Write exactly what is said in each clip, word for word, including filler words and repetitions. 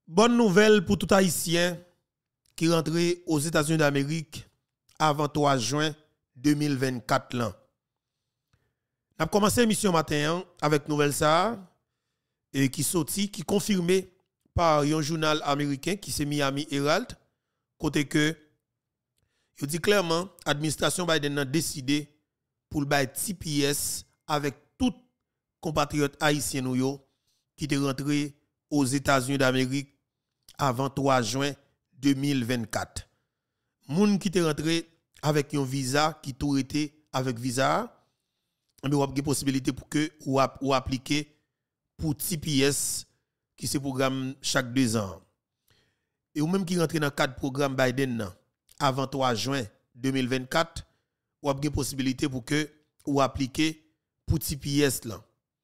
Bonne nouvelle pour tout Haïtien qui rentrait aux États-Unis d'Amérique avant trois juin deux mille vingt-quatre. Là. On a commencé l'émission matin avec nouvelle ça et qui sorti, qui confirmé par un journal américain qui c'est Miami Herald, côté que il dit clairement l'administration Biden a décidé pour le bail T P S avec tout compatriotes haïtiens qui étaient rentrés aux États-Unis d'Amérique avant trois juin deux mille vingt-quatre. Moun qui étaient rentrés avec un visa qui tout été avec visa, on a une possibilité pour que ou, ou appliquer pour T P S qui c'est programme chaque deux ans. Et ou même qui rentre dans le cadre programme Biden avant trois juin deux mille vingt-quatre, ou a une possibilité pour que ou appliquer pour T P S là.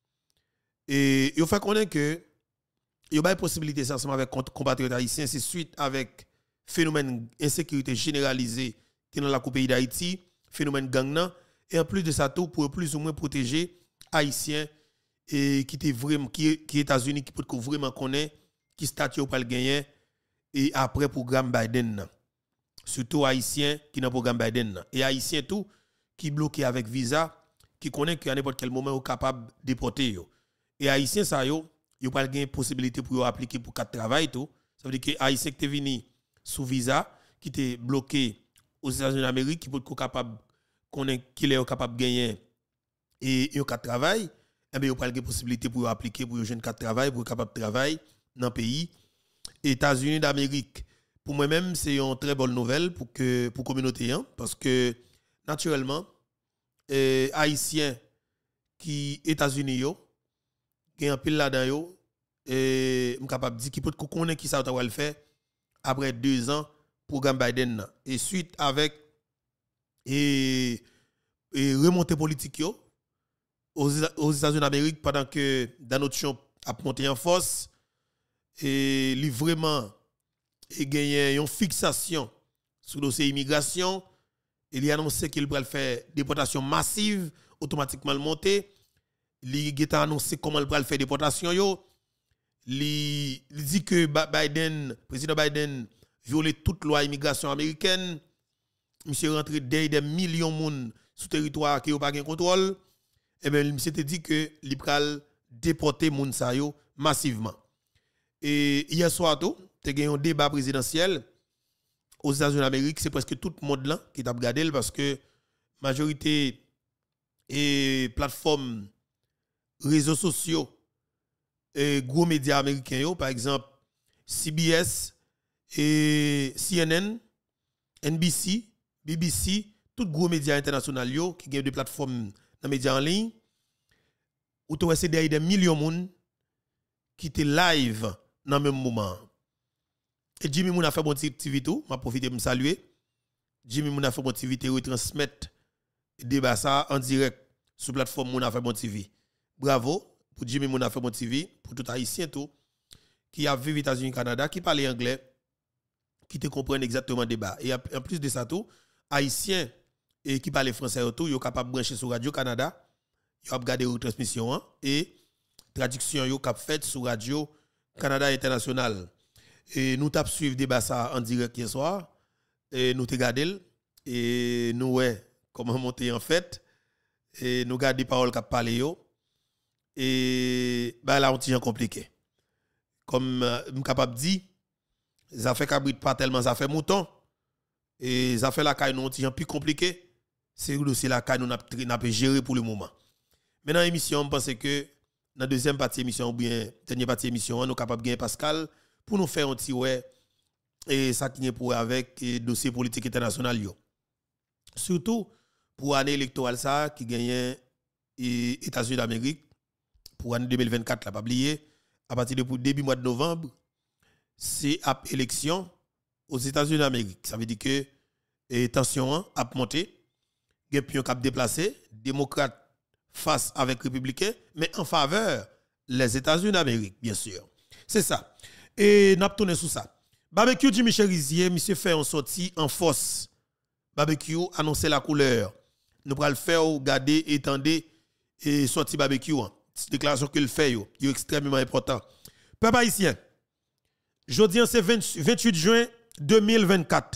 Et il faut connaître que il y a une possibilité ensemble avec compatriotes haïtiens, c'est suite avec phénomène insécurité généralisée qui est dans la pays d'Haïti, phénomène gang et en plus de ça tout pour plus ou moins protéger haïtiens et qui était vraiment qui qui États-Unis qui peut vraiment connaître qui statut pas le gagner et après programme Biden surtout haïtiens qui dans programme Biden et haïtiens tout qui bloqué avec visa qui connaît qu'à n'importe quel moment est capable de déporter yo. Et haïtiens ça yo yo pas gagner possibilité pour appliquer pour quatre travail tout ça veut dire que haïtien qui est venu sous visa qui était bloqué aux États-Unis d'Amérique qui peut être capable connaît qu'il est capable de gagner et yo quatre travail et bien yo pas gagner possibilité pour appliquer pour jeune quatre travail pour capable de travailler dans le pays États-Unis d'Amérique. Pour moi-même c'est une très bonne nouvelle pour que pour communauté hein, parce que naturellement eh, haïtiens qui États-Unis yo qui en pile là-dedans yo et m capable dire qui peut connaître qui ça va le faire après deux ans programme Biden et suite avec et, et remontée politique yo aux, aux États-Unis d'Amérique pendant que Donald Trump a monté en force et lui vraiment et gagné une fixation sur le dossier immigration. Il a annoncé qu'il va faire déportation massive automatiquement monter. Il a annoncé comment il va faire déportation yo. Il dit que Biden, président Biden violé toute loi immigration américaine. Monsieur rentré des millions de monde sur territoire qui n'a pas de contrôle. Et bien il s'était dit que il va déporter moun sa yo massivement. Et hier soir tout, tu as un débat présidentiel aux États-Unis d'Amérique, c'est presque tout le monde là qui t'a regardé parce que majorité et plateformes réseaux sociaux et gros médias américains yo, par exemple C B S et C N N, N B C, B B C, tous gros médias internationaux yo qui ont des plateformes dans médias en ligne où tu vois des millions de monde qui étaient live dans le même moment. Et Jimmy Moun a fait bon activité, m'a profité de me saluer. Jimmy Moun a fait bon activité retransmettre débat ça en direct sur plateforme Moun a fait bon T V. Bravo pour Jimmy Moun a fait bon T V, pour tout haïtien tout qui a vécu aux États-Unis Canada qui parle anglais qui te comprennent exactement le débat. Et en plus de ça tout, haïtien et qui parle français tout, yo capable brancher sur Radio Canada, yo a regarder retransmission et traduction yo cap fait sur Radio Canada International. Et nous t'avons suivi le débat ça en direct hier soir. Et nous t'avons regardé. Et nous, ouais, comment monter en fait. Et nous regardons les paroles qu'a parlé. Et bah là, on est compliqué. Comme euh, je suis capable de dire, ça fait cabrit pas tellement, ça fait mouton. Et ça fait la caille, nous, on plus compliqué. C'est aussi la caille, nous avons géré pour le moment. Maintenant, l'émission, je pense que dans la deuxième partie de l'émission, ou bien dernière partie de l'émission, nous sommes capables de gagner Pascal pour nous faire un petit ouais et ça qui est pour avec le dossier politique international yo. Surtout pour l'année électorale ça qui gagne les États-Unis d'Amérique pour l'année deux mille vingt-quatre là pas oublier à partir de début mois de novembre c'est ap élection aux États-Unis d'Amérique. Ça veut dire que et tension a monté, gen pion cap déplacé, démocrate face avec républicain mais en faveur les États-Unis d'Amérique bien sûr. C'est ça. Et n'a tourné sous ça. Barbecue Jimmy Cherizier, monsieur fait une sortie en force. Barbecue annoncer la couleur. Nous pral faire garder étendre et sortie barbecue. Déclaration qu'il fait yo, yo extrêmement important. Peuple haïtien. Jeudi, c'est vingt-huit juin deux mille vingt-quatre.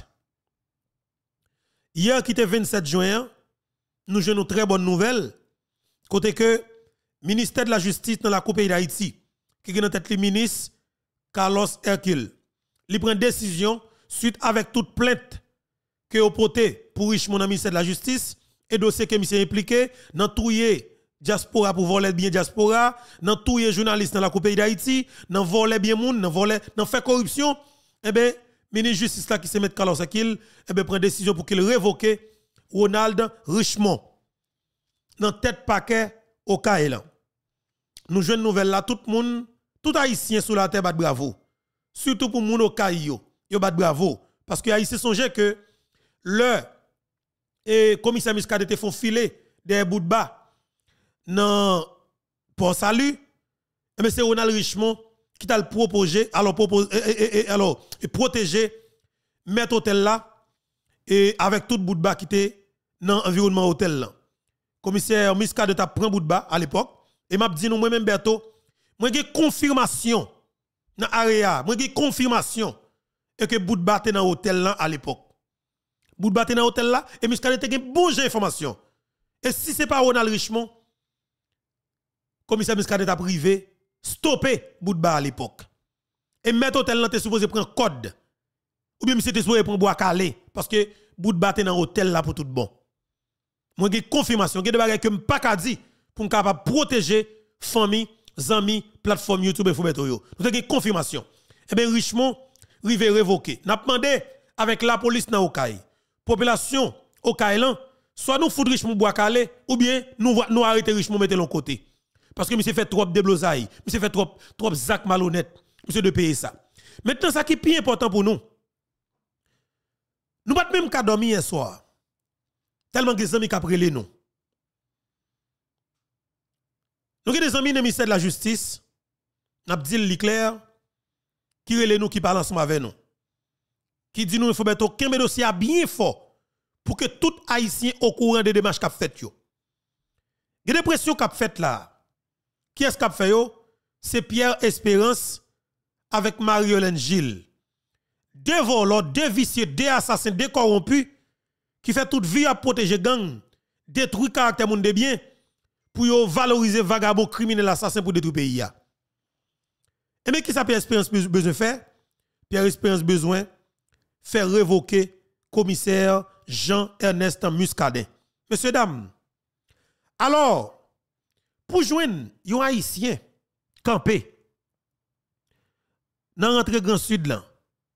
Hier, qui était vingt-sept juin, nous avons une très bonne nouvelle. Côté que ministère de la Justice dans la Coupe d'Haïti, qui est dans tête le ministre Carlos Hercule, il prend décision suite avec toute plainte que vous portez pour Richemont dans le ministère de la Justice et dossier que monsieur impliqué dans touyer diaspora pour voler bien diaspora, dans touyer journaliste dans la Coupe d'Haïti, dans voler bien monde, dans voler, dans faire corruption, eh bien, ministre de Justice là qui se met Carlos Hercule, eh bien, prend décision pour qu'il révoque Ronald Richemont dans tête paquet au cas là. Nous jouons une nouvelle là, tout le monde, tout haïtien sur la terre bat bravo. Surtout pour moun au cas yo, yo bat bravo parce que haïtien songe que le et commissaire Muscadet te font filer des bouts de bas dans pour salut, mais c'est Ronald Richemont qui t'a le proposé alors propose et, et, et, alors et protéger mettre hôtel là et avec tout bout de bas qui était dans environnement hôtel là. Commissaire Muscadet t'a prend bout de bas à l'époque et m'a dit nous moi même Berto, moi j'ai confirmation dans area, moi j'ai confirmation et que bout de bas était dans hôtel là à l'époque. Bout de bas était dans hôtel là et Muscadet a une bonne information. Et si c'est pas Ronald Richemont, commissaire Muscadet a privé stopper bout de bas à l'époque. Et mettre hôtel là t'es supposé prendre code. Ou bien monsieur t'es supposé prendre bois calé parce que bout de bas était dans hôtel là pour tout bon. Moi j'ai confirmation, j'ai des bagages que m'pas ka di pour me capable protéger famille, amis, plateforme YouTube et Foubeto yo. Nous avons confirmation. Eh bien Richemont rive révoqué. N'a demandé avec la police dans Okaï. Population Okaï là, soit nous fout Richemont bois calé ou bien nous nous arrêter Richemont mettre l'on côté. Parce que monsieur fait trop de blosaille, monsieur fait trop trop zac malhonnête, monsieur de payer ça. Maintenant ça qui est plus important pour nous. Nous pas même qu'à dormir hier soir. Tellement que les amis qui aprelé nous. Nous avons des amis dans le ministère de la Justice, n'a dit l'éclair, qui relève nous qui parle ensemble avec nous. Qui dit nous il faut mettre aucun dossier bien fort pour que tout haïtien au courant des démarches qu'a fait yo. Il y a des pressions qu'a fait là. Qui est-ce qu'a fait yo? C'est Pierre Espérance avec Marie-Hélène Gilles. Deux voleurs, deux vicieux, deux assassins, deux corrompus qui fait toute vie à protéger gang, détruire caractère monde de bien pour valoriser vagabond criminel assassin pour détruire le pays. Et mais qui ça Pierre Espérance besoin faire? Pierre Espérance besoin faire révoquer commissaire Jean-Ernest Muscadet. Messieurs, dames, alors, pour joindre un haïtien campé dans l'entrée Grand Sud là,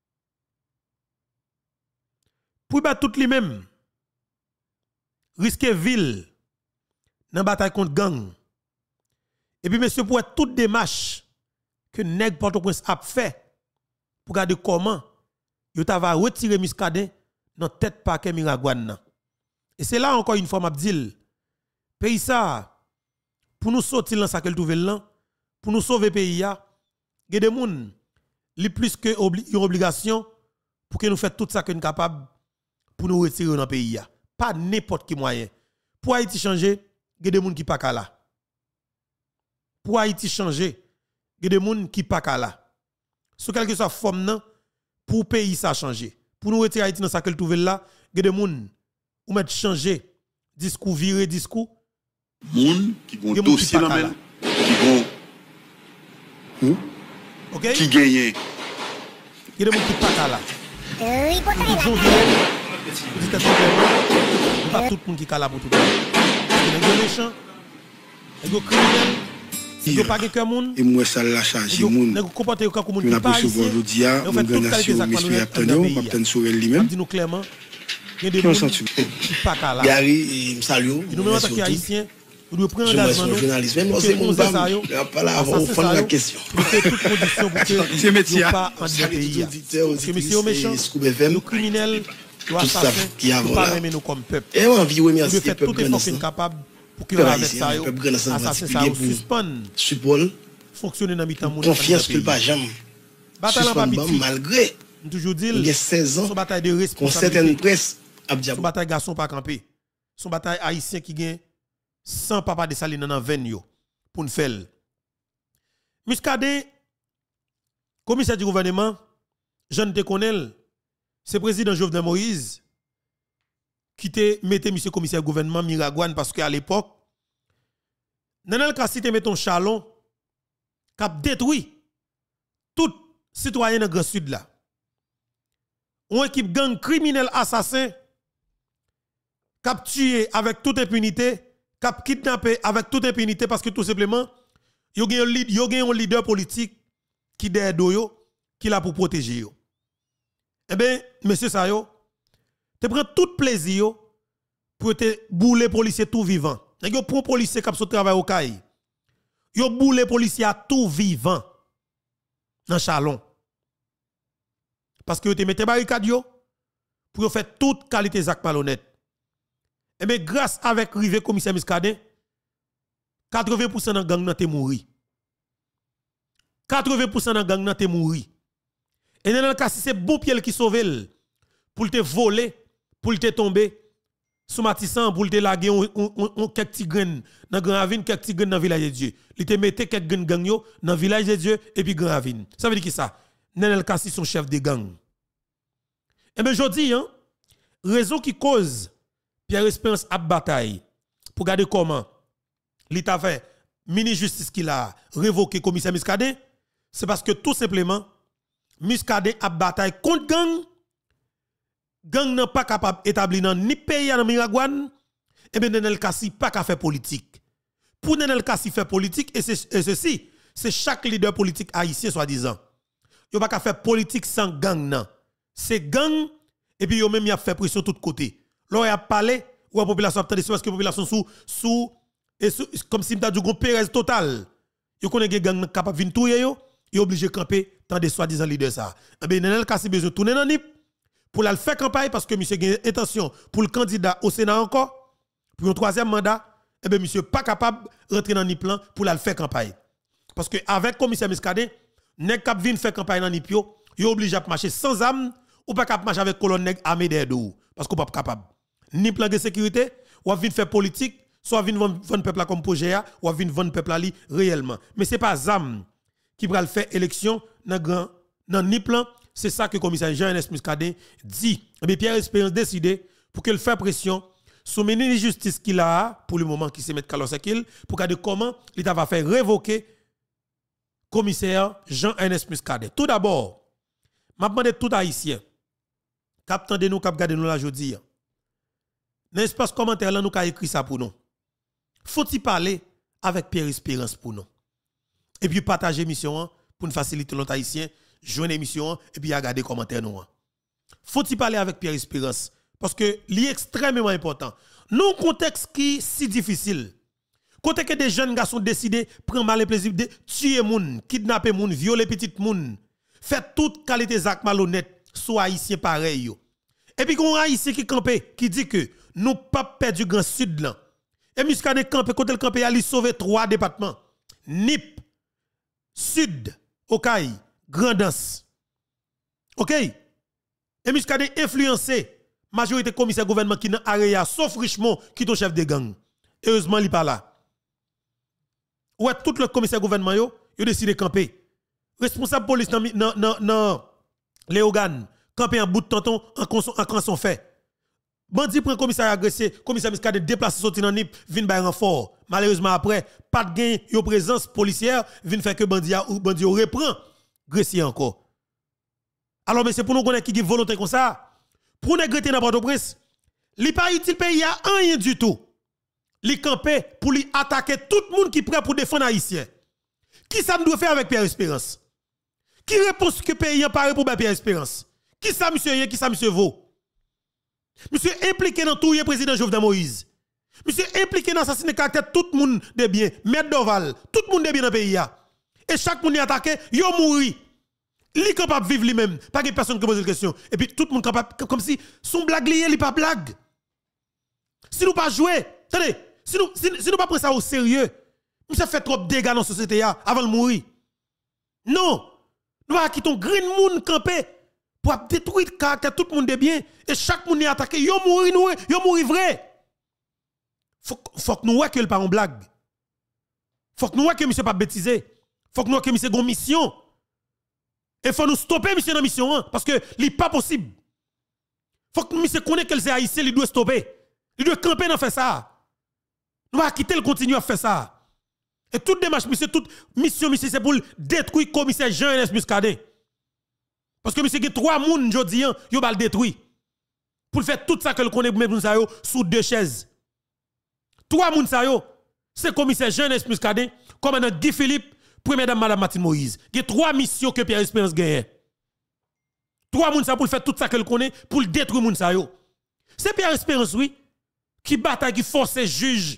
pour battre tout les mêmes, risquer ville dans bataille contre gang. Et puis monsieur pour être toute démarche que nèg Port-au-Prince a fait pour regarder comment yo ta va retirer Muscadet dans tête paquet Miragouane. Et c'est là encore une fois m'a dit pays ça pour nous sortir dans ça qu'elle trouve là, pour nous sauver pays ya, il y a des gens li plus que obli une obligation pour que nous fassions tout ça que nous capable pour nous retirer dans le pays ya. Pas n'importe quel moyen. Pour Haïti changer, il y a des gens qui pas là. Pour Haïti changer, il y a des gens qui pas là. Sous quelque soit forme nan, pour pays ça changer. Pour nous retirer Haïti dans ça qu'elle trouve là, il y a des gens ou mettre changer discours virer discours. Moun qui vont dossier dans même qui vont OK qui gagne. Il y a des gens qui pas là. Oui, Toujours virer. Pas tout le monde qui là pour tout le monde. Les méchants, les criminels, ils pas quelqu'un monde. Et moi ça l'a chargé moun. Les comporter comme monde On a qui pas besoin ici. aujourd'hui à On fait toute qualité ça monsieur Aptonio, Capitaine Sorel lui-même. Dis nous clairement. Il y a des Qui gens sont qui pas là. Gary, me salue. Nous même en tant qu'haïtiens, nous devons prendre Je engagement suis nous. journaliste. Même si mon ça dame, yo. pas là avant de prendre la question. Pour que toutes conditions pour que C'est métier. nous pas en deux pays. Parce que monsieur méchant, nous criminels, nous assassins, nous pas aimer nous comme peuple. Et on vit Nous remercier devons faire le tout peuple effort capable pour que avec ça yo, assassin ça yo suspend support fonctionner dans mi-temps monde. confiance que pas jamais. Bataille en Suspend pas malgré toujours dit il y a seize ans son bataille de qu'on responsabilité. certaines presse a Son bataille garçon pas camper. Son bataille haïtien qui gagne sans papa de saline dans vingt yo pour nous faire. Muscadet commissaire du gouvernement je ne te connais, c'est le président Jovenel Moïse qui te mettait monsieur commissaire gouvernement Miragouane parce qu'à l'époque, Nanel Kassi te met ton chalon qui a détruit tout citoyen dans le Grand Sud là. Une équipe gang criminel assassin qui a tué avec toute impunité, qui a kidnappé avec toute impunité parce que tout simplement, il y a un leader politique qui derrière yo, qui là pour protéger yo. Eh bien, monsieur Sayo, te prend tout plaisir pour te bouler policier tout vivant. Yo prend policier qui a travail au caille. Yo boule policier tout vivant dans chalon. Parce que vous te mettez barricade yo pour faire toute qualité zak malhonnête. Et bien grâce avec rivé commissaire Miskadin, quatre-vingts pour cent dans gang nan te mouri. quatre-vingts pour cent dans gang nan te mouri. Et dans le cas si c'est bon pied qui sauve pour te voler, pour te tomber sous Matissan, pour te laguer on quelques petits graines dans Grand Ravine, quelques petits graines dans village de Dieu. Il te mette quelques graines gang yo dans village de Dieu et puis Grand Ravine. Ça veut dire qui ça? Nenel Kassi son chef de gang. Et bien, je dis, hein, raison qui cause Pierre Espérance à bataille pour garder comment l'État fait ministre justice qu'il a révoqué commissaire Miskadin, c'est parce que tout simplement, Miskadin a bataille contre gang. Gang n'est pas capable d'établir ni pays dans Miragouane, et bien Nenel Kassi pas qu'à faire politique. Pour Nenel Kassi faire politique, et, et ceci, c'est chaque leader politique haïtien, soi-disant. Yo pas qu'à faire politique sans gang nan. C'est gang et puis yo même y a fait pression de tous côtés. Là y a parlé ou la population a entendu parce que la population sous sous et sous, comme si m'ta du gros Pérez total. Yo connaît que gang capable vinn touyer yo, yo obligé camper tant des soi-disant leaders ça. Eh ben Nenel Kassi besoin tourner dans nip pour la faire campagne parce que monsieur a intention pour le candidat au Sénat encore pour un troisième mandat. Eh ben monsieur pas capable rentrer dans nip plan pour la faire campagne. Parce que avec commissaire Miskadin nèg k'ap vinn faire campagne dans Nipio, yo obligé à marcher sans arme ou pas capable marcher avec colonne nèg armé derrière parce qu'on pas capable. Ni plan de sécurité, ou vinn faire politique, soit vinn vendre peuple comme projet ou vinn vendre peuple ali réellement. Mais c'est pas zam qui va faire élection dans grand dans ni plan, c'est ça que le commissaire Jean-Ernest Miskadin dit. Mais Pierre Espérance décidé pour qu'il fasse pression sur le ministre de justice qu'il a pour le moment qui se met Carlos Sekil pour regarder comment l'État va faire révoquer commissaire Jean-Ernest Miskadin. Tout d'abord, m'a demandé tout haïtien cap tande nous cap garder nous la jodi. Dans l'espace commentaire là nous ka écrit ça pour nous. Faut-il parler avec Pierre Espérance pour nous. Et puis partager l'émission pour nous faciliter l'autre haïtien, joindre l'émission et puis regarder commentaire nous. Faut-il parler avec Pierre Espérance parce que c'est extrêmement important. Nous contexte qui si difficile. Côté que des jeunes garçons décident prendre mal et plaisir de tuer moun, kidnapper moun, violer petit moun, faire toute qualité zak malhonnête soit haïtien pareil yo. Et puis qu'on haïtien qui campé qui dit que nous pas perdu Grand Sud là. Et Miskadin campé côté le campé a sauver trois départements. Nip, Sud, Okaï, Grandance. OK? Et Miskadin influencé majorité commissaire gouvernement qui dans area sauf Richemont qui ton chef de gang. Heureusement il pas là. Ouais, tout le commissaire gouvernement yo, yo décidé camper. Responsable police dans dans dans Léogane, camper en bout de tonton en en canson fait. Bandi prend commissaire agressé, commissaire Miskadin déplacer sorti dans Nip, vinn bay renfort. Malheureusement après, pas de gain, yo présence policière, vinn faire que bandi ou bandi reprend agressé encore. Alors mais c'est pour nous connaître qui qui volonté comme ça. Pour nous regretter dans Port-au-Prince, li pas utile pays a rien du tout. Li camper pour lui attaquer tout le monde qui prêt pour défendre haïtien. Qui ça nous doit faire avec Pierre Espérance? Qui réponse que pays en paré pour Pierre Espérance? Qui ça monsieur qui ça monsieur vaut? Monsieur impliqué dans tout le président Jovenel Moïse. Monsieur impliqué dans l'assassinat caractère tout le monde de bien, Maître Doval, tout le monde de bien dans le pays et chaque monde est attaqué, yo mouri. Li capable vivre lui-même, pas que personne qui pose une question et puis tout le monde capable comme si son blague lié, li pas blague. Si nous pas jouer, attendez, si nous si, si nous pas prendre ça au sérieux, nous ça fait trop de dégâts dans la société avant de mourir. Non, nous va quitter un green monde campé pour détruire le caractère tout le monde de bien et chaque monde est attaqué, yo mourir nous, yo mourir vrai. Faut faut que nous voyons que le pas en blague. Faut que nous voyons que monsieur pas bêtiser. Faut que nous voyons que monsieur gon mission. Et faut nous stopper monsieur dans mission hein, parce que n'est pas possible. Faut que monsieur connaisse que c'est haïtien, il doit stopper. Il doit camper dans faire ça. Nous va quitter le continuer à faire ça. Et toute démarche monsieur toute mission monsieur c'est pour détruire le commissaire Jean-Ernest Muscadet. Parce que monsieur il y a trois moun jodi hein, yo va le détruire. Pour faire tout ça que le connaît même ça yo sous deux chaises. Trois moun ça yo, c'est commissaire Jean-Ernest Muscadet, commandant Guy Philippe, première dame madame Martine Moïse. Il y a trois missions que Pierre Espérance gagne. Trois moun ça pour faire tout ça que le connaît pour le détruire moun ça yo. C'est Pierre Espérance oui qui bataille qui force juge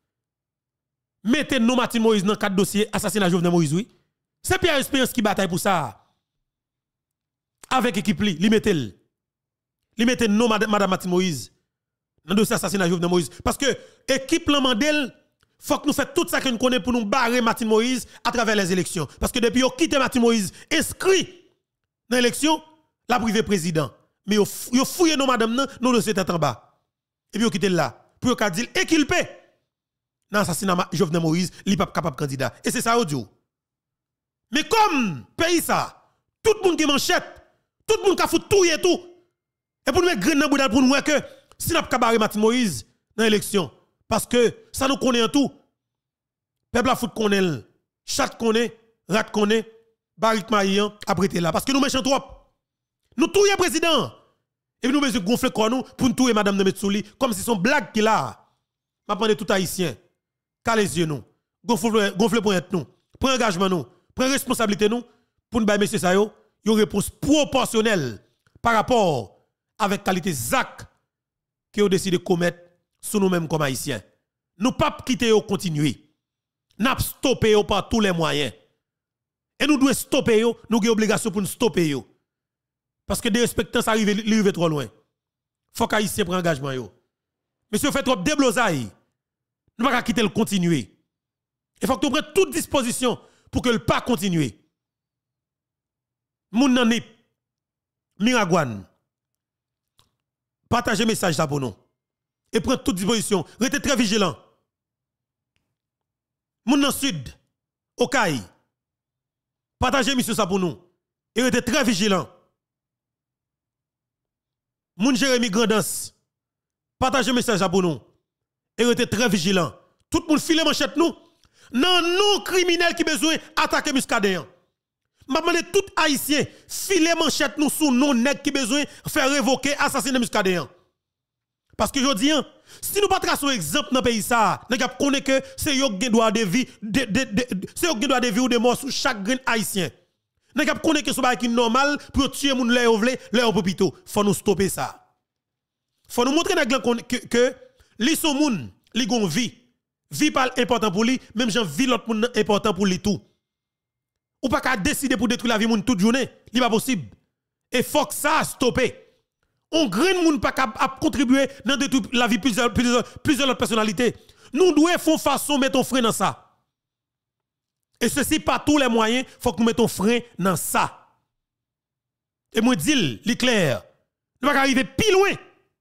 mettez nous Martine Moïse dans quatre dossiers assassinat Jovenel Moïse oui. C'est Pierre Espérance qui bataille pour ça. Avec équipe li, li mettez l. Li mettez nous madame Martine Moïse dans dossier assassinat Jovenel Moïse parce que équipe la mandel faut que nous fassions tout ça que nous connaissons pour nous barrer Martine Moïse à travers les élections parce que depuis qu'on quitté Martine Moïse inscrit dans l'élection la privé président mais yo fouillé nos madame nan nos dossiers tête en bas et puis yo quitté là pour yo dire équilpé dans l'assassinat Jovenel Moïse li pas capable candidat et c'est ça audio mais comme pays ça tout le monde qui manchette tout le monde qui a foutu tout et tout et pour nous mettre grain dans boudal pour nous voir que si n'a pas barrer Martine Moïse dans l'élection parce que ça nous connaît en tout peuple a fout connaît chat connaît rat connaît barit maïan après là parce que nous méchant trop nous touyer président et puis nous besoin gonfler quoi nous pour nous touyer madame de Metsouli comme si son blague qui là m'a demandé tout haïtien car les yeux nous gonfler gonfler pour être nous prend engagement nous prend responsabilité nous pour nous bailler monsieur ça yo une réponse proportionnelle par rapport avec qualité zac que vous décidez de commettre sur nous-mêmes comme haïtiens. Nous pas quitter ou continuer. Nous stopper par tous les moyens. Et nous devons stopper yo, nous avons obligation pour nous stopper yo. Parce que des respectants ça arrive arrive trop loin. Faut qu'haïtien prenne engagement yo. Monsieur fait trop déblosaille. Nous pas quitter le continuer. Il faut que nous prenions toute disposition pour que le pas continue. Moun nan nip Miragouane partagez message ça pour nous et prenez toute disposition, restez très vigilant. Moun nan sud Okaï partagez mission ça pour nous et restez très vigilant. Moun Jérémy Grandance partagez message ça pour nous et restez très vigilant. Tout le monde file manchette nous. Non non criminel qui besoin attaquer Muscadet. M'a demandé tout haïtien filer manchette nous sous non nèg qui besoin faire révoquer assassiner Muscadet. Parce que je dis si nous pas tracer un exemple dans pays ça, nèg connaît que c'est yo qui droit de vie de, de, de, c'est yo qui droit de vie ou de mort sous chaque grain haïtien. Nèg connaît que c'est pas normal pour tuer moun lè vle lè hôpitaux. Faut nous stopper ça. Faut nous montrer nèg que que li son moun, li gon vie. Vie pas important pour lui, même j'en vie l'autre moun important pour lui tout. Ou pas qu'à décider pour détruire la vie moun toute journée, li pas possible. Et faut que ça stopper. On grain moun pas capable contribuer dans détruire la vie plusieurs plusieurs plusieurs autres personnalités. Nous devons faire façon mettre un frein dans ça. Et ceci par tous les moyens, faut que nous mettons frein dans ça. Et moi dis li clair, nous pas arriver plus loin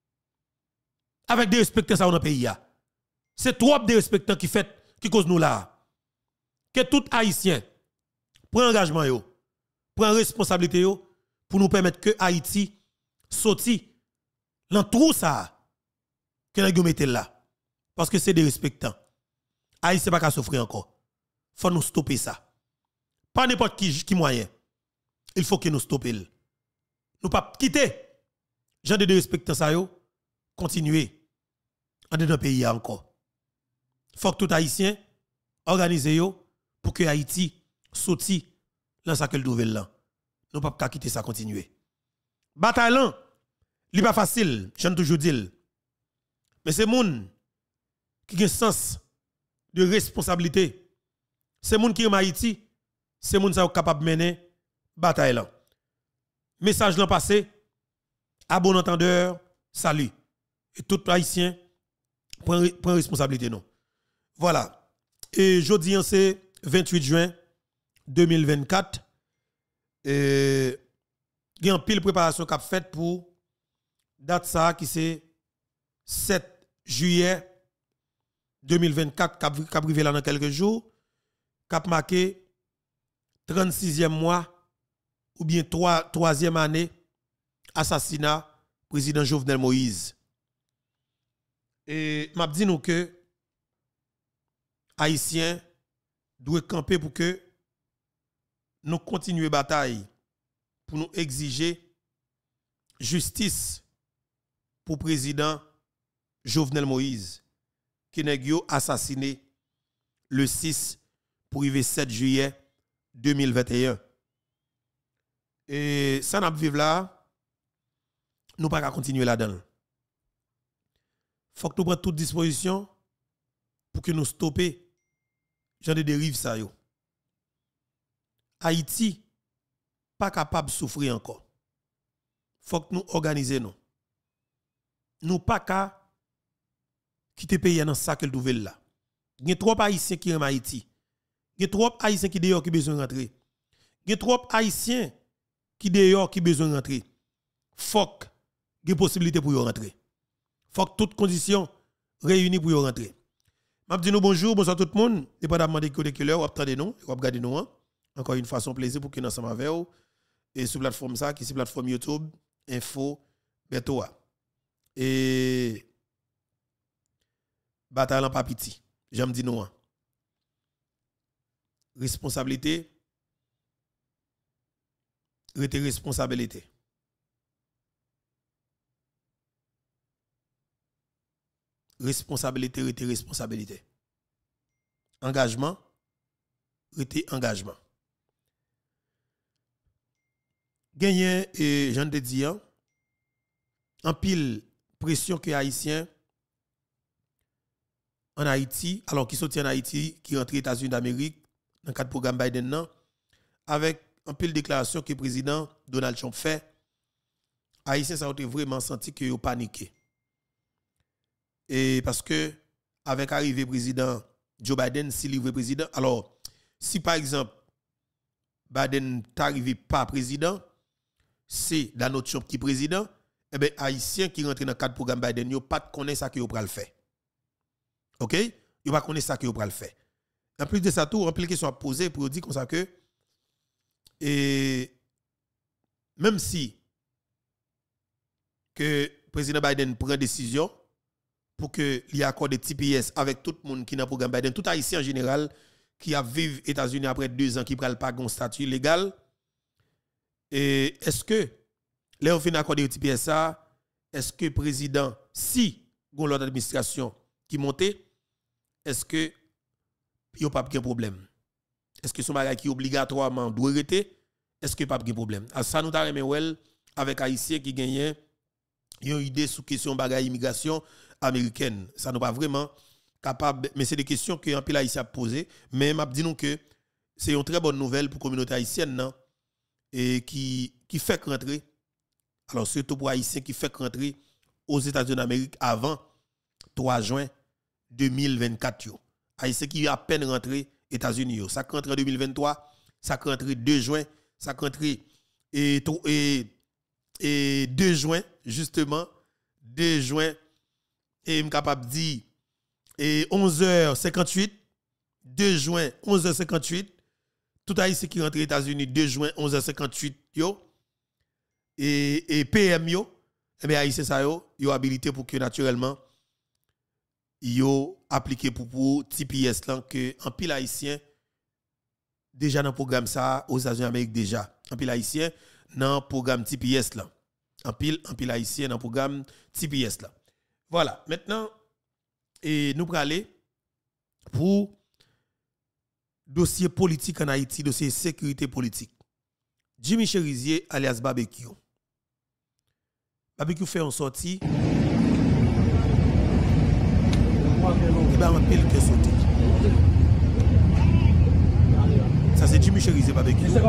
avec des respectants ça dans le pays. C'est trop de respectants qui fait qui cause nous là. Que tout haïtien prend engagement yo, prend responsabilité yo pour nous permettre que Haïti sorti dans tout ça que nous mettons là parce que c'est des respectants. Haïti c'est pas qu'à souffrir encore. Faut nous stopper ça. Pas n'importe qui qui moyen. Il faut que nous stoppions. Nous pas quitter gens de respectants ça yo continuer en dedans pays encore. Faut que tout haïtien organise yo pour que Haïti sorti dans sa quelle nouvelle là. Nous pas quitter ça continuer. Bataille là, li pas facile, j'en toujours dire. Mais c'est moun qui a sens de responsabilité. C'est moun qui est en Haïti, c'est moun qui est capable de mener bataille là. Message là passé, à bon entendeur, salut. Et tout haïtien prend prend responsabilité non. Voilà. Et jeudi c'est vingt-huit juin deux mille vingt-quatre. Et il y a une pile préparation qu'a faite pour date ça qui c'est sept juillet deux mille vingt-quatre qu'a privé là dans quelques jours qu'a marqué trente-sixième mois ou bien trois, troisième année, assassinat président Jovenel Moïse. Et m'a dit nous que Haïtiens doivent camper pour que nous continuions la bataille pour nous exiger justice pour le président Jovenel Moïse qui n'a assassiné le six pour arriver sept juillet deux mille vingt et un. Et ça n'a pas vivre là, nous ne pouvons pas continuer là-dedans. Il faut que nous prenions toute disposition pour que nous stoppions genre de dérive ça yo. Haïti pas capable de souffrir encore. Faut que nous organiser nous. Nous pas qu'à quitter le pays dans ça que nouvelle là. Il y a trop haïtiens qui en Haïti. Il y a trop haïtiens qui dehors qui besoin rentrer. Il y a trop haïtiens qui dehors qui besoin rentrer. Faut que il y ait possibilité pour y rentrer. Faut que toutes conditions réunies pour y rentrer. Je dis nous bonjour, bonsoir tout le monde. Dépendamment de quelle heure, vous attendez nous, vous regardez nous. Encore une fois, c'est un plaisir pour que nous ensemble avec vous. Et sur la plateforme ça, qui est sur la plateforme YouTube, Info, Betoa. Et bataille en papiti. J'aime dire nous. Responsabilité. Rete responsabilité. Responsabilité, rete responsabilité. Engagement, rete engagement. Gagné, et j'en ai dit, en pile pression que Haïtiens en Haïti, alors qui sortent en Haïti, qui rentrent aux États-Unis d'Amérique, dans le cadre du programme Biden, non, avec en pile déclaration que le président Donald Trump fait, Haïtiens, ça a vraiment senti que ils ont paniqué. Et parce que, avec l'arrivée président Joe Biden, s'il livre président, alors, si par exemple, Biden n'arrive pas président, c'est Donald Trump qui est président, eh bien, Haïtiens qui rentrent dans le cadre du programme Biden, ils n'ont pas de connaître ça qu'ils ont le faire. OK? Ils n'ont pas connaître ça qu'ils ont le faire. En plus de ça, tout, en plus de questions à poser pour dire comme ça que, et même si que le président Biden prend décision pour que il accorde des T P S avec tout le monde qui est dans le programme Biden, tout Haïtien en général qui a vécu aux États-Unis après deux ans qui ne prend pas un statut légal, et est-ce que là on finit d'accorder des T P S ça, est-ce que le président, si il y a l'autre administration qui monte, est-ce que il n'y a pas de problème? Est-ce que son bagage qui obligatoirement doit arrêter? Est-ce que pas de problème? À ça nous t'arrêtons avec Haïtiens qui gagnent une idée sur question bagage immigration américaine. Ça nous pas vraiment capable, mais c'est des questions que un peu Haïtien a posées, mais m'a dit nous que c'est une très bonne nouvelle pour la communauté haïtienne non? Et qui qui fait rentrer, alors surtout pour Haïtiens qui fait rentrer aux États-Unis d'Amérique avant trois juin deux mille vingt-quatre yo. Haïtiens qui à peine rentré États-Unis yo. Ça rentre en deux mille vingt-trois, ça rentre deux juin, ça rentre et et et deux juin justement, deux juin et me capable dire et onze heures cinquante-huit, deux juin onze heures cinquante-huit, tout Haïtien qui rentre aux États-Unis deux juin onze heures cinquante-huit yo et et P M yo, eh bien Haïtien ça yo, yo habilité pour que naturellement yo appliqué pour pour T P S là que en pile haïtien déjà dans le programme ça aux États-Unis d'Amérique déjà en pile haïtien dans le programme T P S là en pile en pile haïtien dans le programme T P S là. Voilà, maintenant et nous allons aller pour dossier politique en Haïti, dossier sécurité politique. Jimmy Cherizier alias Barbecue. Barbecue fait une sortie. Il va en pile que sauter. Ça c'est Jimmy Cherizier Barbecue. Avec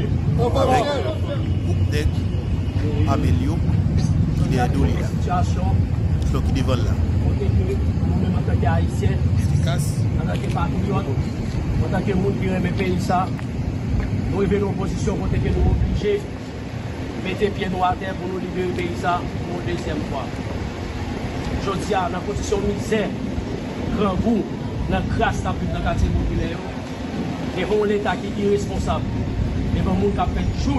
Boukdek, Amélio, qui est Doli là. Donc qui devant là. Nous-mêmes en tant qu'Haïtiens, Efficace. en tant que patriotes, en tant que monde qui aime le pays, ça, nous arrivons en position pour que nous sommes obligés de mettre pied droit à terre pour nous libérer le pays ça pour une deuxième fois. Je dis à la condition de misère, grand goût, dans la crasse dans le quartier populaire, devant l'État qui est irresponsable, devant le monde qui a fait joule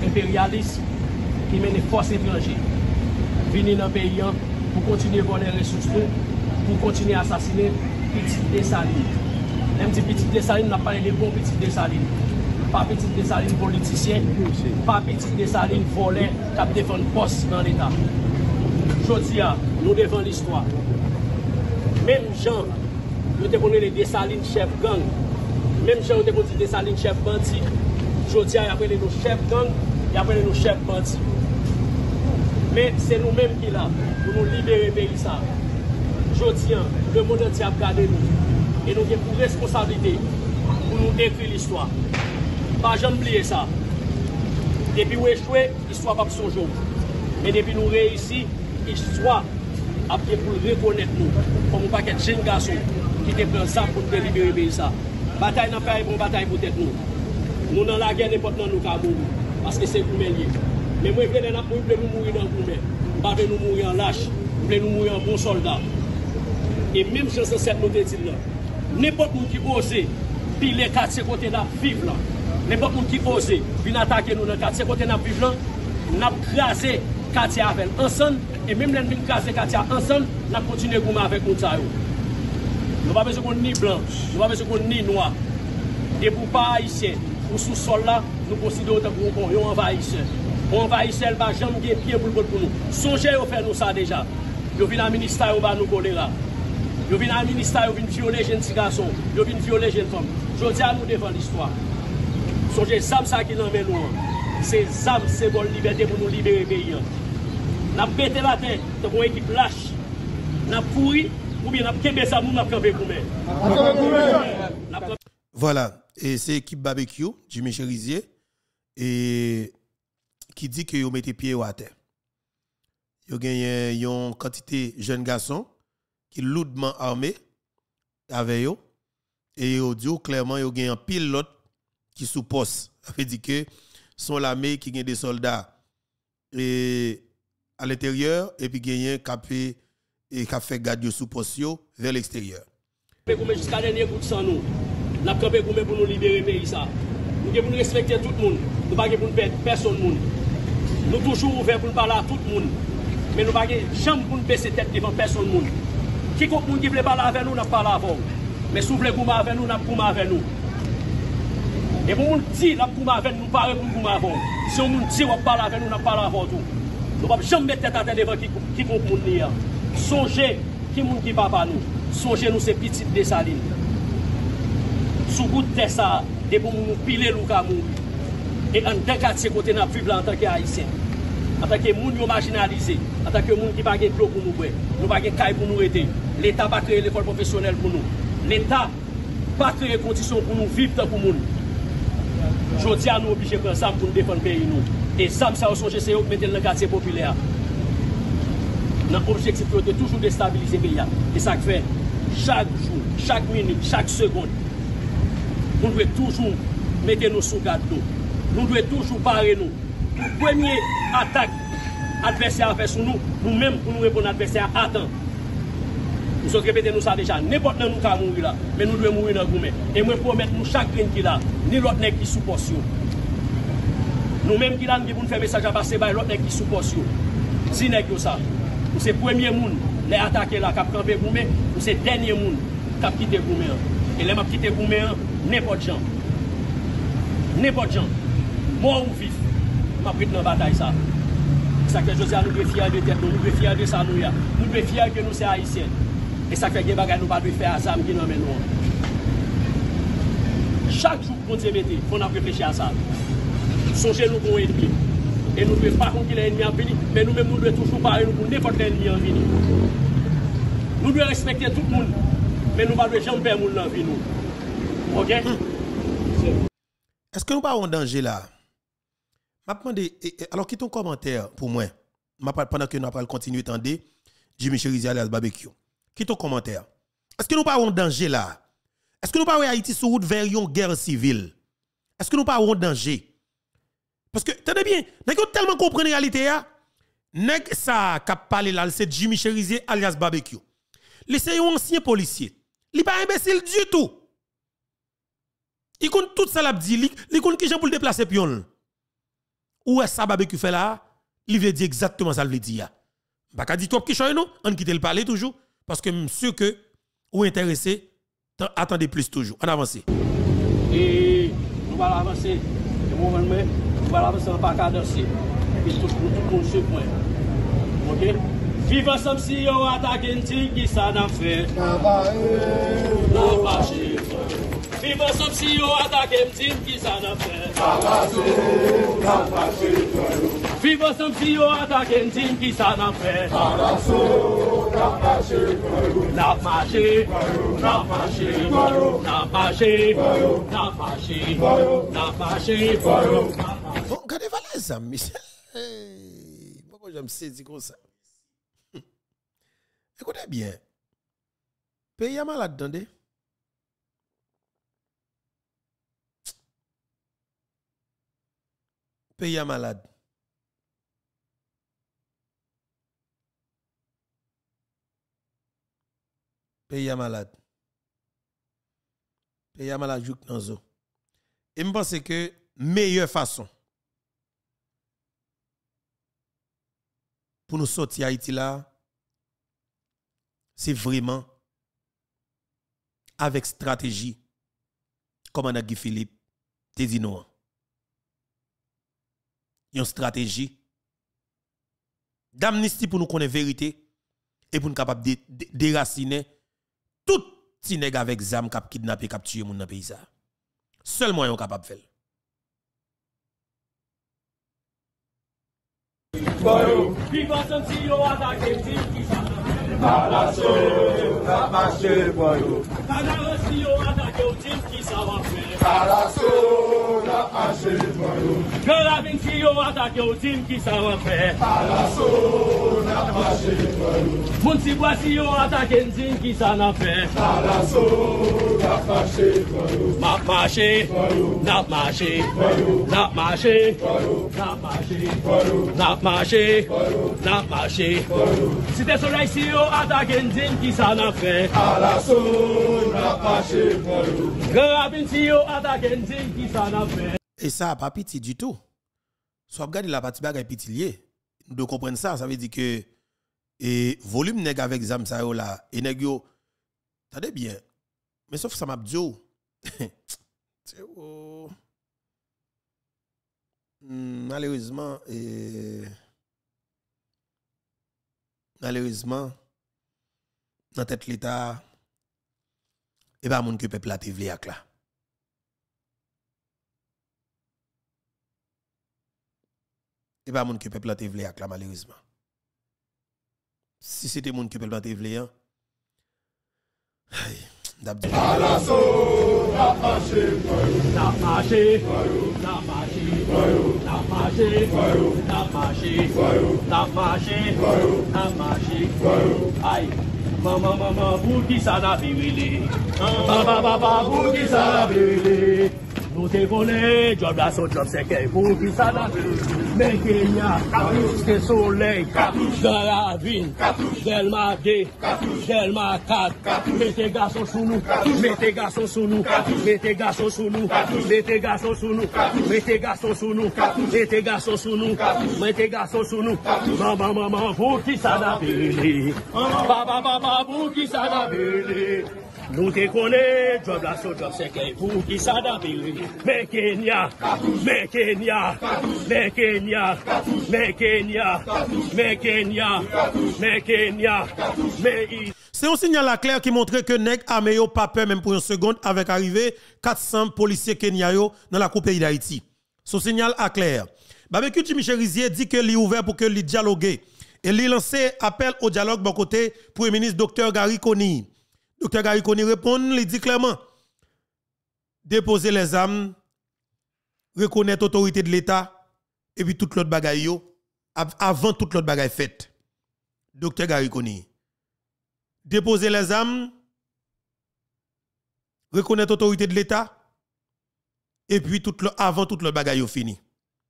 impérialistes qui mènent forces étrangères. Venir dans le pays pour continuer à voler les ressources, pour continuer à assassiner Petit Dessalines. Même si Petit Dessalines n'a pas parlé de bon Petit Dessalines. Pas Petit Dessalines politicien, pas Petit Dessalines volé qui défend le poste dans l'État. Aujourd'hui, nous devons l'histoire. Même gens, nous avons les Dessalines chef gang. Même gens, nous avons dit Dessalines chef bandit. Aujourd'hui, il y a appelé nos chefs gang, il y a appelé nos chefs bandits. Mais c'est nous-mêmes qui là pour nous libérer le pays. Aujourd'hui, le monde entier a regardé nous. Et nous avons pour responsabilité pour nous écrire l'histoire. Pas jamais oublier ça. Depuis nous échoué, l'histoire va son jour. Mais depuis nous réussir, l'histoire a bien pour reconnaître nous. Comme un paquet de jeunes garçons qui te prennent ça pour nous libérer le pays. La bataille n'a pas été une bataille pour tête nous. Nous dans la guerre, n'importe nous nous mourir. Parce que c'est nous lié. Mais moi, je veux nous mourir dans le gourmet. Je veux nous mourir en lâche. Je veux nous mourir en bon soldat. Et même si c'est cette note là, n'importe qui ose, puis les quatre c'est côté là, vivre là. N'importe qui ose, venir attaquer nous dans le quartier côté là, vivre là, n'a crasé quartier avec ensemble. Et même les gens crasé quartier ensemble, n'a continué à goumer avec nous. Nous n'avons pas besoin ni blanc, nous n'avons pas besoin ni noir. Et pour pas haïtien, pour sous sol là, nous considérons que nous envahissons. On envahissons, il va jamais gagner pied pour nous. Songez à faire nous ça déjà. Nous venons à ministère, on va nous coller là. Nous venons à ministère, on vient violer les jeunes garçons, on vient violer les jeunes femmes. Je dis à nous devant l'histoire. Songez, ça qui nous met nous. C'est ça, c'est pour la liberté pour nous libérer le pays. Nous avons pété la tête, nous avons une équipe lâche. Nous avons pourri, ou bien nous avons campé ça, nous avons campé pour nous. Voilà, et c'est l'équipe barbecue, Jimmy Cherizier, et qui dit que vous mettez pied à terre. Vous avez une quantité de jeunes garçons qui sont lourdement armés avec eux, et vous dit clairement vous avez un pilote qui sous poste. Ça veut dire que sont l'armée qui ont des soldats et à l'intérieur, et puis il y a un capé et qui fait garde sous poste vers l'extérieur. Jusqu'à dernier coup de sang, nous avons campé pour nous libérer le pays. Nous devons respecter tout le monde. Nous ne pouvons pas perdre personne. Nous sommes toujours ouverts pour parler à tout le monde. Mais nous ne pouvons jamais pour baisser tête devant personne. Qui est ce qui veut parler avec nous, nous parlons avec nous. Mais si vous voulez parler avec nous, nous parlons avec nous. Et pour nous dire, nous parlons avec nous, nous parlons avec nous. Si on nous dit, nous parlons avec nous, nous parlons avec nous. Nous ne pouvons jamais mettre tête à tête devant qui compte pour nous. Songez qui est qui papa nous. Songez nous ces petites Dessalines. Sous bout de ça, et pour nous piler le camou. Et en deux quartiers côté nous vivons en tant qu'haïtien. En tant que gens marginalisés, en tant que gens qui n'ont pas de l'eau pour nous, nous n'avons pas de caille pour nous aider. L'État n'a pas créé l'école professionnelle pour nous. L'État n'a pas créé les conditions pour nous vivre pour nous. Je dis à nous obligés de prendre ça pour nous défendre le pays. Et ça, ça a changé, c'est eux qui mettent dans le quartier populaire. Notre objectif est toujours déstabiliser le pays. Et ça fait chaque jour, chaque minute, chaque seconde. Nous devons toujours mettre nous sous garde. Nous devons toujours parer nous. Pour première attaque, adversaire fait sur nous, nous-mêmes pour nous répondre à l'adversaire, attends. Nous sommes répétés nous ça déjà. N'importe où nous pouvons mourir là, mais nous devons mourir dans le gourmet. Et moi, pour mettre nous chaque grain qui là, ni l'autre nègre qui sous poste. Nous-mêmes qui là, nous devons faire message à passer par l'autre nègre qui sous poste. Si nègre ça, c'est le premier monde, les attaquer là, qui a campé gourmet, c'est le dernier monde qui a quitté gourmet. Et les gens qui quitté gourmet, n'importe gens. N'importe gens. Mort ou vif, je vais dans la bataille. Ça. Ça fait que Josiah nous devons fier de tête, nous devons fier de ça. Nous devons fier que nous sommes haïtiens. Et ça fait que nous ne devons pas faire à ça qui nous amène. Chaque jour, pour nous mettre, il faut réfléchir à ça. Songez nous pour ennemi. Et nous ne devons pas contre l'ennemi en venir, mais nous-mêmes nous devons toujours parler pour n'importe quel ennemi en venir. Nous devons respecter tout le monde, mais nous ne devons jamais perdre le monde en venir. Ok? Est-ce que nous pas en danger là? Alors, qui ton commentaire pour moi? Pendant que nous allons continuer à entendre Jimmy Cherizier alias Barbecue. Qui ton commentaire? Est-ce que nous pas en danger là? Est-ce que nous pas en Haïti sur route vers une guerre civile? Est-ce que nous pas en danger? Parce que, tenez bien, nous avons tellement compris la réalité. Nèg ça qui a parlé là, c'est Jimmy Cherizier alias Barbecue. C'est un ancien policier. Il n'est pas imbécile du tout. Il compte tout ça l'a dit, il compte qui j'ai pour le déplacer pion. où est ça barbecue fait là, il veut dire exactement ça, il veut dire. Pas qu'à dire trop qui choy non, on quitte le parler toujours parce que je suis sûr que ou intéressé, attendez plus toujours. On avance. Et nous allons avancer. Et moi, nous allons avancer en pas qu'à danser. Et tout le monde se point. OK? Vive ensemble si on attaque un tigre qui ça n'a fait. N'a pas marché. Vive ensemble si on attaque un tigre qui ça n'a fait. N'a pas marché. Vive ensemble si on attaque un tigre qui ça n'a fait. N'a marché. N'a marché. N'a marché. N'a marché. N'a marché. N'a marché. Bon, regardez voilà ça, Michel. Pourquoi j'aime saisir comme ça? Écoutez bien. Pays à malade, attendez. Pays à malade. Pays à malade. Pays à malade, jouk nan zo. Et je pense que meilleure façon pour nous sortir Haïti là, c'est vraiment avec stratégie, comme Guy Philippe te dit non. Une stratégie d'amnistie pour nous connaître la vérité et pour nous capable de déraciner tout petit nèg avec zam cap kidnapper cap tuer moun dans pays ça. Seul moyen capable de faire. Vive ensemble si on attaque un tigre qui ça n'a fait. Palace, la marche, boyo. Canard si on attaque un tigre qui ça va faire. Palace, la marche, boyo. Carabine si on attaque un tigre qui ça va faire. Palace, la marche, boyo. Mounsibois si on attaque un tigre qui ça n'a fait. Palace, la marche, boyo. N'a marché, n'a marché, n'a marché, n'a marché, n'a marché, n'a marché. Si des soleils si on attaque un tigre qui ça n'a fait. Palace, la marche, boyo. Carabine si on attaque un tigre qui ça n'a fait. Et ça, pas petit du tout. Soit regarder la partie bagay petit lié. Nous devons comprendre ça. Ça veut dire que et volume nèg avec zam sa yo là, et nèg yo, attendez bien. Mais sauf ça m'a dit, c'est oh. Hmm, malheureusement, et malheureusement, dans tête l'État, et pas moun que peuple la te vle ak là. Et pas moun que peuple la te vle ak là malheureusement. Si c'était moun que peuple la te vle hein. D'abdi. Palace, la marche, boyo. N'a marché, n'a marché, n'a marché, n'a marché, n'a marché, n'a marché. Aïe, maman, maman, pour qui ça n'a viré? Papa, papa, pour qui ça n'a viré? Nous te connaissons, job là, son job c'est que pour qui ça n'a viré? Mais Kenya, c'est soleil, dans la ville, Delma deux, Delma quatre, mettez garçons sous nous, mettez garçons sous nous, mettez garçons sous nous, mettez garçons sous nous, mettez garçons sous nous, mettez garçons sous nous, mettez garçons sous nous. Maman, maman, pour qui ça n'a viré? Papa, papa, pour qui ça n'a viré? Nous te connaissons, job là, son job c'est que pour qui ça n'a viré? Mais Kenya, mais Kenya, mais Kenya, mais Kenya, mais Kenya, mais Kenya, mais... C'est un signal à clair qui montre que nèg armé yo pas peur même pour une seconde avec arrivé quatre cents policiers Kenya yo dans la coupe pays d'Haïti. Ce signal à clair. Barbecue Jimmy Cherizier dit que li ouvert pour que li dialoguer et li lancé appel au dialogue bon côté pour le ministre docteur Gary Koni. Docteur Gary Koni répond, il dit clairement déposer les armes, reconnaître l'autorité de l'État et puis toute l'autre bagaille yo avant toute l'autre bagaille faite. Docteur Gary Koni déposer les armes, reconnaître l'autorité de l'État et puis tout le, avant toute l'autre bagaille yo fini.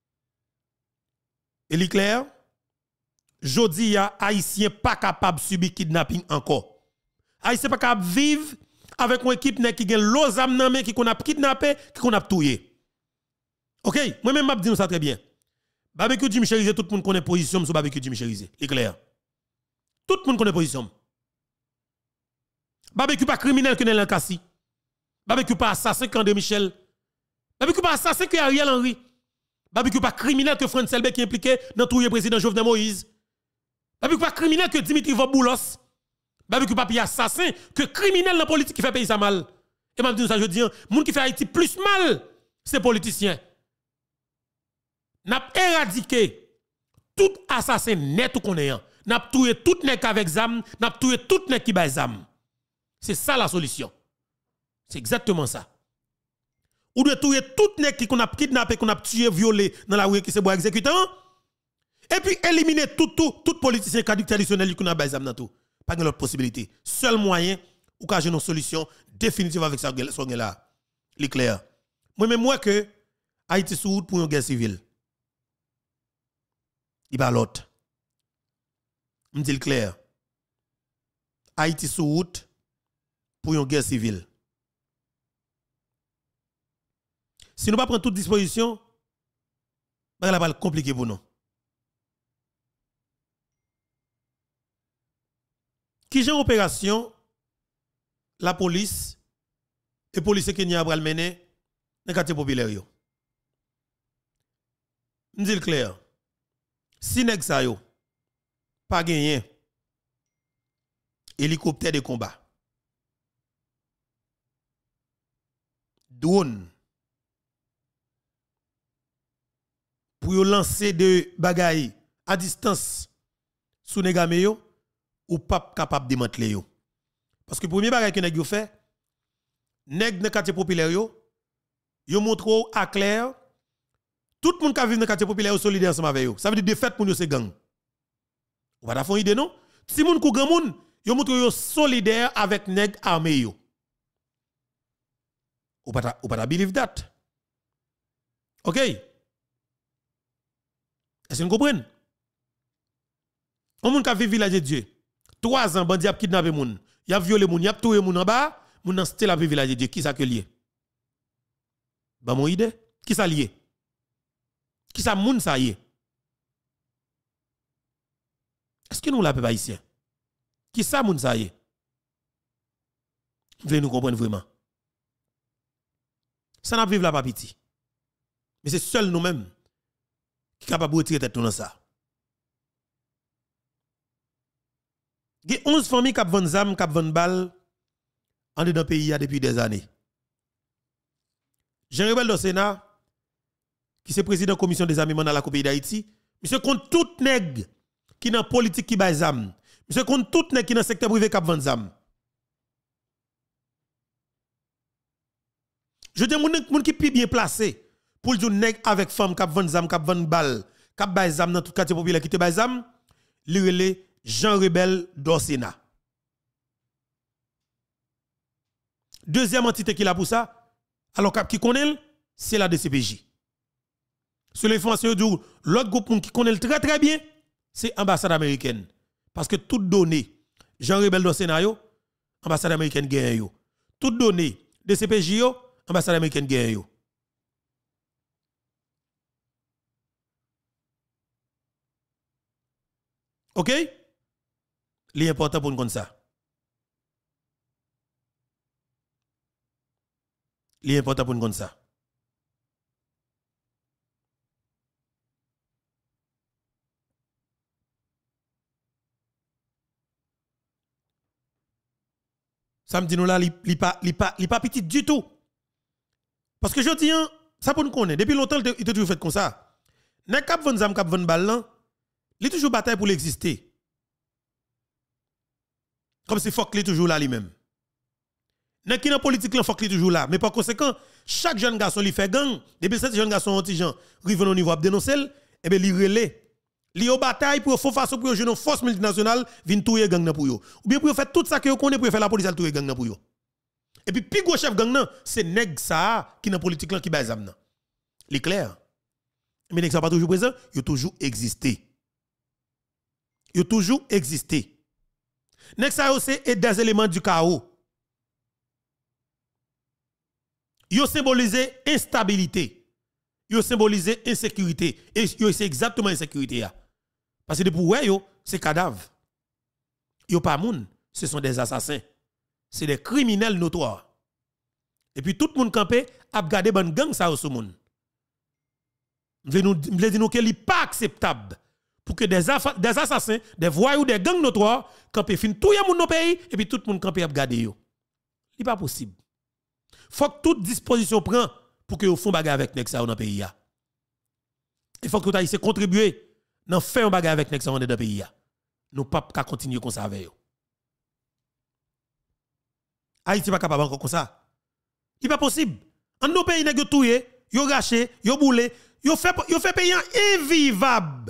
Et li clair, jodi ya haïtien pas capable subir kidnapping encore. Haïtien pas capable vivre avec une équipe qui gen l'os âme nan men qui qu'on a kidnappé, qui qu'on a tué. OK, moi même m'a dit ça très bien. Barbecue Jimmy Cherise, tout le monde connaît position sur barbecue Jimmy Cherise. C'est clair. Tout le monde connaît position. Barbecue pas criminel que Nel Kassi. Barbecue pas assassin que André Michel. Barbecue pas assassin que Ariel Henry. Barbecue pas criminel que Franz Selbe qui est impliqué dans tout le président Jovenel Moïse. Barbecue pas criminel que Dimitri Voboulos. Barbecue pas assassin que criminel dans la politique qui fait pays ça mal. Et m'a dit ça je dis, moun qui fait Haïti plus mal, c'est politiciens. N'a éradiqué tout assassin net ou connaissant. N'a tué tout nek avec zam, n'a tué tout nek qui bay zam. C'est ça la solution. C'est exactement ça. Ou de tuer tout nek qui qu'on a kidnappé, qu'on a tué, violé dans la rue qui se boit exécutant. Et puis éliminer tout tout tout politicien traditionnel qui qu'on a bay zam dans tout. Pas de l'autre possibilité. Seul moyen ou ka j'ai une solution définitive avec ça là. C'est clair. Moi même moi que Haïti sous route pour une guerre civile. Il va l'autre. Je dis le clair. Haïti sous route pour une guerre civile. Si nous ne prenons pas toutes dispositions, ça va être compliqué pour nous. Qui j'ai opération, la police et police Kenya va mener dans le quartier populaire. Je dis le clair. Si nèg sa yo pas gagné hélicoptère de combat, drone pour yo lancer de bagaille à distance sous nèg yo ou pas capable de démanteler yo. Parce que premier bagaille que nèg yo fait, nèg dans quartier populaire yo, yo montre à clair tout le monde qui vit dans le quartier populaire est solidaire ensemble avec eux. Ça veut dire défaite pour nous c'est gang. Vous pas faire idée non? Si moun kou grand moun, yo montre yo solidaire avec nèg armé yo. Ou pas ou pas believe that. OK? Est-ce que vous comprenez? On moun qui vit village de Dieu. Trois ans bandi a kidnappé moun, y a violé moun, y a tué moun en bas, moun nan stè la village de Dieu. Qui ça que lié? Ba mon idée? Qui ça lié? Qui ça moun ça y est? Est-ce que nous la pas ici? Qui ça moun ça y est? Vous voulez nous comprendre vraiment? Ça n'a pas vivre la papiti. Mais c'est seul nous-mêmes qui sont capables de retirer tête dans ça. Il y a onze familles qui ont vendu zam, qui ont vendu balles en dedans pays depuis des années. Jean Rebel au Sénat, qui est président de la commission des armements dans la pays d'Haïti, monsieur compte tout nèg qui dans politique qui bail zam. Monsieur compte tout nèg qui dans secteur privé qui vend zam. Je dis moun moun qui plus bien placé pour le nèg avec femme qui vend zam, qui vend balle, qui bail zam dans tout quartier populaire qui te bail zam, li relé Jean Rebel d'Orsena. Deuxième entité qui l'a pour ça, alors qui connaît, c'est la D C P J. Sur l'information du l'autre groupe qui connaît très très bien, c'est l'ambassade américaine. Parce que toutes données, Jean Rebel dans le scénario, l'ambassade américaine gagne yo. Toutes données, D C P J, l'ambassade américaine gagne yo. OK? L'important pour nous comme ça. L'important pour nous comme ça. Ça me dit nous là, il n'est pas, pas, pas petit du tout. Parce que je dis, ça pour nous connaître. Depuis longtemps, il est toujours fait comme ça. N'est cap vingt zam, cap vingt balles, il est toujours bataille pour l'exister. Comme si Fok est toujours là lui-même. N'est qui dans politique, là, Fok est toujours là. Mais par conséquent, chaque jeune garçon lui fait gang. Depuis cette jeune garçon, petit gens, arrive au niveau de dénoncer, et bien, il relais. Li au bataille pour faire face pour une force multinationale vinn touyer gang nan pour yo. Ou bien pour faire tout ça que yo connaît pour faire la police touyer gang nan pour yo. Et puis plus gros chef gang nan, c'est nèg ça qui dans politique là qui ba zam nan. Li clair. Mais nèg ça pas toujours présent, yo toujours existé. Yo toujours existé. Nèg ça c'est des éléments du chaos. Yo symboliser instabilité. yo symbolisé insécurité et yo c'est exactement insécurité ya. Parce que de pour yo c'est cadavre. Yo pas moun, ce sont des assassins. C'est des criminels notoires. Et puis tout le monde campé a gardé ban gang ça au moun. M'vle nous m'vle dire nous que li pas acceptable pour que des, des assassins, des voyous, des gangs notoires campé fin tout y a moun dans pays et puis tout le monde campé a gardé yo. Li pas possible. Faut que toute disposition prend pour que vous font bagarre avec nek ça dans le pays. Il faut que vous ayez contribué dans faire un bagarre avec nek ça dans le pays. Nous ne pouvons pas continuer comme ça avec vous. Haïti n'est pas capable encore comme ça. Il n'est pas possible. En nos pays, vous touye, vous raché, vous boulé, vous fait fait payer invivable.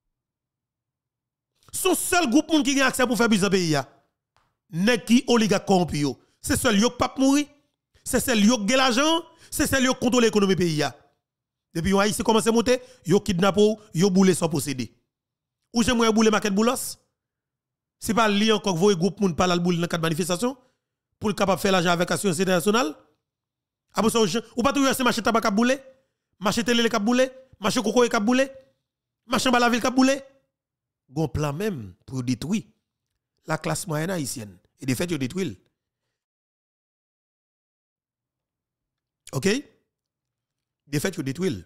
Son seul groupe qui a accès pour faire business dans le pays. Nek qui oligarque corrompu. C'est seul qui pas mourir. C'est celle qui a l'argent, c'est celle qui contrôle l'économie pays. Depuis que Haïti commence à monter, yo kidnappé, yo boulé sans posséder. Ou j'aimerais boulé maquette boulos. C'est pas li encore voye groupe moun parle boule dans cadre manifestation pour être capable de faire l'argent avec la société nationale. Après ça ou pas toujours c'est marché tabac cap boulé, marché télé cap boulé, marché coco cap boulé, marché balaville cap boulé. Gon plan même pour détruire la classe moyenne haïtienne et de fait yo détruire. OK? De fait, vous détruisez.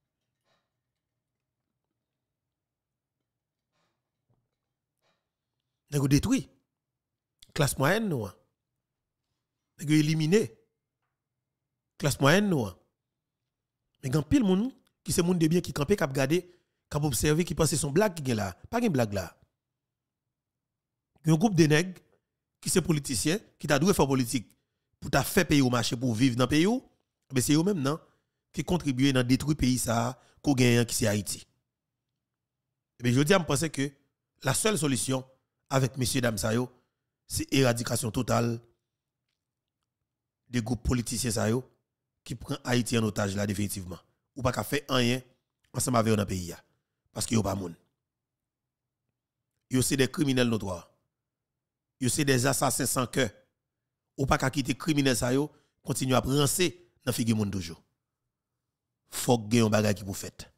Vous détruisez. Classe moyenne, nous. Vous éliminez. Classe moyenne, nous. Mais quand pile moun qui c'est moun de bien qui campé, qui a regardé, qui a observé, qui pense son blague qui est là. Pas une blague là. Un groupe de nègres qui c'est politicien, qui t'a doué faire politique pour t'a fait payer au marché pour vivre dans le pays. Mais c'est eux-mêmes, non, qui contribuent dans détruire le pays, ça, qu'on gagne, qui c'est Haïti. Et bien, je dis, je pense que la seule solution avec messieurs dames, c'est éradication totale des groupes politiciens, ça, qui prend Haïti en otage, là, définitivement. Ou pas qu'à faire rien ensemble avec un pays. Parce qu'il n'y a pas de monde. Ils sont des criminels notoires. Ils sont des assassins sans cœur. Ou pas qu'à quitter criminels, ça, continuer à prancer. Dans figure monde toujours. Faut que un bagage qui vous faites.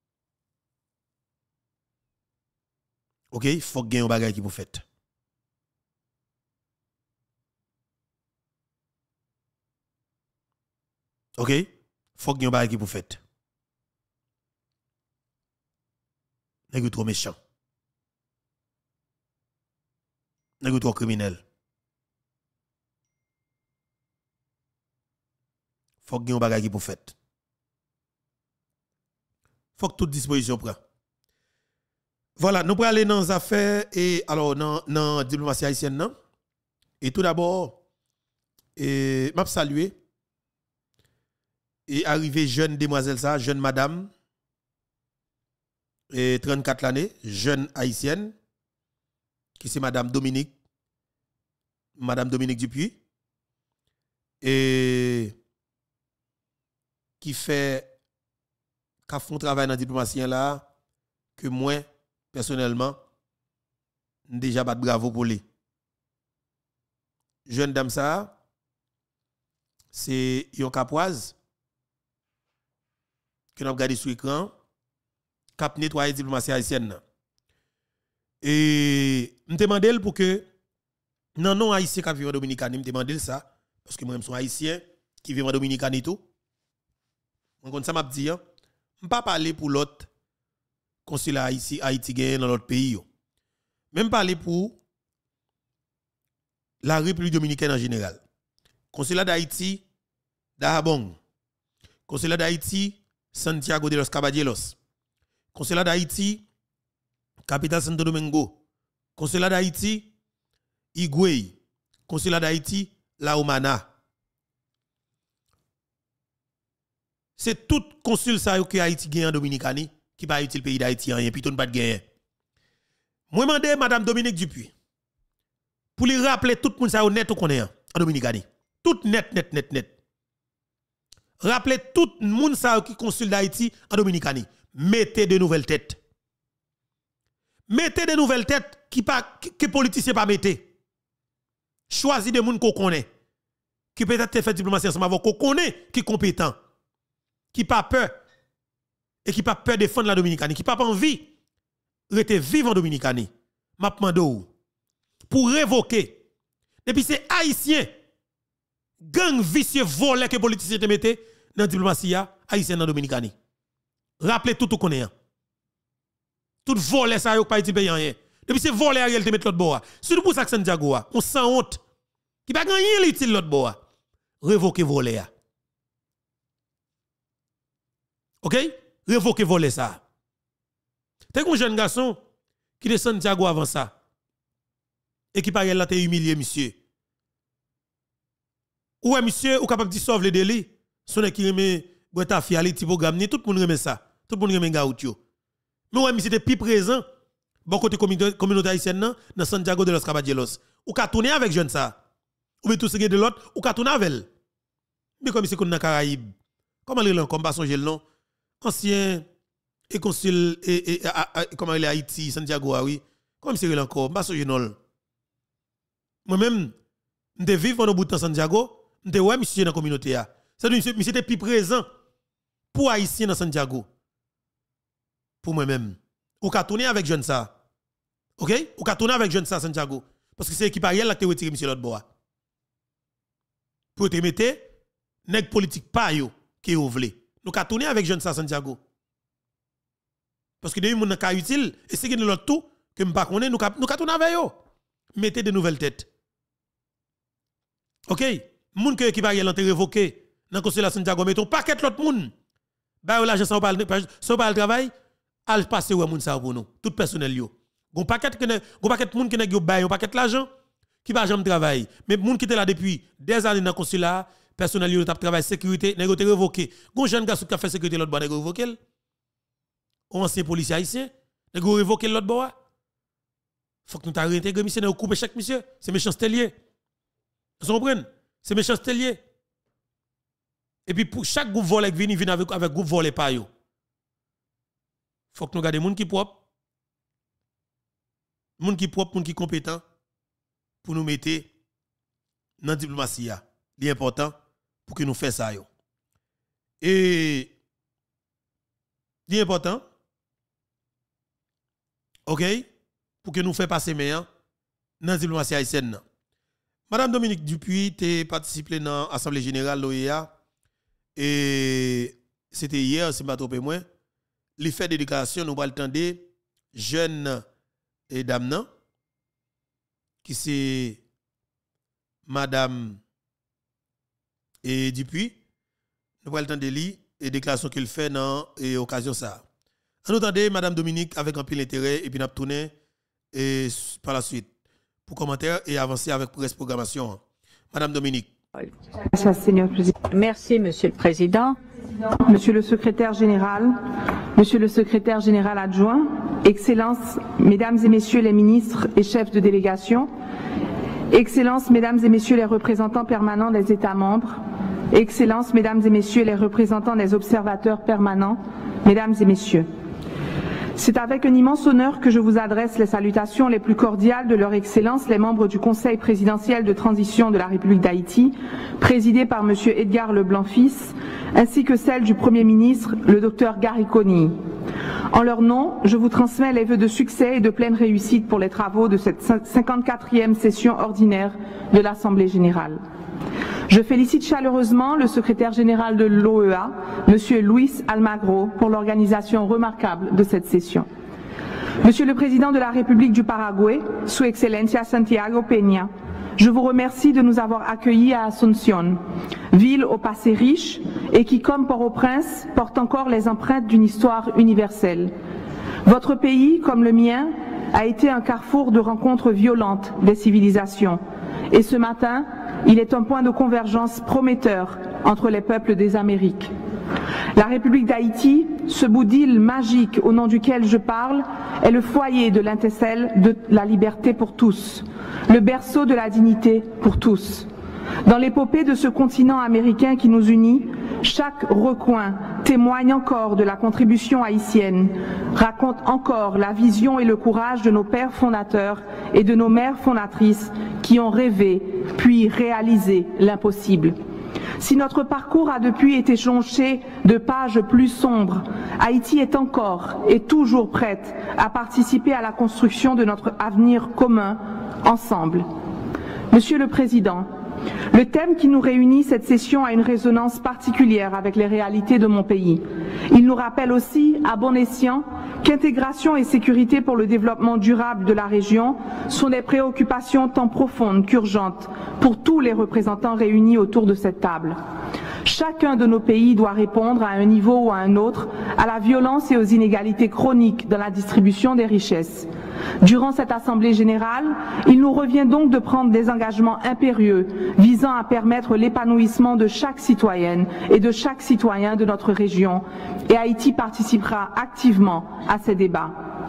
OK, faut que un bagage qui vous faites. OK, faut que un bagage qui vous faites. Nèg trop méchant. Nèg trop criminel. Faut que vous bagage qui pour fait. Faut que toute disposition prend. Voilà, nous pour aller dans les affaires et alors dans dans diplomatie haïtienne non. Et tout d'abord et m'a saluer et arrivé jeune demoiselle ça, jeune madame et trente-quatre l'année, jeune haïtienne qui c'est madame Dominique madame Dominique Dupuis et qui fait qui font travail dans la diplomatie là que moi personnellement déjà pas de bravo pour lui. Jeune dame ça c'est yon capoise que nous regardé sur écran cap nettoyer diplomatie haïtienne. Et me demandé pour que non non haïtien qui vivent en Dominicanie, me demandé ça parce que moi je suis haïtien qui vivent en Dominicanie et tout. Comme ça m'a dit, je ne pas parler pour l'autre consulat ici Haïti gagne dans l'autre pays. Même parler pour la République dominicaine en général. Consulat d'Haïti Dahabong. Consulat d'Haïti Santiago de los Caballeros. Consulat d'Haïti capitale Santo Domingo. Consulat d'Haïti Higüey. Consulat d'Haïti La Humana. C'est tout consul ça que Haïti gagne en Dominicanie qui pas utile pays d'Haïti rien puis tout pas de gagne. Moi mandé madame Dominique Dupuis pour lui rappeler tout le monde ça net qu'on est en Dominicanie. Tout net net net net. Rappelez tout le monde ça qui consul d'Haïti en Dominicanie. Mettez de nouvelles têtes. Mettez de nouvelles têtes qui pas que politiciens pas mettez. Choisissez des gens qu'on connaît qui peut-être fait diplomatie ensemble avec qu'on connaît qui compétent. Qui pas peur et qui pas peur de défendre la Dominicanie, qui pas envie de rester vivre en Dominicanie, m'a demandé pour révoquer. Depuis c'est haïtien, gang vicieux volé que les politiciens te mettent dans la diplomatie haïtienne dans la Dominicanie. Rappelez tout tout qu'on est. Tout volé ça yo pas été payé rien. Depuis c'est volé Ariel te mettre l'autre bois. Surtout pour ça que Santiago on sans honte. Qui pas gagner l'utile l'autre bois. Révoquer volé. OK? Révoquer volé ça. T'es un jeune garçon qui de Santiago avant ça. Et qui paraît là te humilié monsieur. Ouais monsieur ou capable de sauver le délit. Son qui remet boîte à fiali typogramme tout le monde remet ça. Tout le monde remet gaout. Mais ouais monsieur était plus présent. Bon côté communauté haïtienne dans Santiago de los Caballeros. Ou ka tourner avec jeune ça. Ou bien tout ce qui est de l'autre ou ka tourner avec elle. Mais comme c'est qu'on dans Caraïbes. Comment il est comme pas songer le nom ancien et consul et, et, et comment il est Haïti Santiago oui. Comme c'est encore pas songer non. Moi-même m'te vivre dans bout de Santiago, m'te ouais monsieur dans la communauté a. C'est monsieur monsieur était plus présent pour haïtien dans Santiago. Pour moi-même. Ou ka tourner avec jeune ça. OK? Ou ka tourner avec jeune ça Santiago parce que c'est équipe Ariel là te retirer monsieur l'autre bois. Pour te mettre nèg politique pas yo qui ou vle. Nous ka tourner avec jeune ça Santiago. Parce que des moun ka utile et c'est que l'autre tout que m'pa connaît nous ka nous ka tourner avec yo. Mettez de nouvelles têtes. OK? Moun que équipe Ariel te révoqué dans conseil la Santiago mettons paquet l'autre moun. Ba l'argent ça pas ça pas le travail. Al passer ou moun ça pour nous tout personnel yo gon paquet que gon paquet moun qui nèg yo bay un paquet l'argent qui va jamais travailler mais moun qui était là depuis des années dans consulat personnel yo t'a travail sécurité nèg yo te révoqué gon jeune garçon qui a fait sécurité l'autre bois nèg yo révoqué on ancien policier haïtien nèg yo révoqué l'autre bois faut que nous t'a réintégrer monsieur nèg couper chaque monsieur c'est méchanceté lié vous comprenez c'est méchanceté lié et puis pour chaque groupe volé qui vient vient avec avec groupe volé pas yo. Faut que nous gardions moun qui propre, moun qui propre, moun qui compétent pour nous mettre dans la diplomatie. C'est important pour que nous fassions ça. Yo. Et c'est important, ok, pour que nous fassions passer meilleur dans la diplomatie haïtienne. Madame Dominique Dupuis, tu as participé dans l'Assemblée générale de l'O E A et c'était hier, c'est pas trop moins. Les faits de déclaration, nous allons attendre jeune et dame qui c'est madame et Dupuis. Nous allons attendre lui et déclaration qu'il fait dans l'occasion ça. On attendait madame Dominique avec un peu d'intérêt et puis nous allons tourner et par la suite pour commentaire et avancer avec pour programmation. Madame Dominique. Merci monsieur le président. Monsieur le secrétaire général, Monsieur le secrétaire général adjoint, Excellences, Mesdames et Messieurs les ministres et chefs de délégation, Excellences, Mesdames et Messieurs les représentants permanents des États membres, Excellences, Mesdames et Messieurs les représentants des observateurs permanents, Mesdames et Messieurs. C'est avec un immense honneur que je vous adresse les salutations les plus cordiales de leur Excellence, les membres du Conseil présidentiel de transition de la République d'Haïti, présidé par M. Edgar Leblanc-Fils, ainsi que celles du Premier ministre, le docteur Gary Conille. En leur nom, je vous transmets les vœux de succès et de pleine réussite pour les travaux de cette cinquante-quatrième session ordinaire de l'Assemblée générale. Je félicite chaleureusement le secrétaire général de l'O E A, M. Luis Almagro, pour l'organisation remarquable de cette session. Monsieur le Président de la République du Paraguay, Su Excelencia Santiago Peña, je vous remercie de nous avoir accueillis à Asunción, ville au passé riche et qui, comme Port-au-Prince, porte encore les empreintes d'une histoire universelle. Votre pays, comme le mien, a été un carrefour de rencontres violentes des civilisations. Et ce matin, il est un point de convergence prometteur entre les peuples des Amériques. La République d'Haïti, ce bout d'île magique au nom duquel je parle, est le foyer de l'intercelle de la liberté pour tous, le berceau de la dignité pour tous. Dans l'épopée de ce continent américain qui nous unit, chaque recoin témoigne encore de la contribution haïtienne, raconte encore la vision et le courage de nos pères fondateurs et de nos mères fondatrices qui ont rêvé puis réalisé l'impossible. Si notre parcours a depuis été jonché de pages plus sombres, Haïti est encore et toujours prête à participer à la construction de notre avenir commun, ensemble. Monsieur le Président, le thème qui nous réunit cette session a une résonance particulière avec les réalités de mon pays. Il nous rappelle aussi, à bon escient, qu'intégration et sécurité pour le développement durable de la région sont des préoccupations tant profondes qu'urgentes pour tous les représentants réunis autour de cette table. Chacun de nos pays doit répondre à un niveau ou à un autre à la violence et aux inégalités chroniques dans la distribution des richesses. Durant cette Assemblée générale, il nous revient donc de prendre des engagements impérieux visant à permettre l'épanouissement de chaque citoyenne et de chaque citoyen de notre région, et Haïti participera activement à ces débats.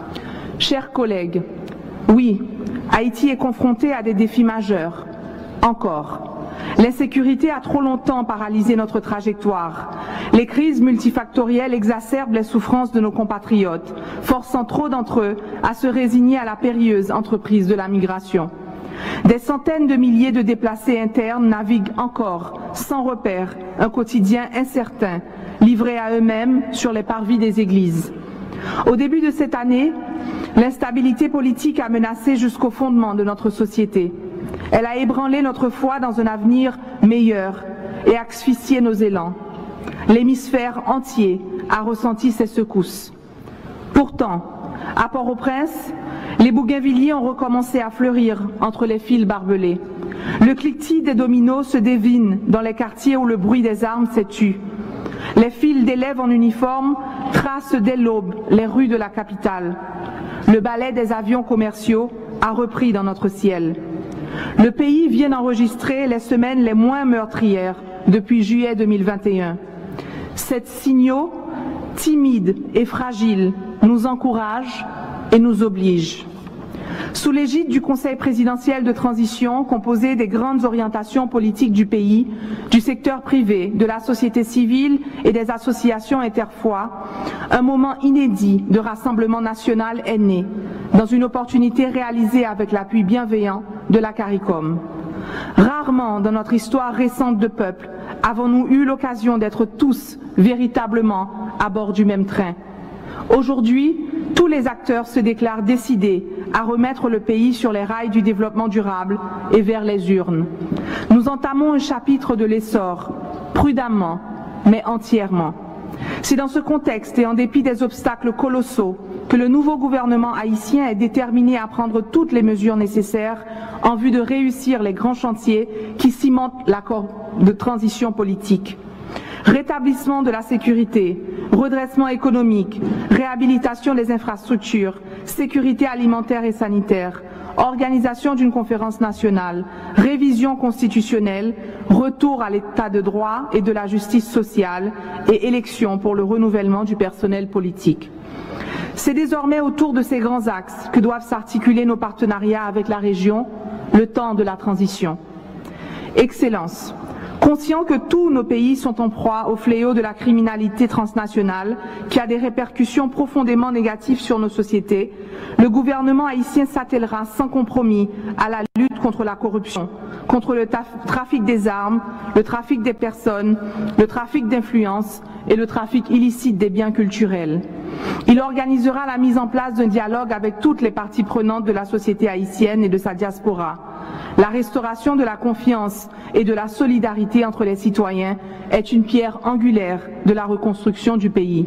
Chers collègues, oui, Haïti est confronté à des défis majeurs, encore. L'insécurité a trop longtemps paralysé notre trajectoire. Les crises multifactorielles exacerbent les souffrances de nos compatriotes, forçant trop d'entre eux à se résigner à la périlleuse entreprise de la migration. Des centaines de milliers de déplacés internes naviguent encore, sans repère, un quotidien incertain, livrés à eux-mêmes sur les parvis des églises. Au début de cette année, l'instabilité politique a menacé jusqu'au fondement de notre société. Elle a ébranlé notre foi dans un avenir meilleur et asphyxié nos élans. L'hémisphère entier a ressenti ces secousses. Pourtant, à Port-au-Prince, les bougainvilliers ont recommencé à fleurir entre les fils barbelés. Le cliquetis des dominos se dévine dans les quartiers où le bruit des armes s'est tu. Les files d'élèves en uniforme tracent dès l'aube les rues de la capitale. Le ballet des avions commerciaux a repris dans notre ciel. Le pays vient d'enregistrer les semaines les moins meurtrières depuis juillet deux mille vingt et un. Ces signaux, timides et fragiles, nous encouragent et nous obligent. Sous l'égide du Conseil présidentiel de transition, composé des grandes orientations politiques du pays, du secteur privé, de la société civile et des associations interfoi, un moment inédit de rassemblement national est né, dans une opportunité réalisée avec l'appui bienveillant de la CARICOM. Rarement dans notre histoire récente de peuple avons-nous eu l'occasion d'être tous véritablement à bord du même train. Aujourd'hui, tous les acteurs se déclarent décidés à remettre le pays sur les rails du développement durable et vers les urnes. Nous entamons un chapitre de l'essor, prudemment, mais entièrement. C'est dans ce contexte et en dépit des obstacles colossaux que le nouveau gouvernement haïtien est déterminé à prendre toutes les mesures nécessaires en vue de réussir les grands chantiers qui cimentent l'accord de transition politique. Rétablissement de la sécurité, redressement économique, réhabilitation des infrastructures, sécurité alimentaire et sanitaire, organisation d'une conférence nationale, révision constitutionnelle, retour à l'état de droit et de la justice sociale et élection pour le renouvellement du personnel politique. C'est désormais autour de ces grands axes que doivent s'articuler nos partenariats avec la région, le temps de la transition. Excellence. Conscient que tous nos pays sont en proie au fléau de la criminalité transnationale qui a des répercussions profondément négatives sur nos sociétés, le gouvernement haïtien s'attellera sans compromis à la lutte contre la corruption, contre le trafic des armes, le trafic des personnes, le trafic d'influence et le trafic illicite des biens culturels. Il organisera la mise en place d'un dialogue avec toutes les parties prenantes de la société haïtienne et de sa diaspora. La restauration de la confiance et de la solidarité entre les citoyens est une pierre angulaire de la reconstruction du pays.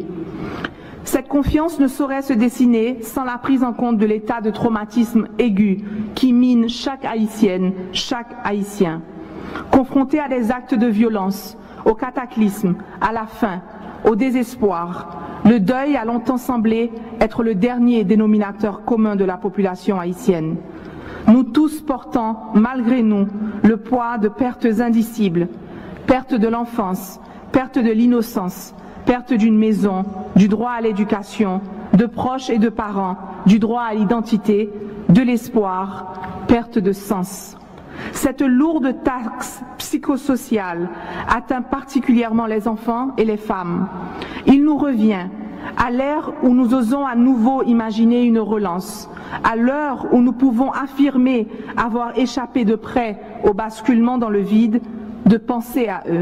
Cette confiance ne saurait se dessiner sans la prise en compte de l'état de traumatisme aigu qui mine chaque haïtienne, chaque haïtien. Confronté à des actes de violence, au cataclysme, à la faim, au désespoir, le deuil a longtemps semblé être le dernier dénominateur commun de la population haïtienne. Nous tous portons, malgré nous, le poids de pertes indicibles, perte de l'enfance, perte de l'innocence, perte d'une maison, du droit à l'éducation, de proches et de parents, du droit à l'identité, de l'espoir, perte de sens. Cette lourde taxe psychosociale atteint particulièrement les enfants et les femmes. Il nous revient, à l'ère où nous osons à nouveau imaginer une relance, à l'heure où nous pouvons affirmer avoir échappé de près au basculement dans le vide, de penser à eux,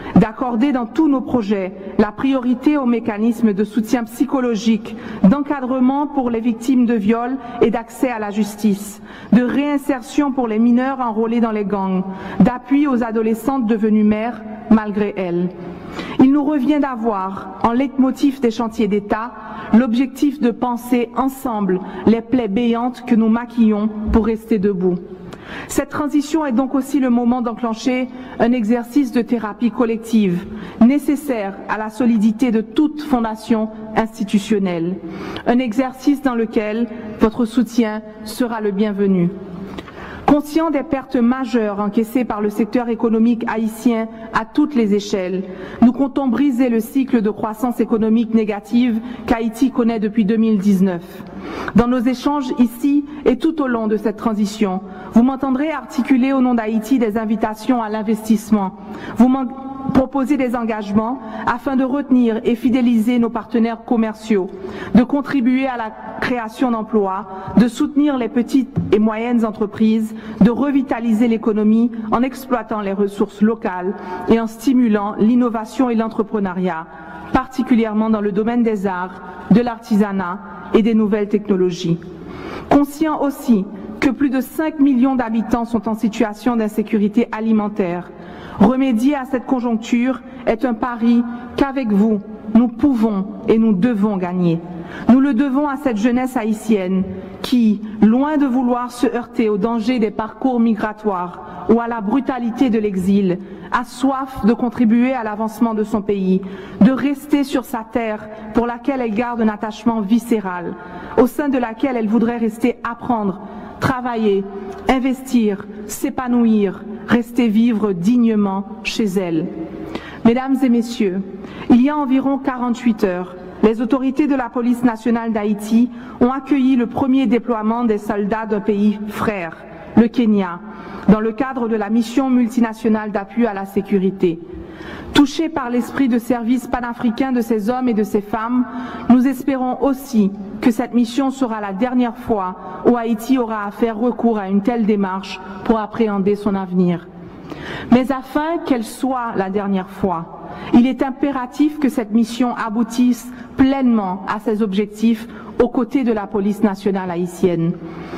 d'accorder dans tous nos projets la priorité aux mécanismes de soutien psychologique, d'encadrement pour les victimes de viol et d'accès à la justice, de réinsertion pour les mineurs enrôlés dans les gangs, d'appui aux adolescentes devenues mères malgré elles. Il nous revient d'avoir, en leitmotiv des chantiers d'État, l'objectif de penser ensemble les plaies béantes que nous maquillons pour rester debout. Cette transition est donc aussi le moment d'enclencher un exercice de thérapie collective, nécessaire à la solidité de toute fondation institutionnelle. Un exercice dans lequel votre soutien sera le bienvenu. Conscient des pertes majeures encaissées par le secteur économique haïtien à toutes les échelles, nous comptons briser le cycle de croissance économique négative qu'Haïti connaît depuis deux mille dix-neuf. Dans nos échanges ici et tout au long de cette transition, vous m'entendrez articuler au nom d'Haïti des invitations à l'investissement. Vous proposer des engagements afin de retenir et fidéliser nos partenaires commerciaux, de contribuer à la création d'emplois, de soutenir les petites et moyennes entreprises, de revitaliser l'économie en exploitant les ressources locales et en stimulant l'innovation et l'entrepreneuriat, particulièrement dans le domaine des arts, de l'artisanat et des nouvelles technologies. Conscient aussi que plus de cinq millions d'habitants sont en situation d'insécurité alimentaire. Remédier à cette conjoncture est un pari qu'avec vous, nous pouvons et nous devons gagner. Nous le devons à cette jeunesse haïtienne qui, loin de vouloir se heurter aux dangers des parcours migratoires ou à la brutalité de l'exil, a soif de contribuer à l'avancement de son pays, de rester sur sa terre pour laquelle elle garde un attachement viscéral, au sein de laquelle elle voudrait rester apprendre, travailler, investir, s'épanouir, rester vivre dignement chez elle. Mesdames et messieurs, il y a environ quarante-huit heures, les autorités de la police nationale d'Haïti ont accueilli le premier déploiement des soldats d'un pays frère, le Kenya, dans le cadre de la mission multinationale d'appui à la sécurité. Touchés par l'esprit de service panafricain de ces hommes et de ces femmes, nous espérons aussi que cette mission sera la dernière fois où Haïti aura à faire recours à une telle démarche pour appréhender son avenir. Mais afin qu'elle soit la dernière fois, il est impératif que cette mission aboutisse pleinement à ses objectifs aux côtés de la police nationale haïtienne.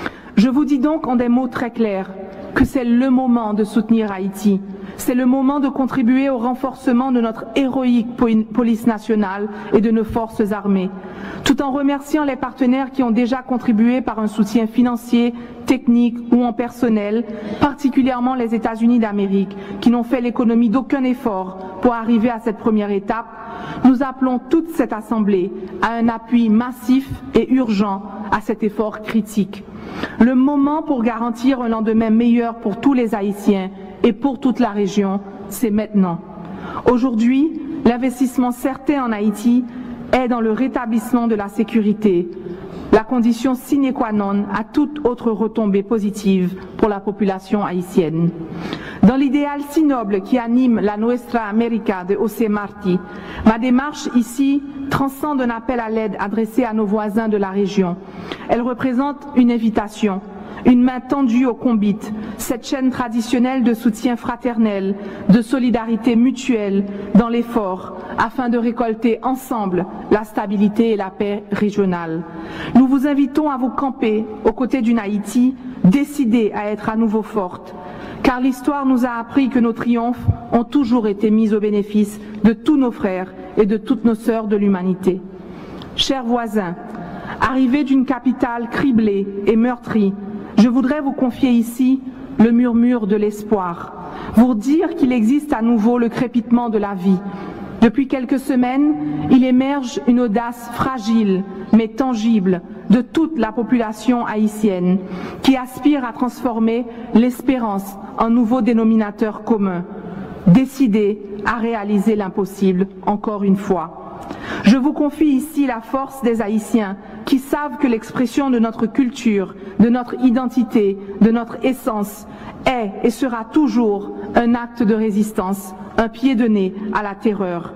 Je vous dis donc en des mots très clairs que c'est le moment de soutenir Haïti. C'est le moment de contribuer au renforcement de notre héroïque police nationale et de nos forces armées, tout en remerciant les partenaires qui ont déjà contribué par un soutien financier, technique ou en personnel, particulièrement les États-Unis d'Amérique, qui n'ont fait l'économie d'aucun effort pour arriver à cette première étape. Nous appelons toute cette Assemblée à un appui massif et urgent à cet effort critique. Le moment pour garantir un lendemain meilleur pour tous les Haïtiens et pour toute la région, c'est maintenant. Aujourd'hui, l'investissement certain en Haïti est dans le rétablissement de la sécurité, la condition sine qua non à toute autre retombée positive pour la population haïtienne. Dans l'idéal si noble qui anime la Nuestra América de José Martí, ma démarche ici transcende un appel à l'aide adressé à nos voisins de la région. Elle représente une invitation, une main tendue au combit, cette chaîne traditionnelle de soutien fraternel, de solidarité mutuelle dans l'effort, afin de récolter ensemble la stabilité et la paix régionale. Nous vous invitons à vous camper aux côtés d'une Haïti décidée à être à nouveau forte, car l'histoire nous a appris que nos triomphes ont toujours été mis au bénéfice de tous nos frères et de toutes nos sœurs de l'humanité. Chers voisins, arrivés d'une capitale criblée et meurtrie, je voudrais vous confier ici le murmure de l'espoir, vous dire qu'il existe à nouveau le crépitement de la vie. Depuis quelques semaines, il émerge une audace fragile mais tangible de toute la population haïtienne qui aspire à transformer l'espérance en nouveau dénominateur commun, décidée à réaliser l'impossible encore une fois. Je vous confie ici la force des Haïtiens qui savent que l'expression de notre culture, de notre identité, de notre essence est et sera toujours un acte de résistance, un pied de nez à la terreur.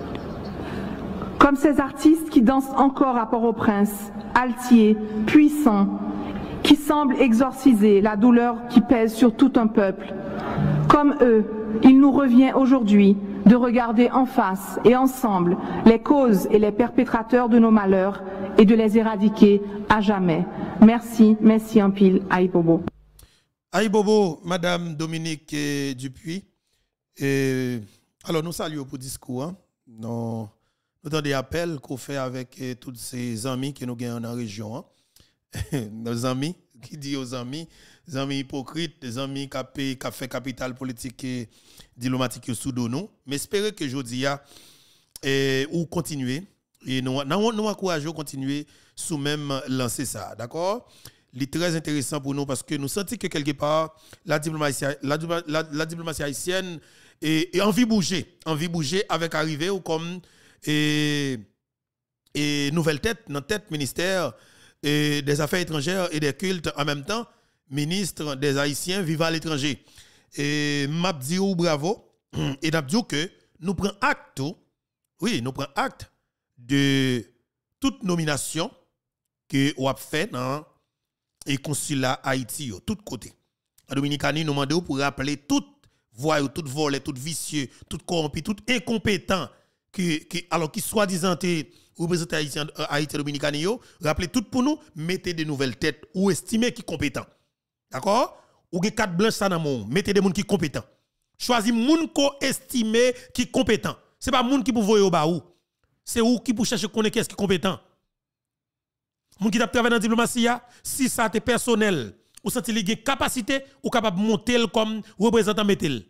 Comme ces artistes qui dansent encore à Port-au-Prince, altiers, puissants, qui semblent exorciser la douleur qui pèse sur tout un peuple. Comme eux, il nous revient aujourd'hui de regarder en face et ensemble les causes et les perpétrateurs de nos malheurs et de les éradiquer à jamais. Merci, merci en pile, Aïe Bobo. Aïe Bobo, Madame Dominique eh, Dupuis. Eh, alors, nous saluons pour le discours. Hein. Nous, nous avons des appels qu'on fait avec eh, tous ces amis que nous avons dans la région. Hein. Nos amis, qui dit aux amis, des amis hypocrites, des amis qui ont fait capital politique et diplomatique sous nous. Mais espérons que je dis, eh, ou continuer. Et nous, nous, nous encourageons à continuer sous même lancer ça. D'accord? C'est très intéressant pour nous parce que nous sentons que quelque part, la diplomatie, la, la, la diplomatie haïtienne est, est envie de bouger. Envie de bouger avec arrivée ou comme et, et nouvelle tête, notre tête ministère et des Affaires étrangères et des cultes en même temps, ministre des Haïtiens vivant à l'étranger. Et m'a dit bravo et n'a dit que nous prenons acte, oui, nous prenons acte de toute nomination que on a fait dans et consulat Haïti de tous côtés. En Dominicanie nous demandons pour rappeler toute voie, tout volé, tout vicieux, tout corrompu, tout incompétent que, que alors qui soi-disant représentant haïtien Haïti Dominicanie yo, rappelez tout pour nous, mettez de nouvelles têtes ou estimez qui compétent. D'accord? Ou gen quatre blanches ça dans monde, mettez des gens qui compétent. Choisis moun ko estimé qui compétent. C'est pas moun qui pour voyer au bas ou. C'est où qui pour chercher connaître qu'est-ce qui est compétent. Moun qui t'a travaillé dans la diplomatie, si ça te personnel, ou senti li gen capacité ou capable monter comme représentant metel.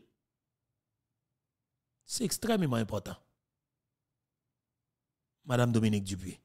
C'est extrêmement important. Madame Dominique Dupuis.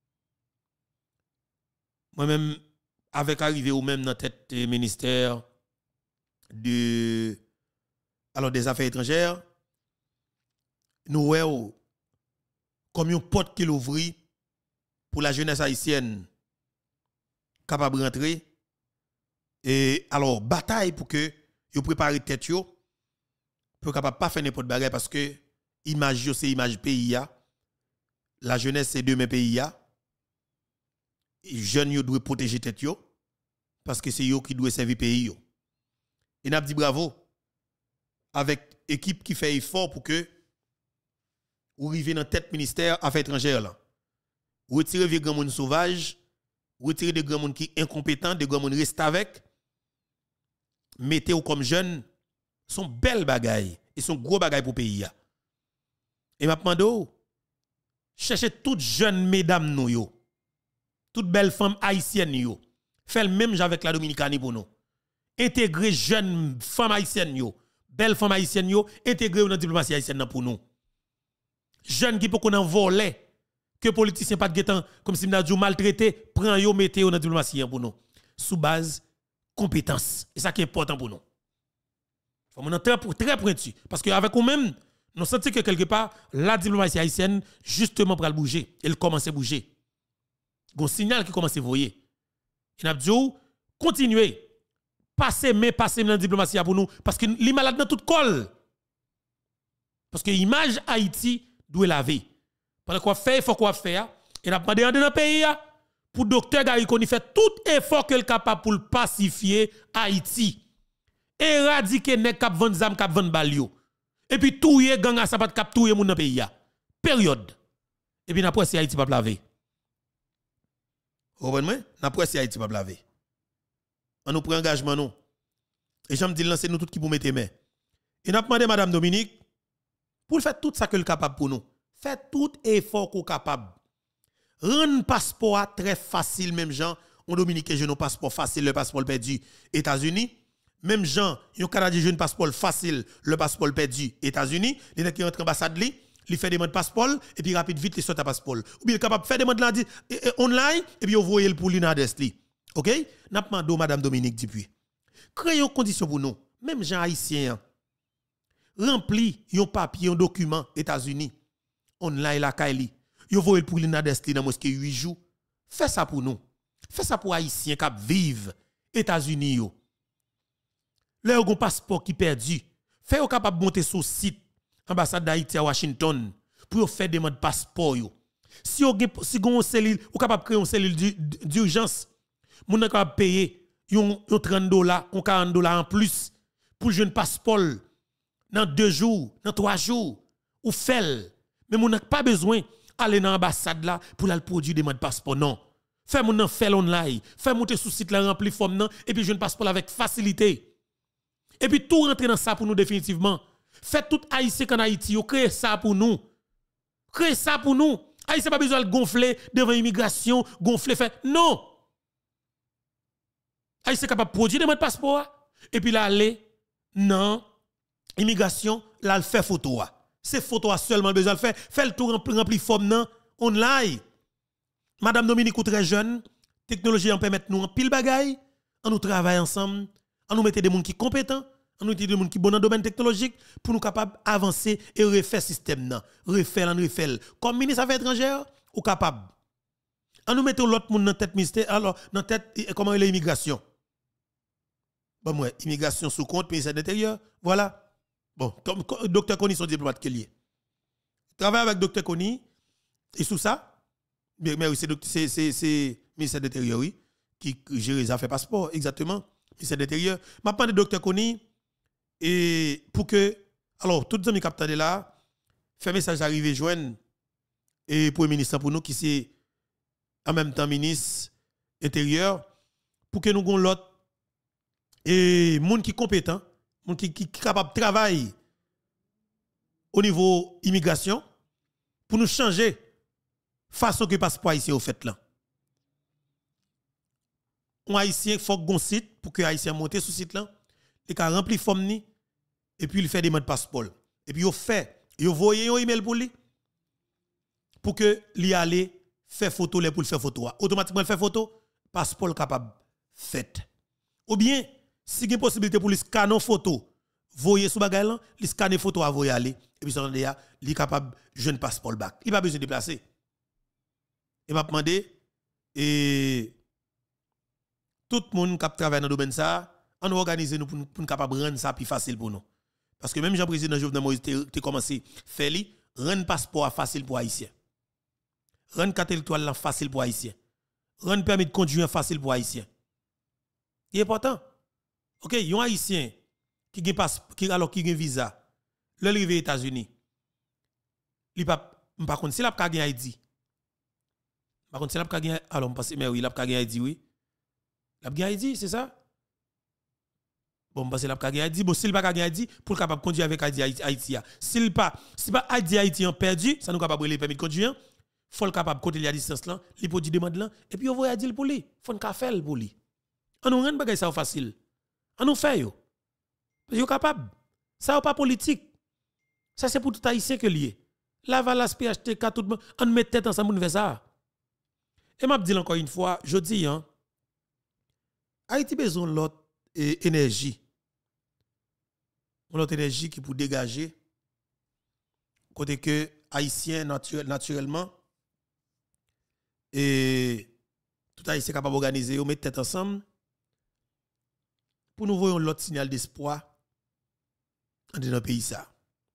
Moi-même, avec arrivé ou même dans la tête du ministère de, alors des Affaires étrangères, nous voyons comme une porte qui l'ouvre pour la jeunesse haïtienne capable de rentrer. Et alors, bataille pour que vous préparez tête yo, pour capable pas faire n'importe bagarre parce que image c'est image pays. La jeunesse c'est demain pays. Les jeunes yo doivent protéger tête yo parce que c'est eux qui doivent servir pays yo. Et n'a dit bravo avec équipe qui fait effort pour que ou arriver dans tête ministère affaires étrangères là. Retirer des grands monde sauvages, retirer des grands monde qui incompétents, des grands monde reste avec. Mettez-vous comme jeunes sont belles bagailles et sont gros bagailles pour pays. Et m'a demandé cherchez toutes jeunes mesdames nous yo, toutes belles femmes haïtiennes yo. Fait le même avec la Dominicanie pour nous. Intégrer jeunes femmes haïtiennes yo, belles femmes haïtiennes yo, intégrer dans la diplomatie haïtienne pour nous. Jeunes qui peut qu'on en voler que politiciens pas de guetan comme si m'dadjou maltraité, prend yo mettez yo dans la diplomatie pour nous. Sous base compétence. Et ça qui est important pour nous. Faut nous très très pointu parce que avec nous même nous sentons que quelque part la diplomatie haïtienne justement pour bouger, elle commence à bouger. Gon signal qui commence à voyer. Et n'a dit continuer passer mais passer dans la diplomatie pour nous parce que les malades dans toute colle. Parce que l'image Haïti doit laver. Pendant qu'on fait, il faut qu'on faire. Et n'a pas demandé dans le pays pour docteur Gariconi fait tout effort qu'il est capable pour pacifier Haïti. Éradiquer les cap vingt zam cap vingt balio. Et puis touyer gang à sapat cap touyer moun dans pays période. Et puis n'après si Haïti pas laver. Vous comprenez? N'après si Haïti pas laver. On nous prend engagement nous. Et j'aime dire lancer nous tout qui pour mettre main. Et n'a demandé madame Dominique pour faire tout ça que le capable pour nous. Faites tout effort qu'on capable. Rendre passeport très facile même gens, on Dominique jeune passeport facile, le passeport perdu États-Unis. Même gens, yon Canadien jeune passeport facile, le passeport perdu États-Unis, les qui rentre ambassade li, li fait demande passeport et puis rapide vite li sort à passeport. Ou bien capable faire demande online et puis voyez le pour l'inades li. OK? N'a pas demandé madame Dominique Dupuis. Créons condition pour nous, même gens haïtiens rempli yon papier, un document États-Unis. Online la kaili. Yo voyez pour l'inades li dans mosquée huit jours. Fais ça pour nous. Fais ça pour haïtiens qui vivent États-Unis yo. Leur gon passeport qui perdu, fait au capable monter sur site ambassade d'Haïti à Washington pour faire demande passeport yo. Si on si gon cellule, ou capable créer une cellule d'urgence, moun nan capable payer yon trente dollars, yon quarante dollars en plus pour jeune passeport dans deux jours, dans trois jours ou fait. Mais on n'a pas besoin d'aller dans l'ambassade là pour aller produire des modes de passeport. Non. Fais mon nan fait online. Fais monter sous site là rempli forme nan et puis je ne passeport avec facilité. Et puis tout rentrer dans ça pour nous définitivement. Faites tout Haïtien en Haïti, créez ça pour nous. Créez ça pour nous. Haïtien pas besoin de gonfler devant l'immigration, gonfler fait non. Haïtien capable de produire des modes de passeport et puis là aller non immigration là le fait photo. C'est photo seulement besoin de faire. Fait le tour rempli, rempli forme nan online. Madame Dominique ou très jeune, technologie en permet nous en pile bagaille, on nous travaille ensemble, on nous mette des gens qui sont compétents, on nous mette des gens qui sont bons dans le domaine technologique pour nous capables d'avancer et refaire le système nan, refaire en refaire. Comme ministre des Affaires étrangères, ou capable. On nous mette l'autre monde dans tête ministère, alors dans tête comment est l'immigration. Bon moi, immigration sous compte ministère de l'Intérieur, voilà. Bon, comme docteur Kony son diplomate qui lié. Travaille avec docteur Kony et sous ça mais, mais oui, c'est c'est ministère de l'Intérieur oui, qui gère les affaires passeport exactement, ministère de l'Intérieur. M'a parlé de docteur Kony et pour que alors tous les amis capteurs de là fait message arrivé joindre et premier ministre pour nous qui c'est en même temps ministre intérieur pour que nous gon l'autre et monde qui compétent, monde qui qui capable de travailler au niveau immigration pour nous changer façon que passeport haïtien au fait là. Un haïtien faut gon site pour que haïtien monte sur site là, il ka rempli forme ni et puis il fait des modes passeport. Et puis il fait, il voyé un email pour lui pour que lui aller faire photo les pour le faire photo. Automatiquement il fait photo, passeport capable fait. Ou bien si il y a une possibilité pour lui scanner photo, voyez sous bagay là, lui scanner photo à voyer aller et puis ça il est capable jeune passeport back. Il pas besoin de déplacer. Il m'a demandé et tout le monde qui travaille dans le domaine ça, on organise nous pour pour capable rendre ça plus facile pour nous. Parce que même Jean-Président Jovenel Moïse a commencé à faire li rendre passeport facile pour haïtien. Rendre carte électorale facile pour haïtien. Rendre permis de conduire facile pour haïtien. C'est important. OK, yon haïtien qui gen passe qui alors qui gen visa, le arrivé aux États-Unis. Il pas par contre si la ka gen Haïti. Par contre si la ka gen alors on pense mais oui, la ka gen Haïti oui. La ka gen Haïti, c'est ça? Bon parce que la ka gen Haïti, bon s'il pas ka gen Haïti pour capable conduire avec Haïti Haïti. S'il pas si pas Haïti Haïti en perdu, ça nous capable les permis de conduire. Faut le capable côté la distance là, li pour di demande là et puis on va dire pour lui, faut ka faire pour lui. On nous rend bagay ça facile. On nous fait yo. Yo capable. Ça pas politique. Ça c'est pour tout haïtien que lié. La Valas P H T K tout le monde on met tête ensemble pour faire ça. Et m'a dit encore une fois, je dis hein Haïti besoin l'autre énergie. L'autre énergie qui pour dégager côté que haïtien naturel, naturellement et tout haïtien capable d'organiser, on met tête ensemble pour nous voir l'autre signal d'espoir dans le pays ça.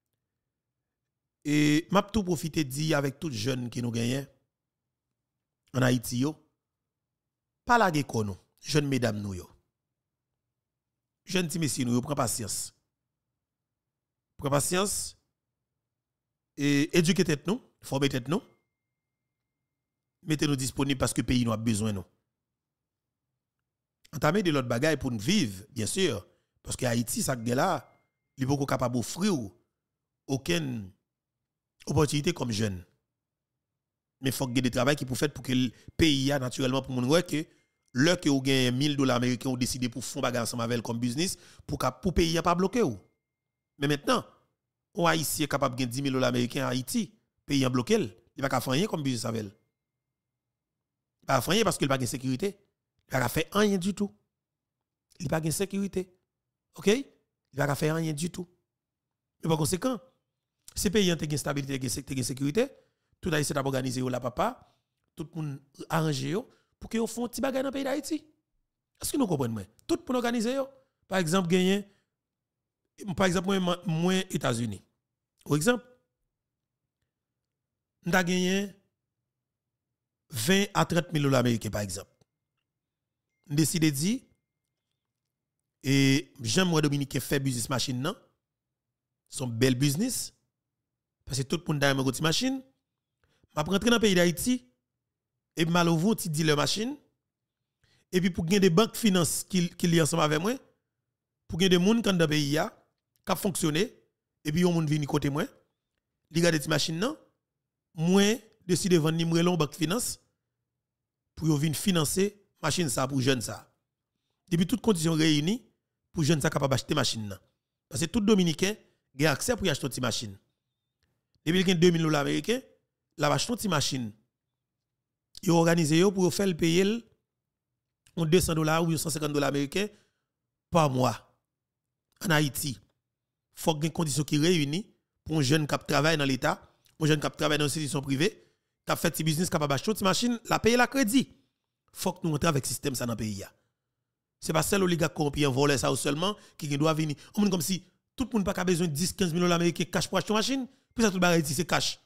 Et m'a tout profiter dire avec tous les jeunes qui nous gagnent en Haïti yo, pas la geko nous, jeunes mesdames nous yo. Jeunes petits messieurs nous yo, prends patience. Prends patience et éduquez tête nous, formez tête nous. Mettez-nous disponibles parce que le pays nous a besoin nous. Entamer de l'autre bagaille pour nous vivre, bien sûr, parce que Haïti ça là, il est beaucoup capable d'offrir aucune opportunité comme jeune. Mais il faut qu'il y ait des travail qui pour faire pour que le pays a naturellement pour nous que l'heure que vous gagnez mille dollars américains ou décidé pour faire bagarre ensemble avec comme business pour que pour pays a pas bloqué ou. Mais maintenant, on Haïti est capable de gagner dix mille dollars américains en Haïti, pays a bloqué, il va pas faire rien comme business avec. Il va faire rien parce qu'il n'a pas de sécurité. Il va pas faire rien du tout. Il n'a pas de sécurité. OK? Il va faire rien du tout. Mais par conséquent, ces pays ont une stabilité, une sécurité, tout Haïtien a organisé la papa, tout le monde arrangé pour qu'ils font un petit bagage dans le pays d'Haïti. Est-ce que nous comprenons? Tout le monde organisé. Par exemple, gagner, par exemple, moi, moi États-Unis. Par exemple, nous avons gagné vingt à trente mille dollars américains, par exemple. Nous décidons de dire, et j'aime moi Dominique fait business machine, non? Son bel business. parce que tout le monde a une petite machine. Je rentre dans le pays d'Haïti, et puis je ouvre un petit dealer machine. Et puis pour gagner des banques finances qui qui lient ensemble avec moi, pour gagner des gens qui dans le pays a qui fonctionner et puis yon moun vini côté moi, li gade ti machine nan, moi décide vendre ni m'relon banque finance pour yon vinn financer machine ça pour jeune ça. Depuis toutes conditions réunies pour jeune ça capable acheter machine nan. Parce que tout dominicain a accès pour acheter une machine. Depuis qu'il y a deux mille dollars américains, la acheter une machine. Ils organisé pour faire le payer on deux cents dollars ou cent cinquante dollars américains par mois en Haïti. Il faut que des conditions qui réunissent pour un jeune qui travaille dans l'État, un jeune qui travaille dans une institution privée, qui a fait ses business capable d'acheter une machine, la payer la crédit. Il faut que nous entrions avec le système ça dans le pays. Ce n'est pas seul oligarque corrompu en voler ça ou seulement qui doit venir. On dit comme si tout le monde n'a pas besoin de dix quinze mille dollars américains cash pour acheter une machine, puis ça tout le monde c'est cash.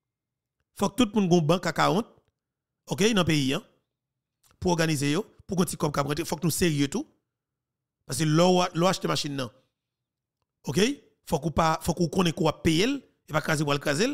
Il faut que tout le monde ait une banque à quarante, OK, dans le pays, hein, pour organiser yo. Pour qu'on comme cap il faut que nous sérieux tout parce que l'eau l'eau acheter machine non OK faut qu'on pas faut qu'on connaît quoi payer et pas craser pour le craser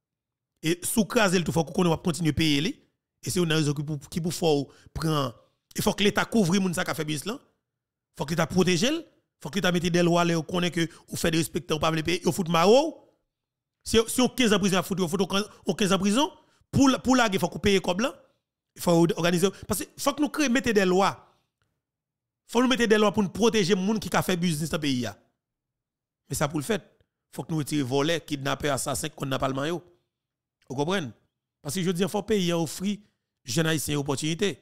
et sous craser tout faut qu'on connaît continuer payer et c'est une raison qui pour qui pour faut prendre il faut que l'état couvre moun ça qui fait business là faut que l'état protège faut que l'état mette des lois là connaît que ou fait de respecter ou pas veut payer au foot maro si si on quinze ans prison à foot au foot on quinze ans prison pour pour la il faut qu'on paye comme là. Il faut organiser parce que faut que nous créer mettre des lois. Faut nous mettre des lois pour nous protéger les gens qui a fait business dans le pays. Mais ça pour le fait, faut que nous retirions volets, kidnappeurs, assassins qu'on n'a pas le maillot. Vous comprenez? Parce que je dis il faut payer offrir jeunes haïtiens opportunité.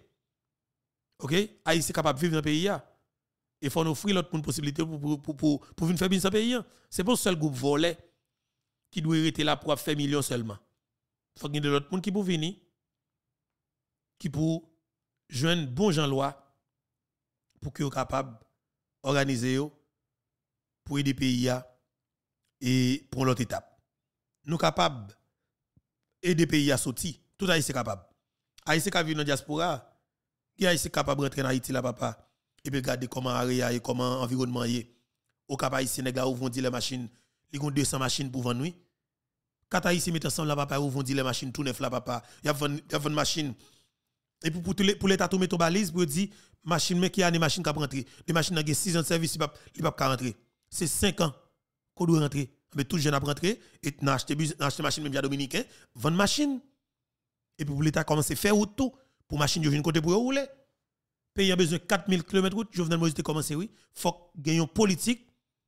OK? Haïtien capable de vivre dans le pays. Il faut nous offrir l'autre possibilité pour pour pour pour, pour venir faire business dans le pays. C'est pas le seul groupe volet qui doit rester là pour faire millions seulement. Il faut qu'il y ait de l'autre monde qui pour venir qui pour joindre bon gens loi pour que soient capable organiser pour aider pays et pour l'autre étape. Nous capables aider pays à sortir, tout Haïtien capable. Haïtien qui vit dans la diaspora, qui Haïtien capable rentrer en Haïti là papa et puis regarder comment area et comment environnement est. Au cap Haïtien les gars vont dire les machines, ils ont deux cents machines pour vendre nuit. Quand Haïtien met ensemble là papa, ils vont dire les machines tout neuf là papa, il y a une machine. Et pour, pour, pour l'État, tout mettre balise pour dire, machine, mais qui a des machines qui peuvent rentrer. Les machines qui ont six ans de service, ils ne peuvent pas rentrer. C'est cinq ans qu'on doit rentrer. Mais tout jeune a rentrer, et n'a acheté une machine, même via Dominicain, vendre machine. Et puis pour l'État, commencer à faire tout pour machine, je viens côté pour rouler. Pays a besoin de quatre mille kilomètres route, Jovenel Moïse a commencé, oui. Il faut gagner une politique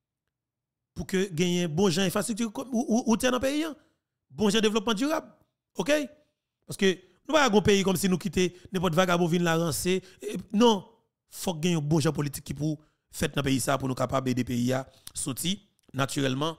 pour que gagner bon gens infrastructure ou dans le pays. Bon gens développement durable. OK? Parce que nous pas un pays comme si nous quitter n'importe vagabond vient la rancer. Non, faut gagner un bon gens politique qui pour faire dans pays ça pour nous capable aider pays à sortir naturellement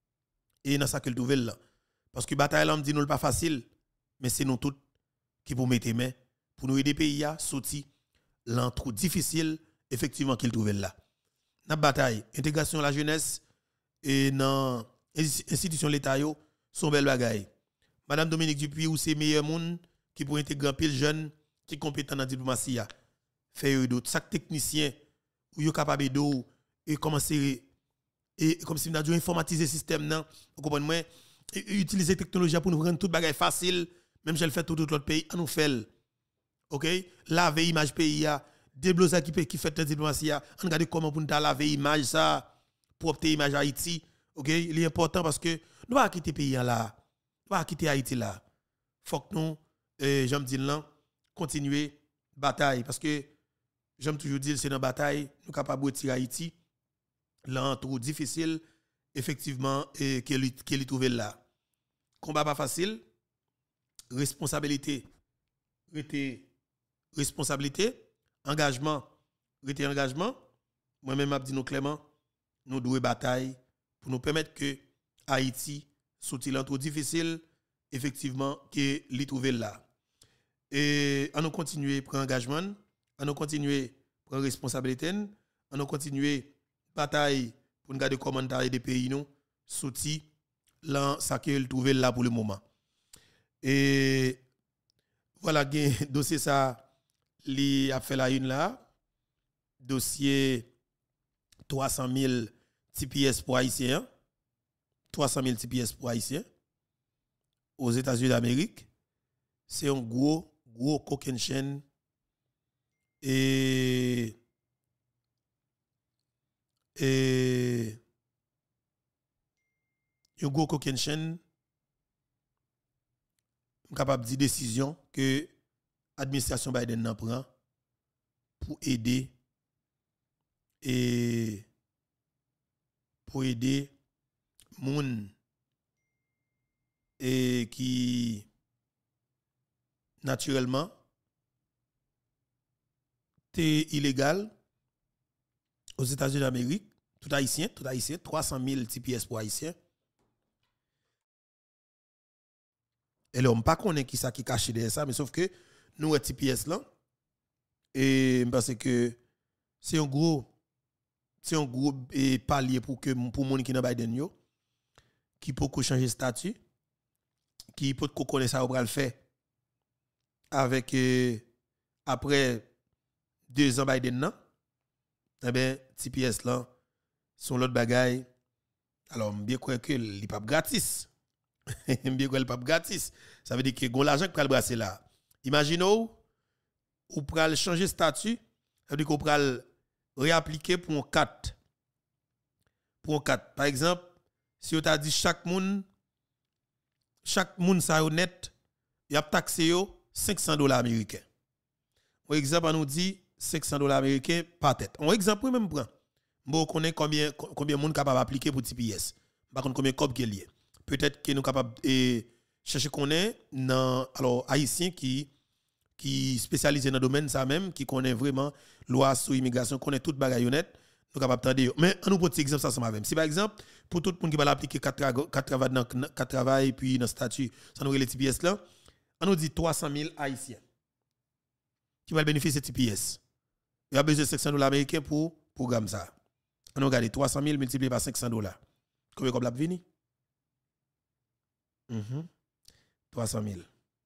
et dans ça que le trouvel là. Parce que bataille là me dit nous pas facile, mais c'est nous tous qui pour mettre main pour nous aider pays à sortir l'entrou difficile effectivement qu'il trouvel là. Dans bataille intégration de la jeunesse et dans institution l'état yo sont belle bagaille. Madame Dominique Dupuis ou c'est meilleur monde qui pour intégrer pile jeune qui compétent dans la diplomatie a fait d'autres chaque technicien ou yo capable de et commencer et comme si on a dû informatiser le système nan vous comprenez moi utiliser technologie pour nous rendre tout bagaille facile même si elle fait tout tout l'autre pays on nous fait OK laver image pays a déblosa qui qui fait la diplomatie a on regarder comment pour nous laver image ça propre image Haïti OK il est important parce que nous pas quitter pays là pas quitter Haïti là faut que nous euh, j'aime dire là continuer bataille parce que j'aime toujours dire c'est dans bataille nous capable de retirer Haïti là trop difficile effectivement et qu'elle qu'elle trouver là combat pas facile responsabilité rete responsabilité engagement rete engagement moi même m'a dit nous clairement nous devons bataille pour nous permettre que Haïti sortir là trop difficile effectivement que l'y trouver là et on nous continuer prendre engagement on nous continuer prendre responsabilité on nous continuer bataille pour nous garder commentaire des pays nous sortir là ça que le trouver là pour le moment et voilà gain dossier ça li a fait la une là dossier trois cent mille T P S pour haïtiens trois cent mille T P S pour haïtiens aux États-Unis d'Amérique, c'est un gros, gros cocaine chain et et un gros cocaine chain capable de dire décision que l'administration Biden n'en prend pour aider et pour aider moun et qui naturellement t'es illégal aux États-Unis d'Amérique, tout haïtien, tout haïtien, trois cent mille T P S pour haïtien. Et là, on ne pas connaît qui ça qui cache derrière ça, mais sauf que nous, T P S là, et parce que c'est un gros, c'est un gros et palier pour que pour monde qui dans Biden yo, qui peut changer statut, qui peut connaître ça au bras le fait avec euh, après deux ans Biden nan, eh ben T P S là son l'autre bagaille. Alors bien croire que il pas gratis. Bien croire il pas gratis. Ça veut dire que gon l'argent qui pral brasser là. Imaginez ou pral changer statut, ça veut dire qu'on pral réappliquer pour un quatre. Pour un quatre. Par exemple, si on t'a dit chaque monde chaque monde ça honnête, il a taxé yo cinq cents dollars américains. Par exemple, on nous dit cinq cents dollars américains par tête. Un exemple même prend. Bon connaît combien combien monde capable appliquer pour T P S. Par contre combien cob qui est lié. Peut-être que nous capable et chercher connaît dans alors haïtien qui qui spécialisé dans le domaine ça même qui connaît vraiment loi sur immigration, connaît toute bagaille honnête, nous capable tendre. Mais on nous prend un exemple ça ça même. Si par exemple pour tout le monde qui va l'appliquer quatre travail dans quatre travail puis dans statut, ça nous les T P S là, on nous dit trois cent mille haïtiens qui va bénéficier de T P S. Il a besoin de cinq cents dollars américains pour programme ça. On regarde trois cent mille multiplié par cinq cents dollars. Combien comme la vini? Mhm. trois cent mille.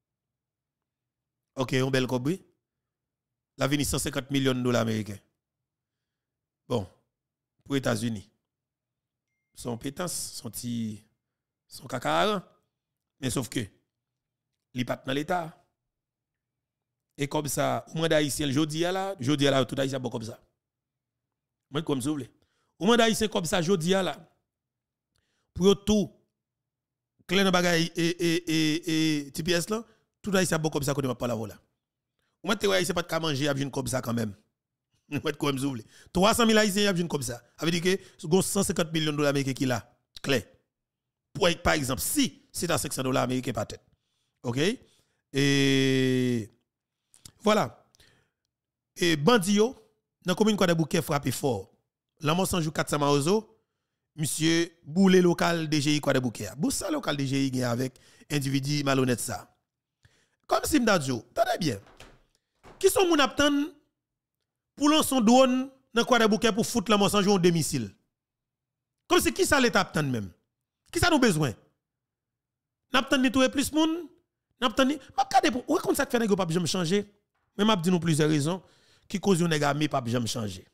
OK, on bel cobri. La vini cent cinquante millions de dollars américains. Bon, pour les États-Unis. Son pétence, son petit son caca, mais sauf que li pas dans l'état. Et comme ça, au mandat haïtien jodi là, jodi là tout haïtien bon comme ça. Moi comme ça vous voulez. Au mandat haïtien comme ça jodi là. Pour tout clé dans bagay et et et et T P S là, tout haïtien bon comme ça qu'on pas la voilà. Au mandat haïtien pas de manger a comme ça quand même. Moi comme ça vous voulez. trois cent mille haïtiens a comme ça. Ça veut dire que cent cinquante millions de dollars américains qui là, clé. Pour par exemple, si c'est à cinq cents dollars américains par tête. OK? Et voilà. Et Bandio, dans la commune de Bouquet frappé fort. L'amor Sanjou quatre cents Maozo, monsieur Boulé local D G I Kwa de Bouquet. Boussa local D G I avec individu malhonnête ça. Comme si m'dadjo, tenez bien. Qui sont moun aptan pour lancer drone dans Kwa de Bouquet pour foutre l'amor Sanjou en domicile? Comme si qui ça l'état aptan même? Qui ça nous besoin? N'aptan nettoyer plus moun? N'aptan ni m'a kade pour ou comme ça fait nèg pas jamais changer? Mais m'a dit nous plusieurs raisons qui cause yon nèg armé pas jamais changer.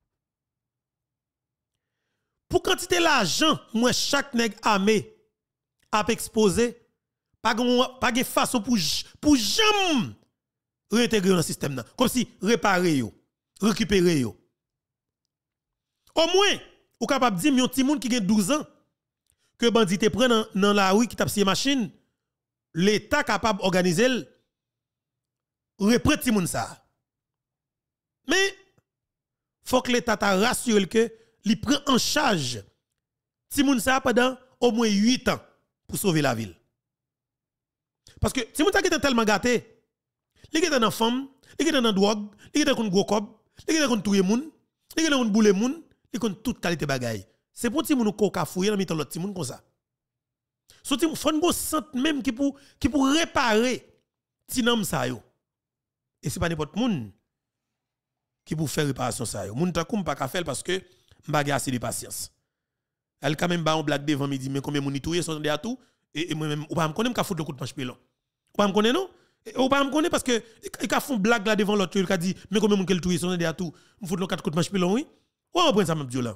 Pour quantité l'argent, moi chaque nèg armé a exposé pas pas de façon pour pour jamais réintégrer dans le système là, comme si réparer yo, récupérer yo. Au moins, ou capable dire yon ti moun qui gen douze ans que bandit te prend dans, dans la rue qui tape ses machines, l'état capable organiser reprend ti moun ça. Mais faut que l'état t'a rassuré que il prend en charge ti moun ça pendant au moins huit ans pour sauver la ville. Parce que ti moun ça qui est tellement gâté, il est dans femme, il est dans drogue, il est dans gros cob, il est dans touyer moun, il est dans boule moun, il est toute qualité bagaille. C'est pour ti moun ko ka fouiller dans mitan l'autre ti moun comme ça. So ti faut go centre même qui pour qui pour réparer ti nam ça yo. Et c'est pas n'importe moun qui pour faire réparation ça yo. Moun ta koum pas ka faire parce que m'pa assez de patience. Elle quand même ba on blague devant midi mais combien moun touyer sont derrière tout et moi même ou pas me connaît m'ka foutre le coup de manche pelon. Ou pas me connaît non? Ou pas me connaît parce que il ka font blague là devant l'autre il ka dit mais combien moun qu'elle touyer sont derrière tout. Me foutre le quatre coup de manche pelon oui. Ou on prend ça même là.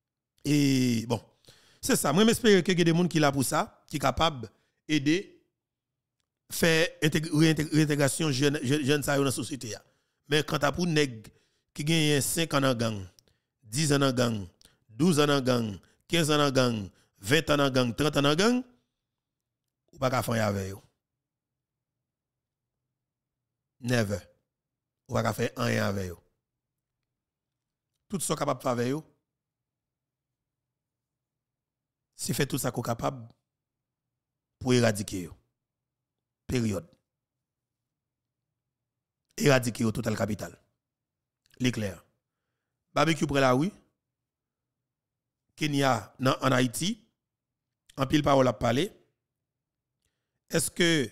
Et bon, c'est ça. Moi, j'espère que y a des gens qui là pour ça, qui sont capables d'aider faire réintégration jeune jeune ça dans la société. Mais quand tu pour nèg qui gagne cinq ans en gang, dix ans en gang, douze ans en gang, quinze ans en gang, vingt ans en gang, trente ans en gang, ou pas qu'à faire avec eux. Never. Ou pas qu'à faire rien avec eux. Tout ce capable de faire avec eux. C'est fait tout ça qu'on est capable pour éradiquer eux. Période. Éradiquer au total capital. L'éclair. Barbecue pour la rue. Kenya en Haïti. En pile parole à parler. Est-ce que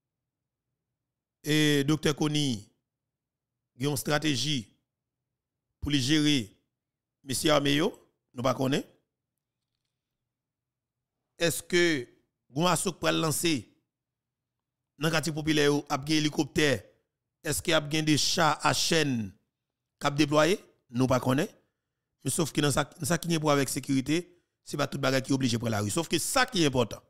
et docteur Kony a une stratégie pour les gérer monsieur Armeyo? Nous pas connaît. Est-ce que vous avez pour lancer dans le quartier populaire a un hélicoptère? Est-ce qu'il y a des chats à chaîne qui ont déployé? Nous pas connaît. Mais sauf que dans ça, ça qui est pour avec sécurité, c'est pas tout le bagage qui est obligé pour la rue. Sauf que ça qui est important.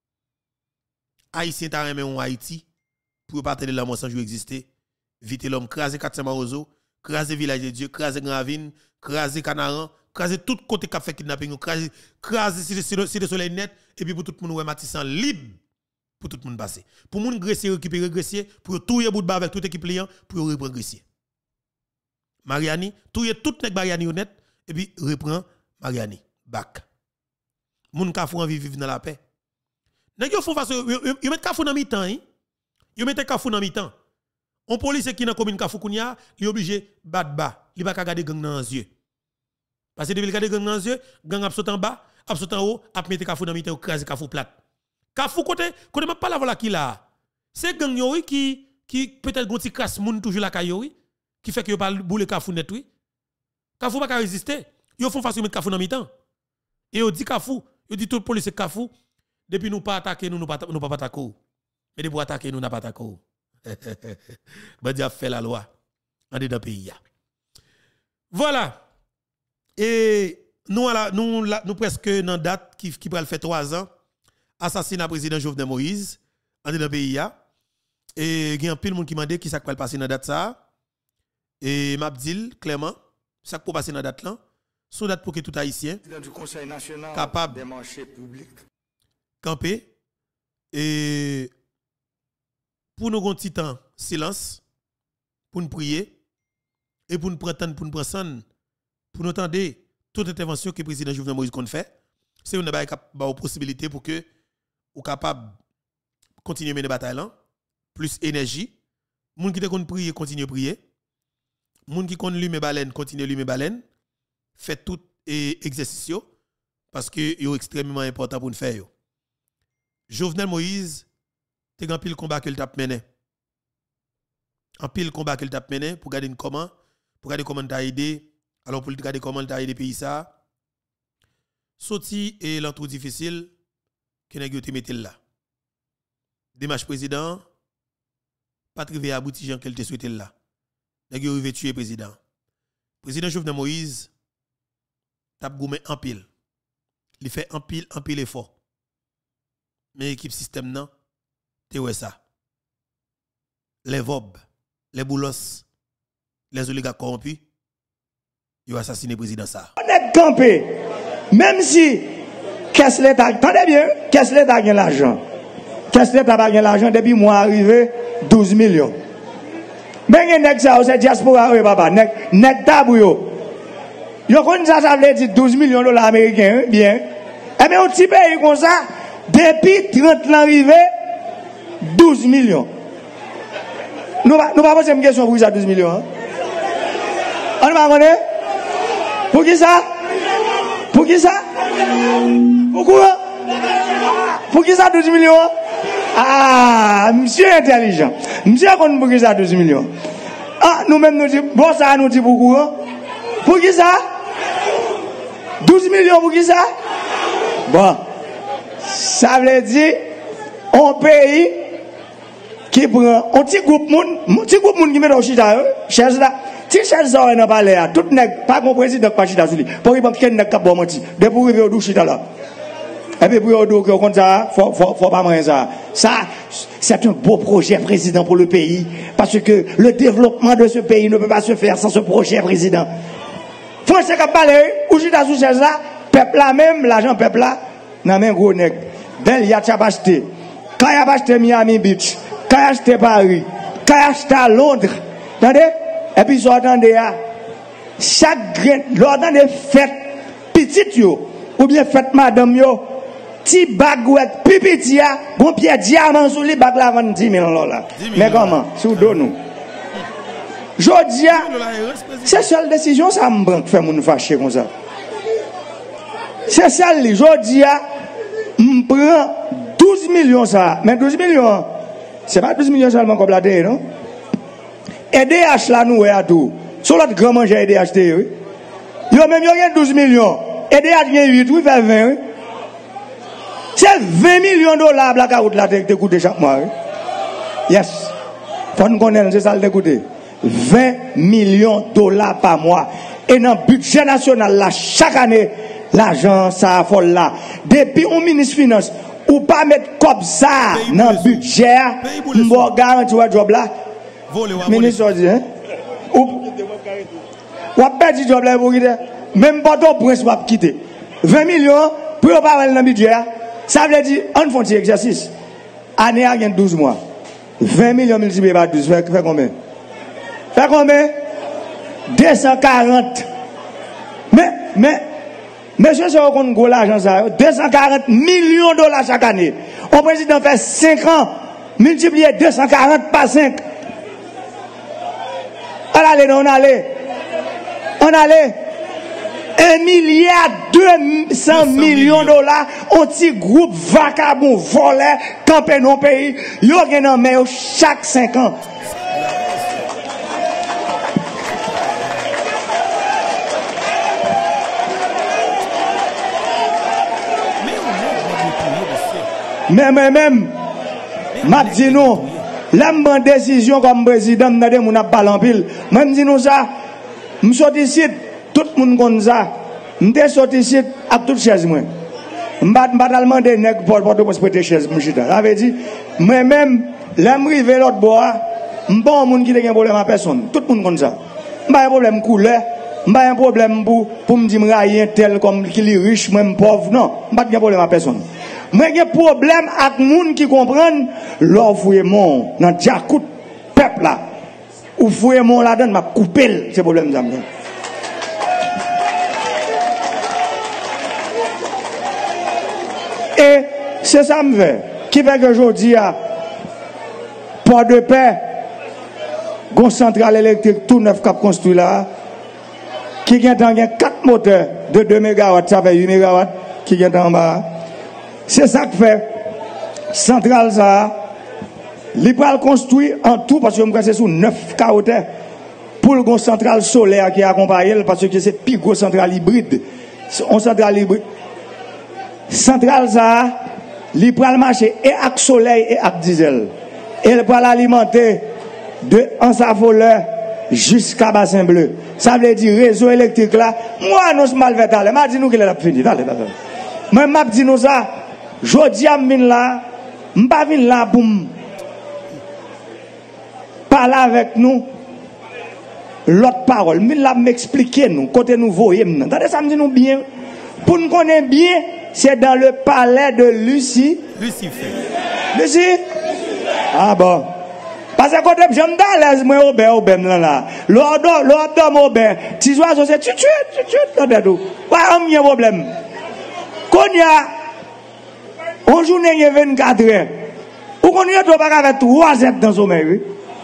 Haïtien t'a remis en Haïti pour partir de la mort sans jour exister. Vite l'homme, craser quatre cents Marozo, craser village de Dieu, craser Gravine, craser Canaran, craser tout côté qui a fait kidnapping, craser craser si le soleil net et puis pour tout le monde ouais Matissan libre pour tout le monde passer. Pour moun gressier récupérer gressier, pour touyer bout de bas avec toute équipe client pour reprendre gressier. Mariani, touyer tout nek Mariani honnête et puis reprend Mariani back. Moun kafou envie vivre dans la paix. Nèg yo font face yo met kafou dans mi-temps hein. Yo met kafou dans mi-temps. On police qui dans commune kafou kounya, li obligé bat bas, li pas ka garder gang dans yeux. Parce que depuis garder gang dans yeux, gang a sauté en bas, a sauté en haut, a mettre kafou dans mi-temps, craser kafou plate. Kafou côté côté m'a pas la voilà qui là. C'est gang yo qui qui peut-être gonti casse moun toujours la caillou qui fait que yo pas boule kafou net oui. Kafou pas ka résister. Yo font face mettre kafou dans mi-temps. Et yo dit kafou, yo dit tout police kafou depuis nous pas attaquer nous nous pas nous pas attaquer. Mais depuis attaquer nous n'a pas attaquer. Badi a fait la loi en dedans pays. Voilà. Et nous nous nous presque dans date qui qui va faire trois ans assassinat président Jovenel Moïse en dedans pays. Et il y a un pile monde qui m'a dit qui ça va passer dans date ça. Et m'a dit clairement ça peut passer dans date là. Son date pour que tout haïtien du Conseil national capable des marchés publics camper et pour nous un petit temps silence pour nous prier et pour nous prendre pour nous prendre pour nous attendre toute intervention que le président Jovenel Moïse compte fait c'est une possibilité pour que ou capable continuer mener bataille là plus énergie moun qui te compte prier continue prier moun qui compte lumer baleine continue lumer baleine fait tout exercice parce que c'est extrêmement important pour nous faire yo. Jovenel Moïse te grand pile combat qu'il t'a mené. En pile combat qu'il t'a mené pour garder comment pour garder comment t'a aidé alors pour garder comment t'a aidé pays ça. Sorti et l'entrée difficile que nèg yo te mettel là. Démarche président pas trivé abouti Jean qu'elle te souhaité là. Nèg yo rivé tuer président. Président Jovenel Moïse t'a goumé en pile. Il fait en pile en pile effort. Mais équipe système non te ouais ça. Les vobs, les boulos, les oligarques corrompus, ils ont assassiné le président ça. On est campé. Même si qu'est-ce l'État, attendez bien, qu'est-ce l'État a l'argent. Qu'est-ce l'État a l'argent depuis moi arrivé douze millions. Ben nek ça c'est diaspora oui papa, nek nek tabou yo. Yo kon ça ça veut dire douze millions de dollars américains bien. Eh bien on petit pays comme ça depuis trente ans arrivé douze millions. Nous nous pas poser une question pour ça douze millions. Hein? On va connaître pour qui ça? Pour qui ça? Pourquoi? Pour qui ça douze millions? Ah, monsieur intelligent. Monsieur qu'on pour qui ça douze millions? Ah, nous-mêmes nous disons, bon ça nous dit beaucoup. Hein? Pour qui ça? douze millions pour qui ça? Bon, ça veut dire, un pays qui prend un petit groupe moun, un petit groupe moun qui met dans le chita, cherche là, si cherche ça, on n'a pas l'air, tout n'est pas mon président pas chita sur lui, pour qu'il n'y ait pas de cap bon menti, de pour arriver au chita là. Et puis pour dire que comme ça, faut faut faut pas manger ça. Ça c'est un beau projet président pour le pays parce que le développement de ce pays ne peut pas se faire sans ce projet président. Français qui parle ou j'étais sous chaise là, peuple là même, l'argent peuple là, n'a même gros nèg. Ben il y a acheté. Quand il a acheté Miami Beach, quand il a acheté Paris, quand il a acheté à Londres. Attendez? Et puis vous attendez à chaque grain, l'ordre fête petite yo ou bien fête madame yo. Ti bag ou pipitia, bon pied diamant sous les bagues là vingt dix mille dollars. Mais comment? Sous dos nous. Jodia, c'est seule décision ça me prend faire mon fâcher comme ça. C'est celle Jodia, me prend douze millions ça, mais douze millions, c'est pas douze millions seulement comme la terre, non? E D H là nous à tout. Sur l'autre grand manger E D H T, oui. Yo même yo gagne douze millions. E D H gagne huit, oui, fait vingt, oui. C'est vingt millions de dollars la carotte là te coûte chaque mois. Yes. Faut nous connaître, c'est ça le coûte. vingt millions de dollars par mois. Et dans le budget national là, chaque année, l'argent ça folle là. Depuis au ministre Finance, ou pas mettre comme ça dans le budget, on garantit un job là. Ministre dit, hein? Ou pas perdu job là pour quitter. Même pas ton prince va quitter. vingt millions pour pas dans le budget. Ça veut dire, on fait un exercice. Année a douze mois. vingt millions multipliés par douze, fait, fait combien? Fait combien? deux cent quarante. Mais, mais, monsieur, c'est qu'on a l'argent ça. deux cent quarante millions de dollars chaque année. Le président fait cinq ans. Multiplié deux cent quarante par cinq. On allait, on allait. On allait. Un milliard deux cents millions de dollars, un petit groupe vagabond volé, campé dans le pays, ils ont mais chaque cinq ans. Mais même, même, m'a dit non, l'homme décision comme président, n'a pas mon appel en pile. Même dit nous ça, je suis ici. Tout le monde connaît ça. Je suis sorti ici avec toute chaise. Je ne vais pas demander pour pour prêter chaise. Ça veut dire, moi-même, l'arrivée de l'autre bois, je ne suis pas un monde qui a un problème à personne. Tout le monde connaît ça. Je n'ai pas un problème de couleur. Je n'ai pas un problème pour, pour me dire que tel comme qu'il est riche, même pauvre. Non, je n'ai pas un problème à personne. Mais j'ai un problème avec les gens qui comprennent l'offre mon dans le Djakout, peuple là. Ou fouille mon là-dedans, m'a coupé ce problème. Et c'est ça me fait. Qui fait que je dis à Port de Paix, une centrale électrique tout neuf cap construit là, qui a quatre moteurs de deux mégawatts, ça fait huit mégawatts, qui est en bas. C'est ça que fait. Centrale ça, l'Ibral construit en tout, parce que je c'est sous neuf carottes, pour une centrale solaire qui accompagne, parce que c'est plus gros centrale hybride. On centrale hybride. Centrale ça, l'Ibral marché et avec soleil et avec diesel. Et elle va l'alimenter de Ansa-Voleur jusqu'à Bassin Bleu. Ça veut dire réseau électrique là. Moi, nous sommes mal fait. Je dis nous qu'il est fini. Moi, je dis nous ça. Je dis à min là, je ne vais pas là pour parler avec nous. L'autre parole, je vais m'expliquer nous, côté nous voyons. Attendez, ça me dit nous bien. Pour nous connaître bien, c'est dans le palais de Lucie. Lucifer. Lucie? Ah bon. Parce que quand j'aime dans l'aise, moi, au bain, au bain, là. L'ordre, l'ordre, au bain. Tu vois, c'est tu, tu, tu, tu, tu, tu, tu. Pas un problème. Quand il y a, on journée, il y a vingt-quatre heures. Ou qu'on y a, tu vas avec trois êtres dans le sommeil, oui.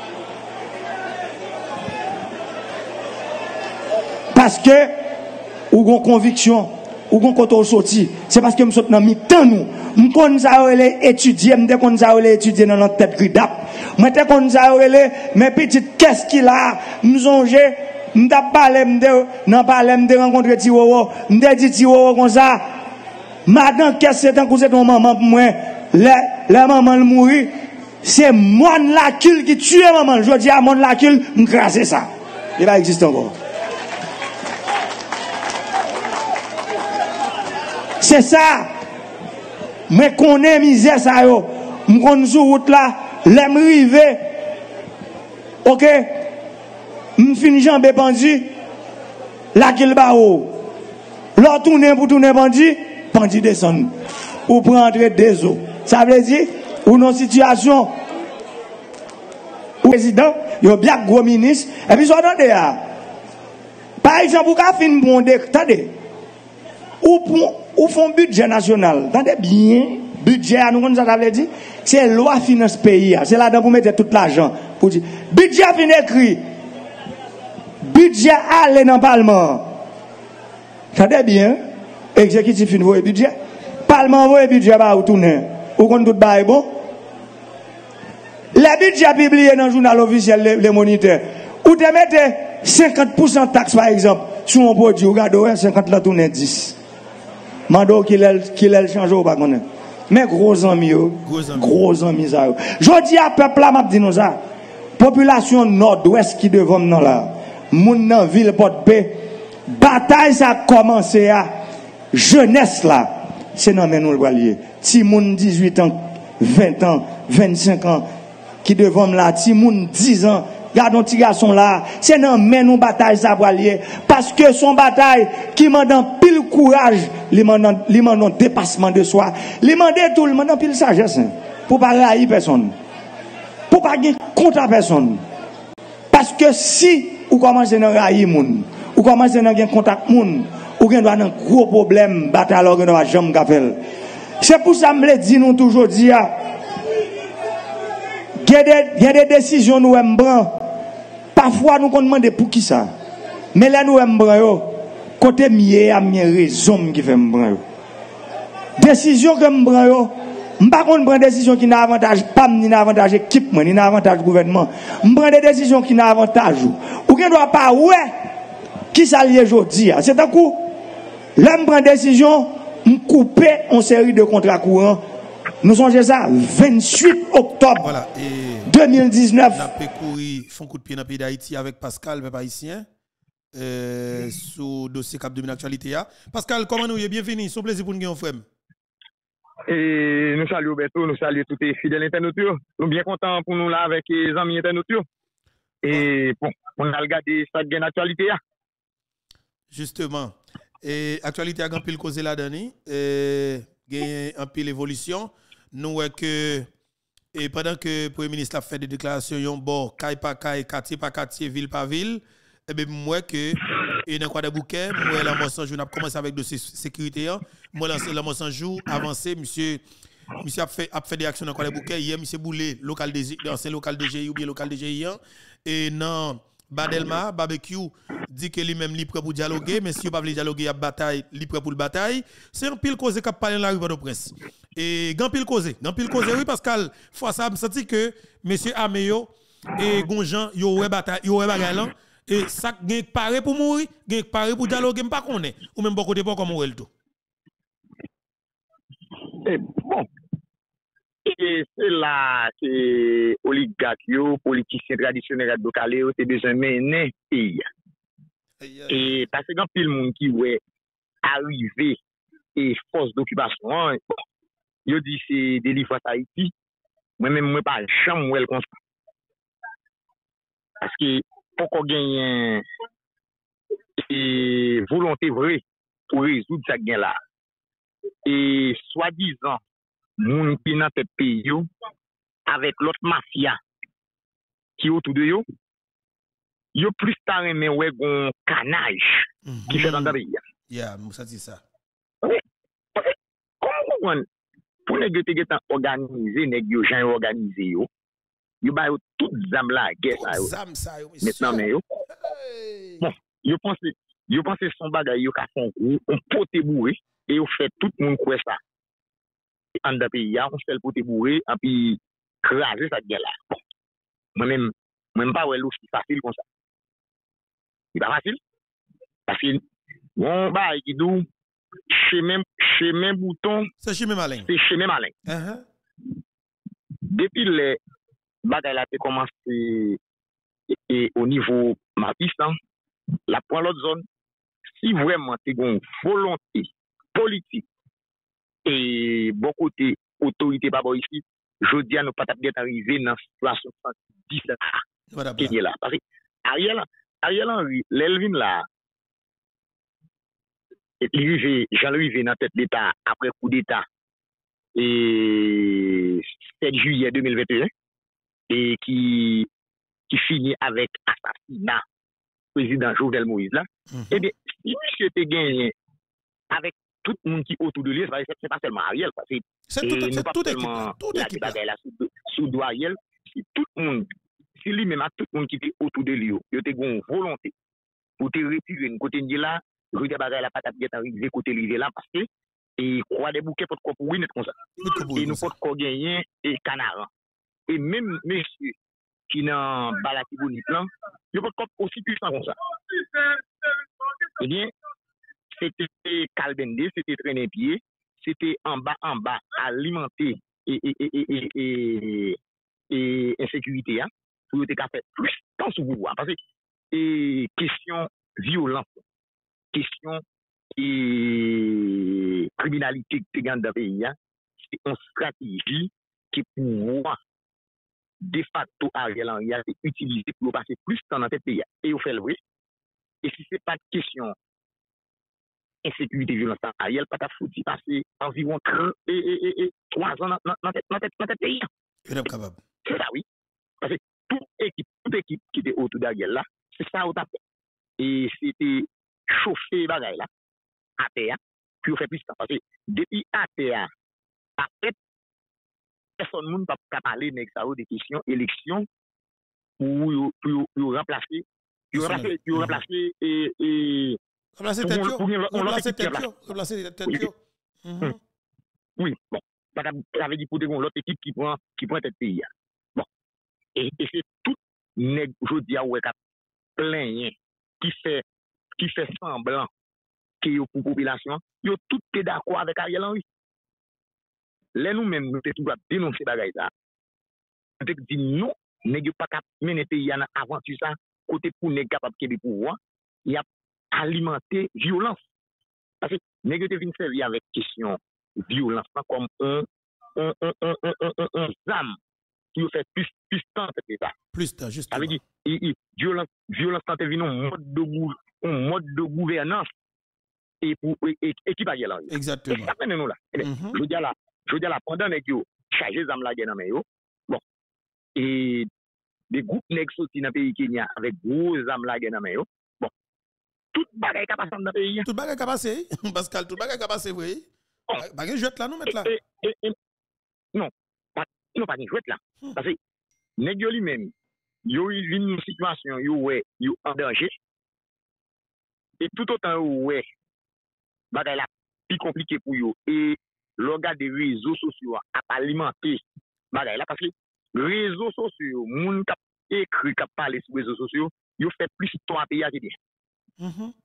Parce que, ou qu'on conviction, ou qu'on côté sorti, c'est parce que nous sommes dans le temps, nous. Nous sommes étudier, nous sommes étudier dans notre tête gridap. Nous sommes mais petite, qu'est-ce qu'il a? Nous sommes, nous avons parlé, nous avons parlé, nous avons rencontré Tiwowo, nous avons dit Tiwowo comme ça. Madame, qu'est-ce que c'est que c'est ton maman pour moi? La maman mourit, c'est mon lacule qui tue maman. Je dis à mon lacule, je crase ça. Il va exister encore. C'est ça. moi connais misère ça yo, m'kon sur route là, l'aime rivé. OK? M'fini jambe pendu, la qu'il ba ou. L'autre tourner pour tourner bandit, bandit descend. Ou pour entrer des eaux. Ça veut dire, ou non situation, ou président, il y a bien gros ministre, et puis, attendez, par exemple, vous avez fait une bonne, attendez, ou ou font budget national, attendez bien, budget, nous, ça veut dire, c'est loi finance pays, c'est là-dedans pour mettre tout l'argent, pour dire, budget fin écrit, budget aller dans le Parlement. Attendez bien, exécutif fin voie budget, Parlement voie budget, bah, ou tourner, ou qu'on tout bail bon. Les budgets publiés dans le journal officiel, les, les moniteurs, ou te mettez cinquante pour cent de taxes par exemple, sur un produit, regardez, cinquante la tourne dix. Mando qu'il a changé ou pas qu'on mais gros amis, gros amis, ça. Je dis à peuple là, m'a dit nous ça. Population nord-ouest qui devant nous là, moun nan ville Port-Paix, bataille ça a commencé à jeunesse là, c'est non mais nous le voyons. Si moun dix-huit ans, vingt ans, vingt-cinq ans, qui devant là, si moun dix ans, regardons petit garçon là, c'est non mais nous bataille ça pour allier parce que son bataille qui demande pile courage, il demande il demande dépassement de soi, il demande tout, il demande pile sagesse pour pas railler personne. Pour pas gagner contre personne. Parce que si vous commencez à railler moun, vous commencez à gagner contact moun, vous avez un gros problème bataille alors que nous jamais faire. C'est pour ça que je me dis nous toujours dire il y a des décisions nous aimons prendre. Parfois nous demandons pour qui ça. Mais là nous aimons prendre côté mieux à mieux raison qui fait prendre. Décision que me prendre je ne prends pas une décision qui n'a avantage pas ni n'a avantage équipe ni n'a avantage gouvernement. Je prends des décisions qui n'a avantage ou qui ne doit pas ouais qui s'allie aujourd'hui. C'est un coup là je prends décision me couper en série de contrats courants. Nous songez ça vingt-huit octobre voilà, et deux mille dix-neuf. Nous avons couru font coup de pied dans le pays d'Haïti avec Pascal, peuple haïtien, euh, sur le dossier Cap deux mille actualité. Pascal, comment nous y est bienvenue? C'est un plaisir pour nous gagner frère. Et nous saluons Beto, nous saluons tous les fidèles internautes. Nous sommes bien contents pour nous là avec les amis internautes. Et bon, on a regardé ça de l'actualité. Justement, et l'actualité a un pile causé là-dedans, et il un pile évolution. Nous voyons que et pendant que le Premier ministre a fait des déclarations, bon, caille par caille, quartier par quartier, ville par ville, et bien moi que et dans quoi de bouquet, moi la moisson jour n'a commencé avec dossier sécurité, moi lancé la moisson jour avancé, monsieur monsieur a fait a fait des actions dans quoi de bouquet, hier monsieur Boulé, local des ancien local D G I ou bien local D G I et non Badelma barbecue dit que lui-même libre pour dialoguer, mais si vous ne pouvez pas dialoguer à bataille, libre pour le bataille, c'est un pile cause qui a parlé dans la rue de presse. Et grand pile cause, grand pile cause oui Pascal, fois ça me senti que monsieur Ameyo et Gonjan yo ouais bataille, yo ouais bagarre là et ça gagne paré pour mourir, gagne paré pour dialoguer, pas connaît ou même beaucoup de pas comme mourir tout. Et bon. Et c'est là que oligarques, politiciens traditionnels de Calais, c'est besoin de mener pays. Et parce que quand il y a des gens qui ouais arrivé et force d'occupation, ils disent c'est des livres à Haïti. Moi-même, moi pas jamais moi comme ça. Parce que pour qu'on gagne une volonté vraie pour résoudre ça gain là. Et soi-disant moun qui dans tête pays avec l'autre mafia qui autour de yo yo plus tard mais ouais gon canage qui fait dans le pays. Yeah, ça dit ça. Comment pour négocier que organisé nèg yo gens organisé yo yo ba yo tout zam la guerre ça yo. Zam ça yo. Maintenant mais yo. Bon, yo pense yo pense son bagay yo ka font gros on pote bourré et yo fait tout monde quoi ça. En d'un pays, on se fait pour te bourrer, et puis craser cette guerre-là. Bon. Moi-même, moi-même pas ouais l'eau c'est facile comme ça. C'est pas facile. Parce que, bon, bah, il dit, chemin, chemin bouton. C'est chemin malin. C'est chemin malin. Uh-huh. Depuis les bagailles là, commencé et au niveau Matis, la pour l'autre zone, si vraiment tu as une volonté politique, et bon côté autorité pas bon ici, je dis à nous pas bien arrivé dans situation dix là. Qui est là parce que Ariel Ariel Henry, l'Elvin là et Jean-Louis dans tête d'État après coup d'État et sept juillet deux mille vingt et un et qui qui finit avec assassinat président Jovenel Moïse là. Mm-hmm. Eh bien, si monsieur était gagné avec tout le monde qui est autour de lui, c'est pas seulement Ariel, c'est tout, c'est tout équipe, tout équipe là sous doigt Ariel, si tout le monde, si lui-même a tout le monde qui est autour de lui, il a une volonté pour te retirer une côté de là, je dis bagay la patate qui est arrivé côté lui là parce que et croix des bouquets pour qu'on oui net comme ça. Et nous pour qu'on gagner et canard. Et même monsieur qui dans balaki bonite là, il peut aussi puissant comme ça. Eh bien, c'était calbender, c'était traîner pied, c'était en bas, en bas, alimenter et, et, et, et, et, et insécurité, hein, pour te faire plus temps sous pouvoir. Parce que, et question violence, question et criminalité qui est dans le pays, hein, c'est une stratégie qui pour de facto Ariel Henry a été utilisée pour passer plus de temps dans le pays. Et au fait le vrai. Et si ce n'est pas de question insécurité, violence, Ariel pas foutu passer environ trois ans dans notre pays. Il est capable. C'est ça, oui. Parce que toute équipe, toute équipe qui était autour d'Ariel là, c'est ça au tapé. Et c'était chauffer bagaille là, à terre, puis on fait plus ça. Parce que depuis à terre, après, personne ne peut pas parler des questions élections pour remplacer, pour remplacer, pour remplacer et. et remplacer tête remplacer tête remplacer tête oui bon ça veut dire pour l'autre équipe qui prend qui prend tête pays bon et, et c'est tout nèg jodi a ouais plein qui fait qui fait semblant que yo pour population yo tout est d'accord avec Ariel Henry là nous même nous te toujours dénoncer bagaille ça peut dit non nèg pas cap mener pays en aventure ça côté pour nèg capable de pouvoir il y a alimenter violence. Parce que négatif vient servir avec question violence comme un un un un un un un zam qui fait plus plus temps c'est ça. Plus temps juste. Ça veut dire violence violence quand vient un mode de un mode de gouvernance et pour et qui va y aller. Exactement. Ça fait nous là. Je dis là, je dis là pendant que yo charger zam la dans main yo. Bon. Et des groupes nèg sorti dans pays Kenya avec gros zam la dans main yo. Tout bagay ka passe dans le pays. Tout bagay ka passe, Pascal, tout bagay ka passe, oui. Bagay jouet là, nous mettre là. Non, pas non pas jouet là. Parce que nèg yo lui-même, yo vinn une situation yo ouais, yo en danger. Et tout autant ouais, bagay là plus compliqué pour yo et l'organe des réseaux sociaux a alimenté bagay là parce que réseaux sociaux, moun k'ap écrit k'ap parler sur réseaux sociaux, yo fait plus histoire pays à dire. Mm-hmm.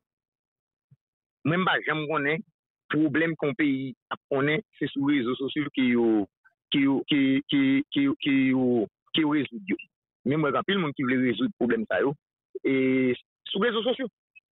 Même pas j'aime connaître problème qu'on pays connaît c'est sur les réseaux sociaux qui qui qui qui qui qui qui résoudre même moi quand pile monde qui veut résoudre problème ça yo et sur les réseaux sociaux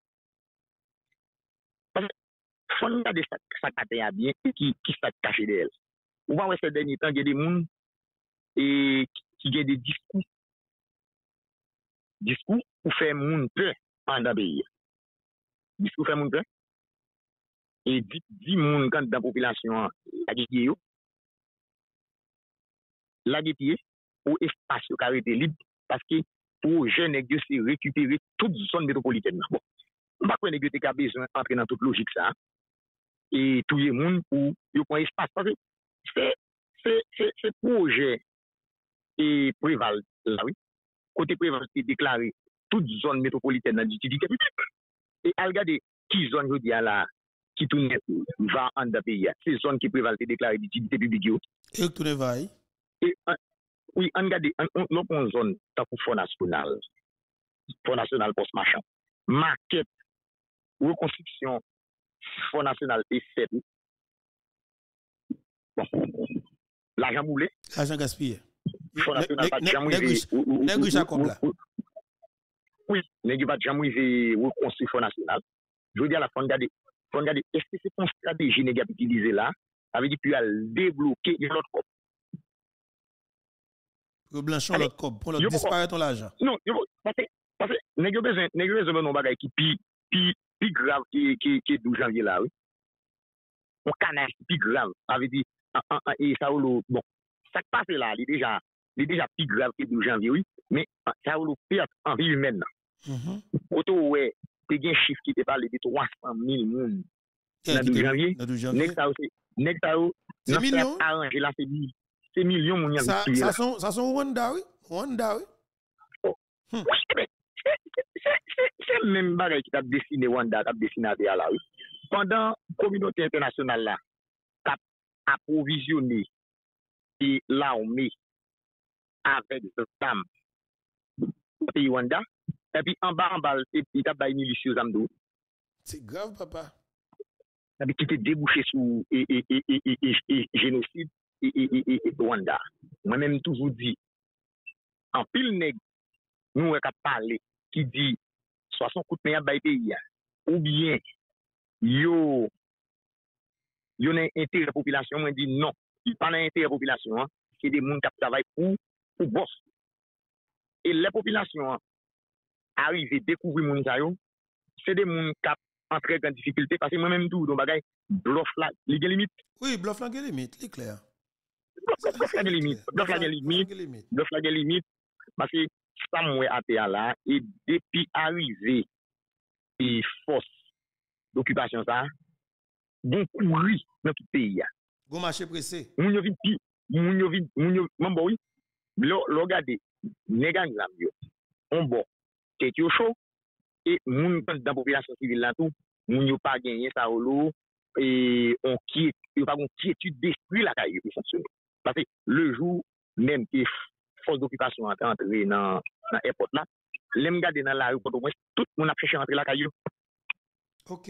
parce que faut regarder ça ça a bien qui qui ça caché d'elle on va voir ces derniers temps il y a des monde et qui ont des discours discours pour faire monde peur en pays discours fait mon peur et dit dit moun quand dans population la guier yo la guier pour espace yo carité libre parce que pour jeune nèg c'est récupérer toute zone métropolitaine bon on pas connait que tu as besoin entrer dans toute logique ça et tout les monde pour yo prend espace parce que c'est c'est c'est c'est projet et préval là oui côté préval c'est déclaré toute zone métropolitaine dans l'utilité publique. Et à regarder qui zone je dis là qui tourne va en de pays c'est zone qui prévalent déclaré d'utilité publique et tourne va et oui on regarde on on zone ta pour fonds national fonds national post machin maquette reconstruction fonds national est fait bon l'argent moulé l'argent gaspillé fonds national pas jamais nèg Jacob là oui nèg pas jamais reconstruire fonds national je veux dire la fonds regarder faut regarder est-ce que c'est une stratégie négative utilisée là avait dit puis elle débloquer l'autre cop. Pour blanchir l'autre cop, pour le disparaître ton l'argent. Non, parce que parce que nèg yo besoin nèg yo besoin non bagay qui pi pi pi grave qui qui qui douze janvier là oui. On canal pi grave avait dit et ça bon ça qui passe là, il est déjà il est déjà plus grave que douze janvier oui, mais ça ou perte en vie humaine. Mhm. Auto ouais, tu gain chiffre qui te parle de trois cent mille monde. Dans douze janvier, next ça aussi, next ça c'est millions arranger là c'est c'est millions mon ça ça sont ça sont Rwanda oui, Rwanda oui. Oh. Hmm. Oui, c'est même bagay qui t'a dessiné Rwanda, t'a dessiné à là oui. Pendant la communauté internationale là, t'a approvisionné et l'armée avec des femmes pays Rwanda et puis en bas en bas il t'a baillé milicieux amdou. C'est grave papa. Ça veut qui était débouché sous et et et et et, et génocide et et et, et Rwanda. Moi même toujours dit en pile nèg nous on a parlé qui dit soit son coup de main bail pays ou bien yo yo n'a intérêt population moi dit non, il pas intérêt population hein. C'est des gens qui travaillent pour pour boss. Et les populations arrivent à découvrir mon sayo, c'est des gens qui entrent en difficulté parce que moi-même tout donc bagay bluff là, il y a limite. Oui, bluff là il y a limite, c'est clair. Bluff là il y a limite, bluff là il y a limite, bluff là il y a limite parce que ça moi à terre là et depuis arrivé et force d'occupation ça bon courir dans tout pays. Go marché pressé. Moun yo vin pi moun yo vin moun yo mambo oui lo lo gade négan lam yo on bon tête yo chaud et moun dans population civile là tout moun yo pas gagné ça lo et on qui yo pas gon quiétude d'esprit la caille pour fonctionner parce que le jour même que force d'occupation entre entrer dans dans airport là l'aime gade dans la rue pour moins tout moun a cherché entrer la caille. OK.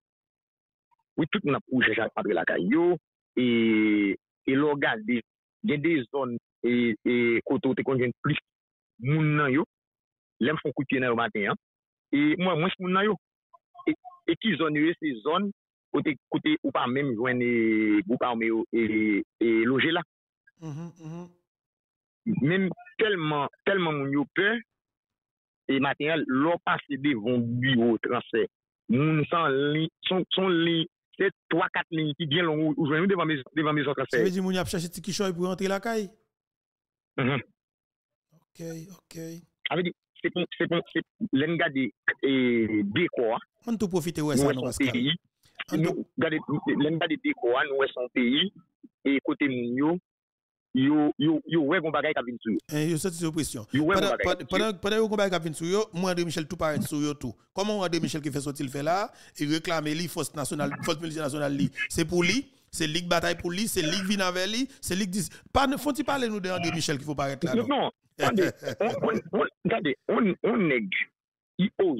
Oui tout moun a cherché entrer la caille et et l'on regarde il y a des zones et et côté où tu connais plus moun nan yo l'aime font coup de pied dans le matin hein? Et moi moi moun nan yo et, et qui zone yo ces zones côté côté ou pas même joindre groupe armé et et loger là mm-hmm, mm-hmm. Même tellement tellement moun yo peur et matin l'on passe devant bureau transfert moun sans li son son li c'est trois quatre lignes qui bien long ou joindre devant maison devant maison transfert. Ça veut dire moun y a chercher petit kichoy pour rentrer la caille. Mhm. OK, OK. Ça dit c'est pour c'est pour c'est l'engade et décor. On tout profiter ouais ça dans Pascal. Nous regarder l'engade décor nous son pays et côté moun yo yo yo yo ouais gon bagay ka vinn sur. Eh yo sorti sur pression. Pendant pendant yo gon bagay ka vinn sur yo, moi André Michel tout paraît sur yo tout. Comment André Michel qui fait sortir le fait là, il réclame li force nationale, force militaire nationale li. C'est pour lui, c'est ligue bataille pour lui, c'est ligue vinn avec lui, c'est ligue dis pas faut-il parler nous de André Michel qu'il faut paraître là. Non. Regardez, on on nèg il ose.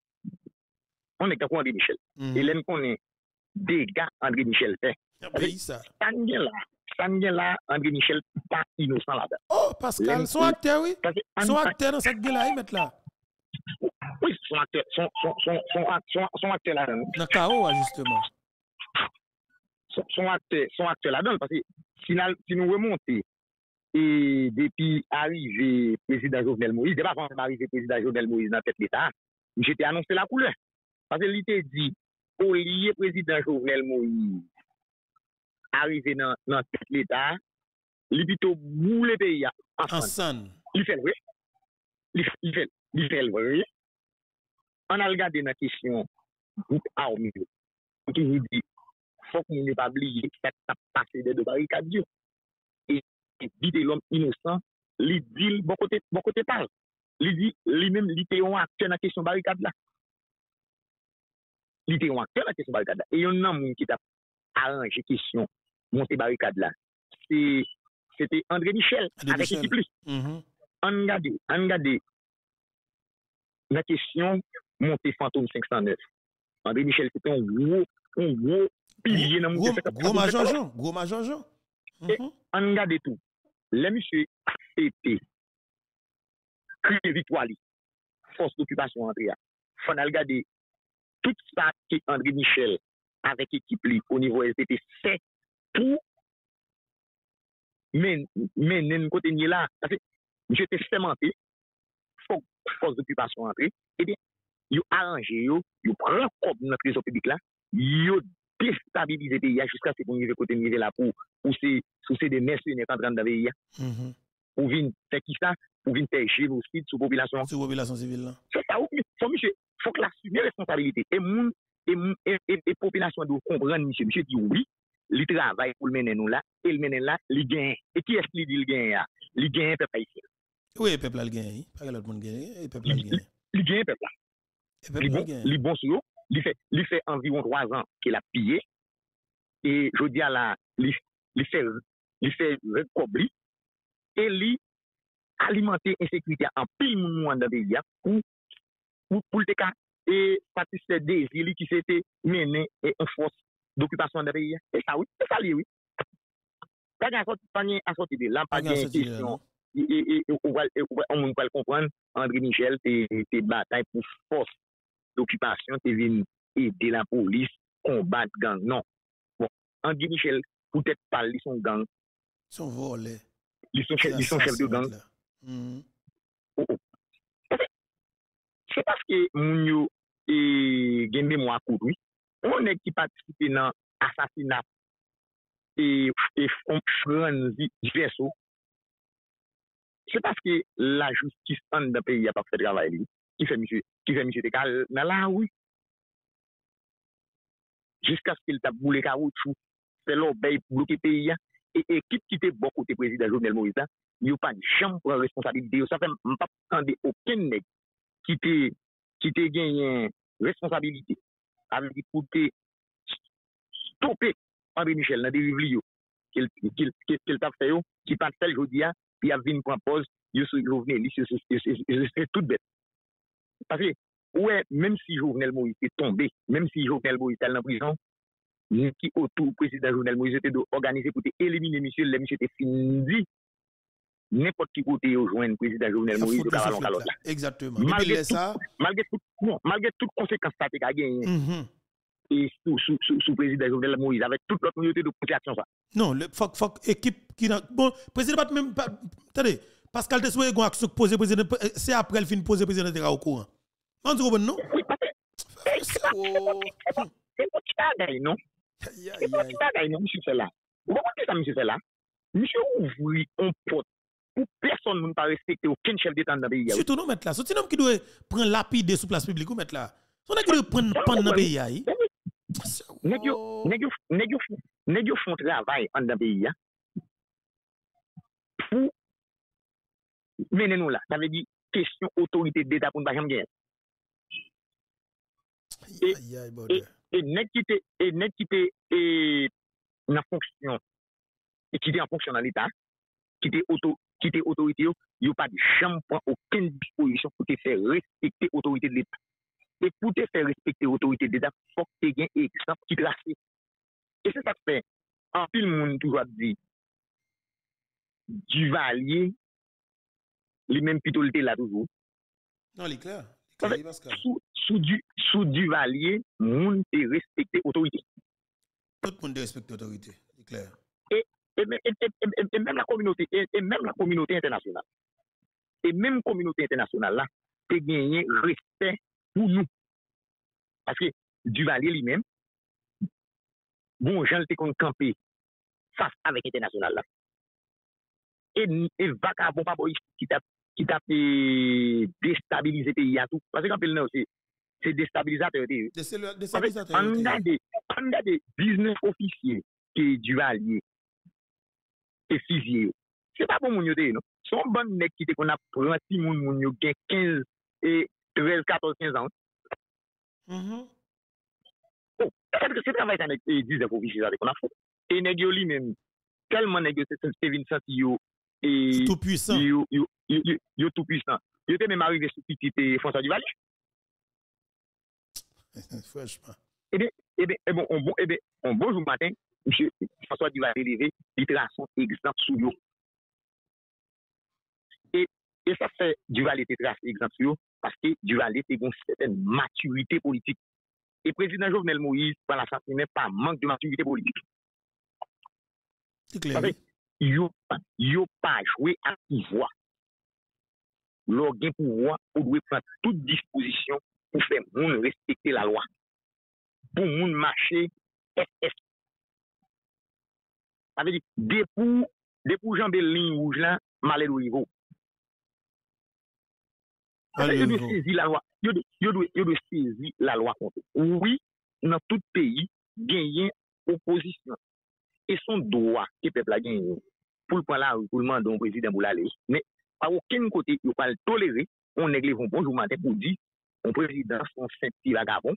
On est comme André Michel. Et l'aime connaît dégâts André Michel fait. Oui ça. Là là, André Michel pas innocent là-dedans. Oh, Pascal, son acteur, oui. Son acteur dans cette gueule-là, il met là. Oui, son acteur, son, son, son, son, son, son acteur là-dedans. Dans K O, justement. Son, son acteur, son acteur là-dedans, parce que si, si nous remontons, et depuis arrivé président Jovenel Moïse, d'abord avant d'arriver président Jovenel Moïse dans tête l'État, j'étais annoncé la couleur. Parce que l'État dit, au lieu président Jovenel Moïse, arrivé dans dans l'État, il plutôt boule le pays ensemble. Il fait vrai. Il fait il fait vrai. On a regardé la question groupe armé. Qui nous dit faut qu'on ne pas oublier que ça a passé de barricades et dit l'homme innocent, il dit bon côté bon côté parle. Il dit lui-même il était un acteur dans la question barricade là. Il était un acteur dans la question barricade là. Et il y a un monde qui t'a arrangé question monter barricade là. C'est c'était André Michel André avec équipe plus. Mm-hmm. On regarde, on regarde la question monter Fantôme cinq cent neuf. André Michel c'était un gros un gros pilier dans monter gros major Jean, gros major Jean. On regarde tout. Les monsieur accepté crier victoire force d'occupation André. Faut regarder tout ça que André Michel avec équipe au niveau S D T fait pour mener un côté là. Parce que monsieur était sémenté, faut force d'occupation entrer, eh bien, ils ont arrangé, ils ont pris comme notre réseau public là, ils ont déstabilisé le pays jusqu'à ce qu'on arrive côté niveau là pour pour ces sous ces des mercenaires en train de pays. Pour venir faire qui ça? Pour venir faire génocide sur la population. Sur la population civile là. C'est ça, faut monsieur, faut que l'assumer responsabilité. Et moun et et et population doit comprendre monsieur, monsieur dit oui. Il travaille pour le mener nous là, et le mener là, il gagne. Et qui est-ce qui dit il gagne là? Il gagne peuple haïtien. Oui, peuple là il gagne. Pas que l'autre monde gagne, peuple là il gagne. Il gagne peuple là. Il bon, il bon sur il fait il fait environ trois ans qu'il a pillé. Et je dis à la il il fait il fait recobli et il alimenter insécurité en pile monde dans le pays pour pour pour le cas et satisfaire des désir qui s'était mené et en force d'occupation de pays. C'est ça, oui. C'est ça, oui. Pas de sortie de là, pas de question. Et on va comprendre, André Michel, tes batailles pour force d'occupation, tu viens aider la police, combattre gang. Non. Bon, André Michel, peut-être pas, ils sont gang. Ils sont volés. Ils sont chefs de gang. C'est parce que Mounio et gen mémoire court, oui. On est qui participe dans l'assassinat et et Franzi Verso. C'est parce que la justice en dans pays a pas fait travail qui fait monsieur qui fait monsieur Tekal dans la oui. Jusqu'à ce qu'il t'a boulé caoutchouc, c'est l'obéi pour bloquer pays et équipe qui était bon côté président Jovenel Moïse, il pas jamais prendre responsabilité, ça fait pas attendre aucun nèg qui te qui te gagné responsabilité avec pour te stopper André Michel dans dérive li yo qu'il qu'il qu'il t'a fait yo qui pas fait jodi a puis a vinn prendre pause yo sur Jovenel c'est tout bête parce que ouais même si Jovenel Moïse est tombé même si Jovenel Moïse est en prison qui autour président Jovenel Moïse était organisé pour éliminer monsieur le monsieur était fini n'importe qui côté au joindre président Jovenel Moïse de Cavalon Calotte. Exactement. Malgré ça, malgré tout, non, malgré toute conséquence ça a gagné. Et sous sous sous président Jovenel Moïse avec toute l'autre communauté de protection ça. Non, le faut faut équipe qui bon président pas même pas attendez, Pascal Tessoué gon action poser président c'est après le fin poser président au courant. On dit non? Oui, parce que c'est pas c'est pas qui bagaille non. C'est pas qui bagaille non monsieur c'est là. Vous comprenez ça monsieur c'est là? Monsieur ouvre un porte pour personne ne pas respecter aucun chef d'État dans le pays. Surtout nous mettre là. C'est un homme qui doit prendre lapide sous place publique ou mettre là. C'est un homme qui doit prendre pan dans le pays. Nèg yo nèg yo nèg yo nèg yo font travail en dans le pays pour mener nous là. Ça veut dire question autorité d'État pour ne pas jamais gagner. Et nèg qui te et nèg qui te et en fonction et qui est en fonction dans l'État qui était auto qui était autorité il a pas de jamais prend aucune disposition pour te faire respecter l'autorité de l'État et pour te faire respecter l'autorité de l'État faut que tu aies un exemple qui trace et c'est ça que fait en pile monde toujours dit Duvalier les mêmes pitolité là toujours non il est clair sous sous du sous Duvalier monde te respecter l'autorité tout le monde respecte l'autorité c'est clair. Et, et, et, et, et même la communauté et, et même la communauté internationale et même communauté internationale là te gagné respect pour nous parce que Duvalier lui-même bon Jean te kon camper face avec international là et et vagabond pas qui t'a qui t'a déstabiliser pays à tout parce que quand il c'est c'est déstabilisateur déstabilisateur on a des on a des dix-neuf officiers qui Duvalier et fusillé. C'est pas pour moun yo non. Son bon nek qui te qu'on a prend si moun moun yo gen quinze et treize, quatorze, quinze ans. Mhm. Oh, parce que c'est travail avec dix-neuf officiers qu'on a fait. Et nèg yo li même tellement nèg yo c'est Vincent yo et tout puissant. Yo yo yo, yo tout puissant. Yo te même arrivé sur petit François Duvalier. Franchement. Eh bien, eh bien, eh bon, on bon, eh bien, on bonjour matin, monsieur François Duvalier levé, il trace son exemple sous l'eau. Et, et ça fait Duvalier te trace exemple sous l'eau parce que Duvalier te une certaine maturité politique. Et président Jovenel Moïse, par l'assassinat, pas manque de maturité politique. Parce que yo yo pas joué à pouvoir. L'organe pouvoir pour doit prendre toute disposition pour faire moun respecter la loi. Pour moun marcher S S. Ça veut dire depuis depuis jambe ligne rouge là, malé do niveau. Yo doit saisir la loi. Yo doit yo doit saisir la loi contre. Oui, dans tout pays gagner opposition. Et son droit que le peuple a gagné pour le prendre là pour le demander au président pour l'aller. Mais à aucun côté, il ne faut pas le tolérer. On néglige un bonjour matin pour dire un président, son saint petit vagabond,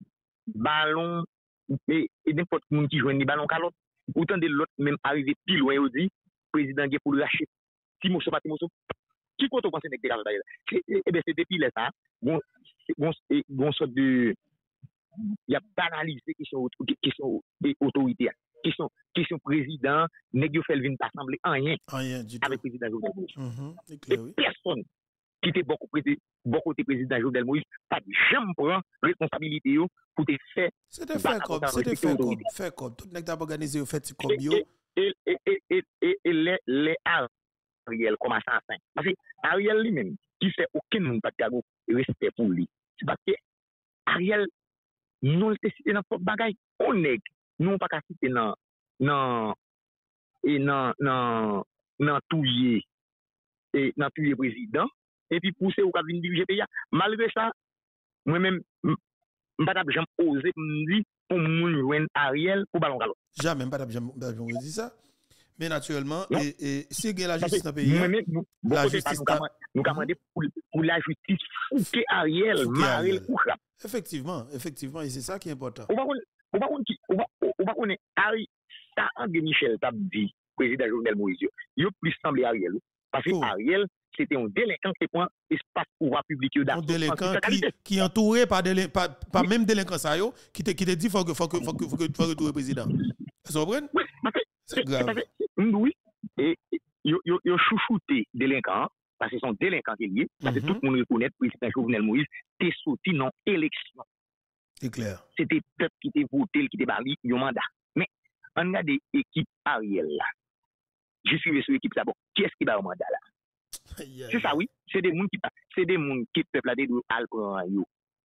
ballon, et, et n'importe qui qui joue ni ballon calotte. Autant de l'autre même arrivé plus loin, il dit, président qui pour le lâcher. Timoso, pas Timoso. Qui compte au conseil de la Eh bien, c'est depuis là, ça. Bon, bon, sorte de. Il y a banalisé question question autorité. Question, question président, nèg yo fait vinn pas sembler rien avec président Jovenel Moïse. Mm-hmm, clair, oui. Personne qui était beaucoup côté beaucoup côté président Jovenel Moïse pas jamais prend responsabilité yo pour te faire. C'était fait comme c'était fait comme fait comme tout nèg t'a organisé au fait comme yo. Et et et et et les les Ariel commence à faire parce que Ariel lui-même qui fait aucun monde pas de respect pour lui. C'est parce que Ariel non le cité dans propre bagaille on est nous pas qu'à citer dans dans et dans dans dans touyer et dans touyer président et puis pousser au cabine diriger pays malgré ça moi même pas jamais osé me dire pour moun joindre Ariel pour ballon galop jamais pas jamais osé ça mais naturellement et, et si la justice dans pays la justice nous commander pour pour la justice fouquer Ariel marrer le couche effectivement effectivement et c'est ça qui est important. On va connaître on va on va connaître Ari ça André Michel t'a dit président Jovenel Moïse il plus semblé Ariel parce que oh. Ariel c'était un délinquant qui prend espace pouvoir public un délinquant qui qui entouré par des pas pas oui. Même délinquant ça yo qui te qui te dit faut que faut que faut que faut que faut que le président vous comprenez oui c'est grave oui et yo yo yo chouchouté délinquant parce que son délinquant qui lié parce que tout le monde reconnaît président Jovenel Moïse t'es sorti non élection. C'est clair. C'était peuple qui était voté, qui était bali, un mandat. Mais on a des équipes Ariel là. Je suis sur l'équipe là. Bon, qui est-ce qui va au mandat là? Yeah. C'est ça, oui. C'est des gens qui c'est des gens qui peuple là de alprend yo.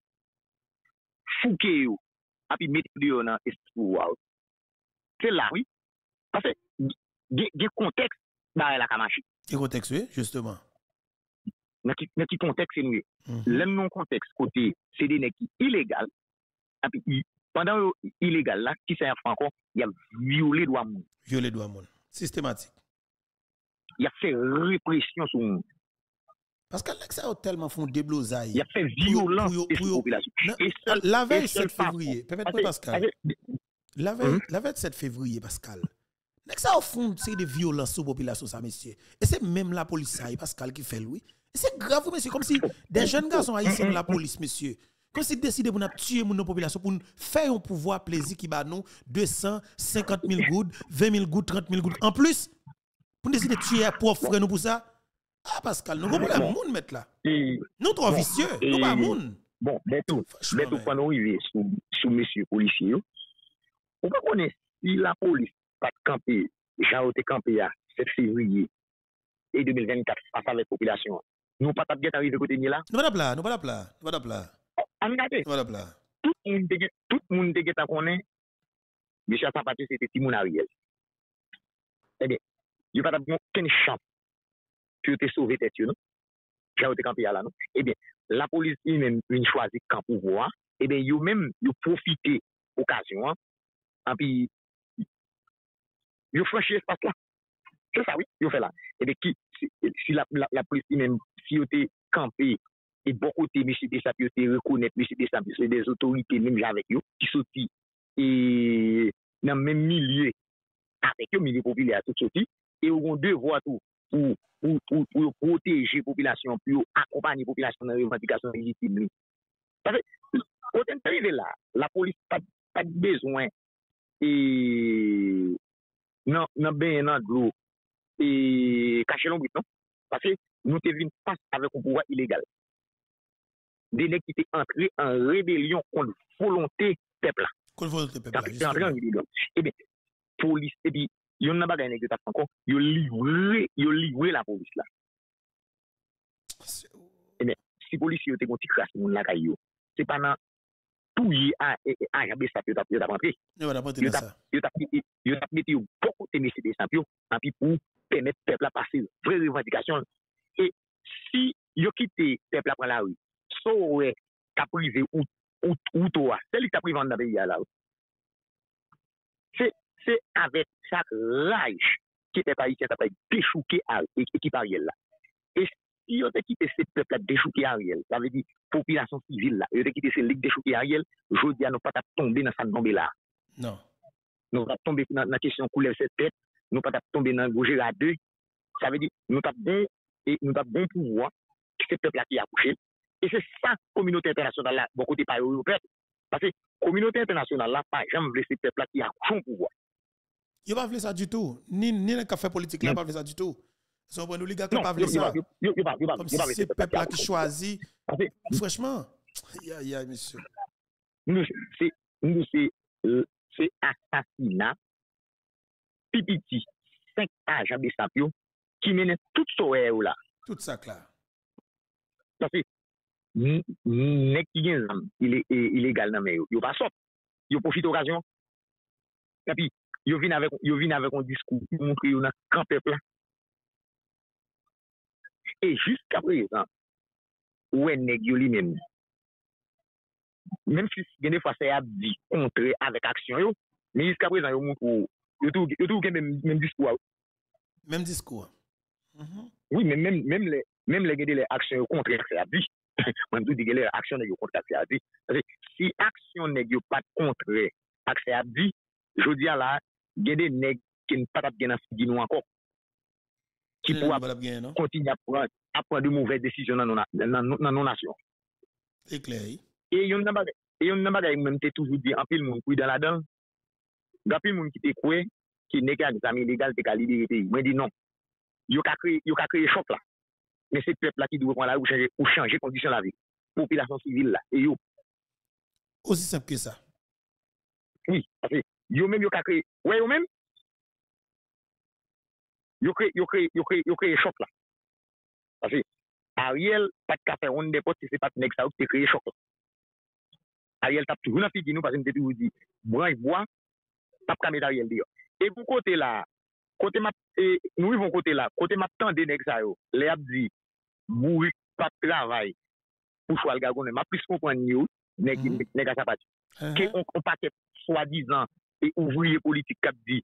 Fouqué yo. Et puis mettre yo dans espoir. C'est là, oui. Parce que des contexte dans la Kamachi. Des contexte, oui, justement. Dans quel contexte c'est nous? Le non contexte côté c'est des nèg qui illégal. Et puis, pendant illégal là, qui sert encore, il a violé droit monde. Violé droit monde. Systématique. Il a fait répression sur nous. Parce que ça a tellement font déblosaille. Il a fait violence sur la population. La veille sept février, permettez-moi Pascal. La veille, la veille sept février, Pascal. Ça au fond, c'est des violences sur la population, ça, monsieur. Et c'est même la police, Pascal, qui fait lui. Et c'est grave, monsieur, comme si des jeunes garçons haïtiens la police, monsieur. Comme si décider pour tuer nos populations, pour faire un pouvoir plaisir qui bat nous deux cent cinquante mille gouttes, vingt mille gouttes, trente mille gouttes. En plus, pour décider de tuer pour frère nous pour ça. Ah, Pascal, nous avons pas monde mettre là. Nous trop vicieux, nous pas monde. Bon, mais tout, mais tout, quand nous arrivons sous, sous monsieur policier, on va connaître si la police pas camper, j'ai été campé à sept février et deux mille vingt-quatre face avec la population. Nous pas bien arrivé côté là. Nous pas là, nous pas là, nous pas là. Voilà, tout le monde qui connaît, Michel Sapatier, c'était Timon Ariel. Eh bien, il n'y a pas aucune chance que tu sauvé tête, non? J'ai été campé là, non? Eh bien, la police, il même une choisi camp pouvoir. Eh bien, ils même, ils profité occasion, et puis, ils franchissent l'espace là. C'est ça, oui, ils fait là. Eh bien, si la police, même, si ils étaient campés, et beaucoup de M. Desapios reconnaître M. Desapios, c'est des autorités, même avec eux, qui sont et dans le même milieu, avec eux, milieu populaire, tout sorti, et ils ont deux voies pour, pour, pour, pour, pour protéger la population, pour accompagner la population dans la revendication légitime. Parce que, quand on est arrivé là, la police n'a pas, pas besoin, et non, non, ben, non, de l'eau, et cacher l'ombre, non? Parce que nous sommes venus face avec un pouvoir illégal. Des nègres qui étaient entrés en rébellion contre volonté peuple. Contre volonté peuple. En rébellion. Eh bien, police, et puis, yon nan bagay nèg yo t'a fait encore, yo livré, yo livré la police là. Eh bien, si policier yo te gon ti crasse moun la kay yo, c'est pas nan tout y a a jambe ça yo t'a yo t'a rentré. Yo t'a rentré ça. Yo t'a yo t'a mis yo beaucoup de Mercedes yo, en puis pour permettre peuple à passer vraie revendication. Et si yo quitté peuple à prendre la rue, so ouais qu'a privé ou ou ou toi, c'est lui qui t'a privé dans pays là. C'est c'est avec chaque rage qui était pas ici, t'a pas déchouqué à équipe Ariel là. Et si on a quitté ce peuple à déchouquer Ariel, ça veut dire population civile là, on a quitté ce ligue déchouquer Ariel, je dis à nous pas tomber dans ça tomber là. Non. Nous pas tomber dans la question couleur cette tête, nous pas tomber dans Gauger à deux. Ça veut dire nous pas bon et nous pas bon pouvoir ce peuple là qui a couché. Et c'est ça communauté internationale là, bon côté pas européen. Parce que communauté internationale là pas jamais veut ce peuple là qui a couché pouvoir. Yo pas veut ça du tout. Ni ni le café politique là pas veut ça du tout. Son bon oligarque pas veut ça. Comme si c'est le peuple là qui choisit. Franchement, ya ya monsieur. Nous c'est nous c'est c'est assassinat pipiti cinq agents de Sapio qui mènent tout ça là. Tout ça là. Parce que nek qui gen il est illégal dans mais yo pas sort. Yo profite occasion. Et puis yo vinn avec yo vinn avec un discours pour montrer yo dans camp peuple là. Et jusqu'à présent ouais nèg yo li même même si des fois c'est a dit contre avec action yo mais jusqu'à présent yo montre yo tout yo tout même même discours même discours mm-hmm. Oui mais même même les même les les actions contre c'est a dit même tout dit les actions nèg yo contre c'est a dit si action nèg yo pas contre accès a dit je dis là gade nèg qui ne pas t'a bien dans nous encore qui pourra continuer à prendre à prendre de mauvaises décisions dans nos dans nos nations. C'est clair. Et yon n'a pas et yon n'a pas même toujours dit en pile monde couille dans la dent. Dans pile monde qui te quoi qui n'est qu'à des amis légal te ka libérer. Moi dit non. Yo ka créer yo ka créer choc là. Mais c'est peuple là qui doit prendre la ou changer ou changer condition de la vie. Population civile là et yo aussi simple que ça. Oui, parce que yo même yo ka créer ouais yo même yo crée yo crée yo crée yo crée choc là. Parce que Ariel pas de café on dépôt c'est pas nèg ça qui créé choc. Ariel tape toujours dans figi nous parce que me toujours dit branche bois pas ka mettre Ariel dehors. Et pour côté là côté m'a nous vivons côté là côté m'a tande nèg ça yo les a dit bourri pas travail pour choix le gagon m'a plus comprendre yo nèg nèg ça pas que on on paquet soi-disant et ouvrier politique cap dit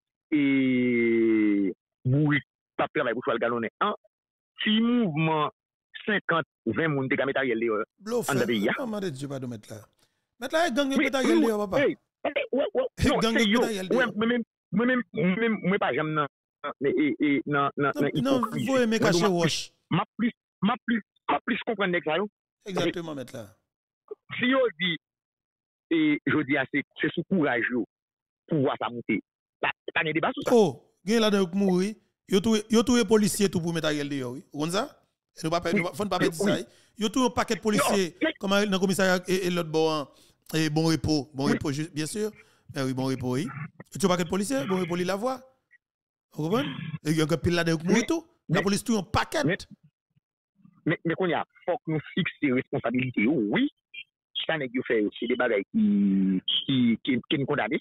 et bourri pas travail pour choix le gagon en si mouvement cinquante vingt moun te ka mettre Ariel dehors en de pays non mais Dieu pas de mettre là mettre là gang mettre Ariel dehors papa ouais ouais gang mettre même même même moi pas jamais non et et non non non vous aimez cacher wash m'a plus m'a plus m'a plus comprendre nèg ça yo exactement mettre là si yo dit et je dis assez c'est sous courage yo pour voir ça monter pas pas de débat sur ça oh gain là donc mourir yo tout yo tout policier tout pour mettre Ariel dehors oui on ça et nous pas faut pas dire ça yo tout un paquet de policiers comme dans commissariat et l'autre bon et bon repos bon repos bien sûr mais oui bon repos oui tu paquet de policiers bon repos la voix vous comprenez et il y a un pile là donc mourir tout la police tout un paquet mais mais qu'on y a faut que nous fixer responsabilité oui ça nèg yo fait c'est des bagages qui qui qui qui nous condamner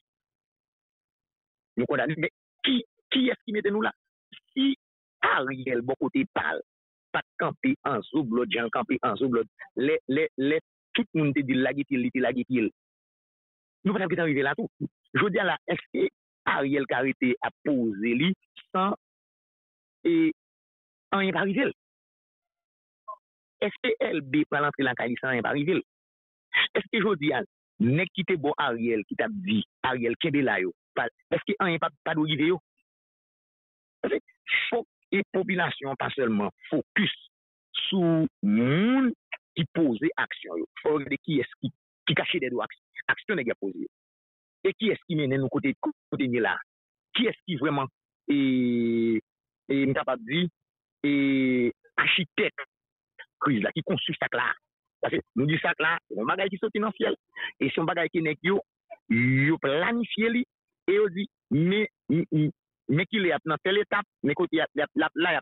nous condamner mais qui qui est-ce qui mette nous là si Ariel bon côté parle pas camper en sous l'autre gens camper en sous l'autre les les les tout le monde te dit la guitil il la guitil nous pas arriver là tout je dis là est-ce que Ariel qui arrêté à poser lui sans et rien pas arriver est-ce que L B pas l'entrer dans Cali sans rien pas arriver est-ce que je dis nèg qui te bon Ariel qui t'a dit Ariel kebe là yo est-ce que rien pas pas d'arriver yo faut et population pas seulement focus sur monde qui pose action yo faut regarder qui est-ce qui qui cache des doigts action nèg a posé et qui est-ce qui mène nous côté côté là qui est-ce qui vraiment et et capable dire et architecte crise là qui construit ça là parce que nous dit ça là on bagage qui sorti dans ciel et son bagage qui nèg yo yo planifier li et on dit mais mais qu'il est dans telle étape, mais côté là, là, là, là.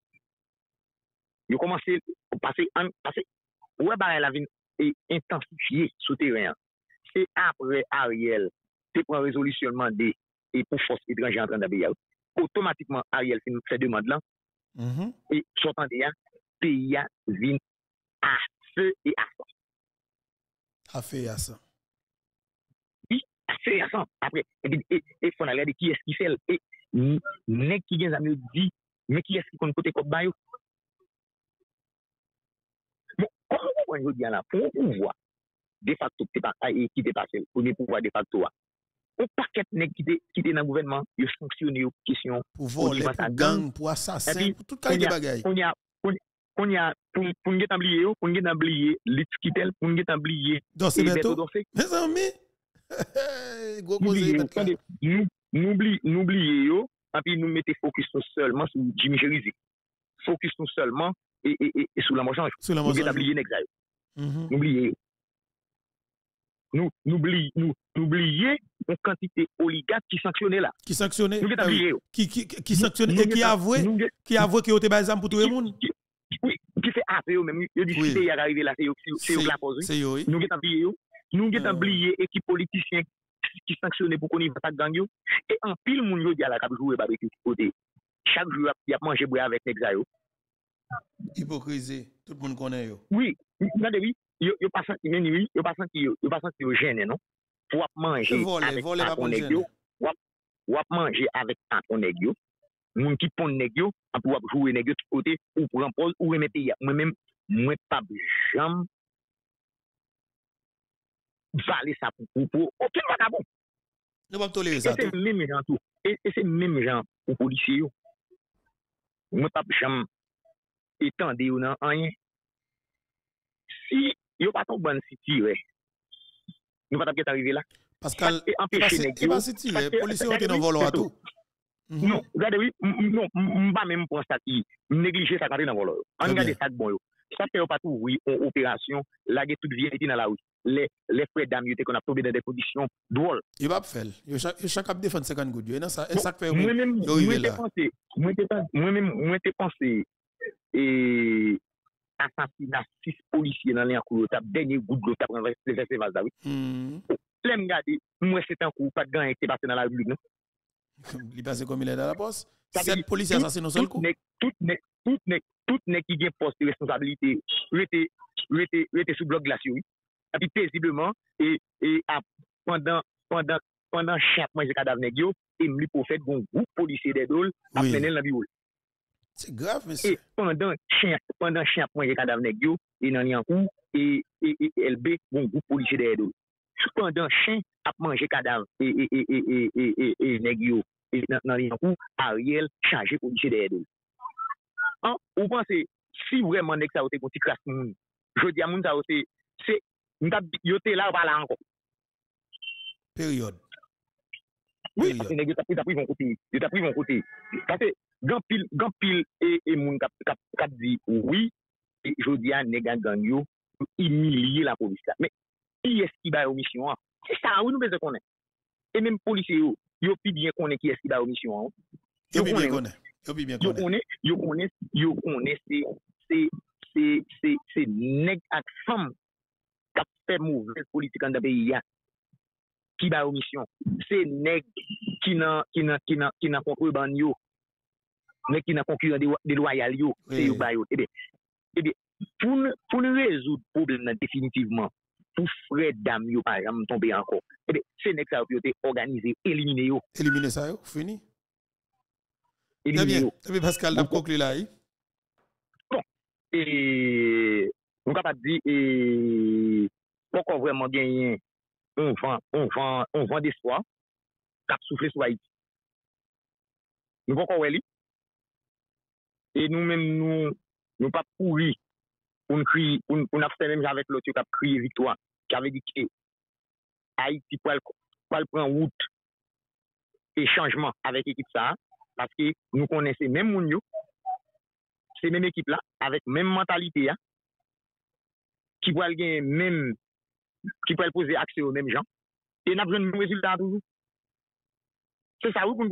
Il a commencé à passer, passer, ouais, bah, la vie est intensifiée sous terrain. C'est après Ariel, tu prends résolution demandée et pour force étrangère en train d'habiller. Automatiquement, Ariel fait cette demande-là. Mm-hmm. Et sortant de là, pays vient à feu et à sang. À feu et à sang. Oui, à feu et à sang. Après, il faut regarder qui est-ce qui fait. Et n'est qui vient à me dire, mais qui est-ce qui compte côté comme bayo? Bon, comment on va dire là, pour un pouvoir, de facto, qui dépasse, pour le pouvoir de facto, un paquet de nèg qui était dans le gouvernement, ils fonctionnent aux questions. Pour voler, pour gang, pour assassin, pour tout cas de bagaille. On y a, on y a, pour pour nous oublier, pour nous oublier, l'Itskitel, pour nous oublier. Dans ce métaux. Mes amis, gros cause. Nous n'oublions, n'oublions, et puis nous mettons focus seulement sur Jimmy Cherizi. Focus seulement et et et sur la marchandise. Sur la marchandise. Nous oublions l'exact. N'oubliez. Nous n'oublions, nous n'oublions une quantité oligarque qui sanctionnait là. Qui sanctionnait. Nous oublions. Qui qui qui sanctionne et qui avoue, qui avoue qui a été basé pour tout le monde. Oui, qui fait affaire même. Il dit si il arrivé là, c'est c'est la cause. C'est oui. Nous oublions. Nous oublions équipe politicien qui sanctionne pour qu'on y va pas gang yo. Et en pile moun yo di à la cap jouer barbecue côté. Chaque jour il a mangé boire avec nexayo. Hypocrisie, tout le monde connaît yo. Oui, regardez oui, yo yo pas senti même oui, yo pas senti yo, yo pas senti yo gêné non. Pour manger avec ton yo, ou manger avec ton nèg yo. Moun qui pon nèg yo, pour jouer nèg yo tout côté ou pour en pause ou remettre ya. Moi même moi pas jamais valer ça pour pour aucun vagabond. Ne pas tolérer ça. C'est même gens tout. Et c'est même gens pour policiers yo. Moi pas jamais étendre ou nan rien. Si yo pas ton bonne city ouais. Nous pas peut-être arriver là. Pascal, empêcher nèg yo. Pas city, policiers ont été dans volant à tout. Non, regardez oui, non, m'pas même pour ça qui négliger ça quand dans volant. On regarde ça bon yo. Ça fait pas tout oui, en opération, la guerre toute vérité dans la rue. Les les frères d'âme yo qu'on a tombé dans des conditions drôles. Il va faire. Yo chaque chaque cap défendre cinquante gouttes. Et ça et ça fait moi même moi t'ai pensé, moi t'ai moi même moi t'ai pensé et assassinat six policiers dans les cours tap dernier goutte d'eau tap renverser verser vase là oui. Hmm. L'aime garder moi c'est un coup pas de gang qui passé dans la République non. Il passe comme il est dans la poste. Sept policiers assassinés au seul coup. Tout nek tout nek tout nek qui gagne poste de responsabilité était était était sous bloc glacier oui. Et puis paisiblement et et pendant pendant pendant chaque manger cadavre nèg yo et me pour faire bon groupe policier des dol a mener dans bureau. C'est grave monsieur. Et pendant chien pendant chien manger cadavre nèg yo et dans Liancourt et et et L B bon groupe policier des dol. Pendant chien a manger cadavre et et et et et et et nèg yo et dans Liancourt Ariel chargé policier des dol. Hein, vous pensez si vraiment nèg ça été une petite classe moun. Je dis à moun ça c'est c'est yo te là pas là encore. Période. Oui, parce que nèg yo t'a pris mon côté, yo t'a pris mon côté. Parce que grand pile grand pile et et moun cap cap cap dit oui, et jodi a nèg gang yo humilier la police là. Mais qui est-ce qui va aux mission? C'est ça oui nous besoin connaître. Et même policiers yo, yo pi bien connaît qui est-ce qui va aux mission. Yo bien connaît. Yo bien connaît. Yo connaît, yo connaît, yo connaît c'est c'est c'est c'est c'est nèg ak femme qui fait mauvaise politique dans le pays qui va aux mission. C'est nèg qui n'a qui n'a qui n'a qui n'a contrebande yo. Nèg qui n'a concurrent des loyal yo, c'est yo ba yo. Eh bien, eh bien pour pour résoudre problème définitivement pour frère dame yo par exemple tomber encore. Eh bien, c'est nèg ça yo organisé, éliminer yo. Éliminer ça yo, fini. Très bien. Et puis Pascal n'a conclu là. Bon. Et on capable dire et pourquoi vraiment gagner on vend on vend on vend d'espoir cap souffler sur Haïti. Nous pourquoi ouais et nous même nous nous pas pourri pour nous crier pour nous faire même avec l'autre qui a crié victoire qui avait dit que Haïti pour pour prendre route et changement avec l'équipe ça parce que nous connaissons même moun yo c'est même équipe là avec même mentalité là qui pourrait gagner même qui pourrait poser accès aux mêmes gens et n'a besoin de résultats toujours c'est ça vous pour nous comprendre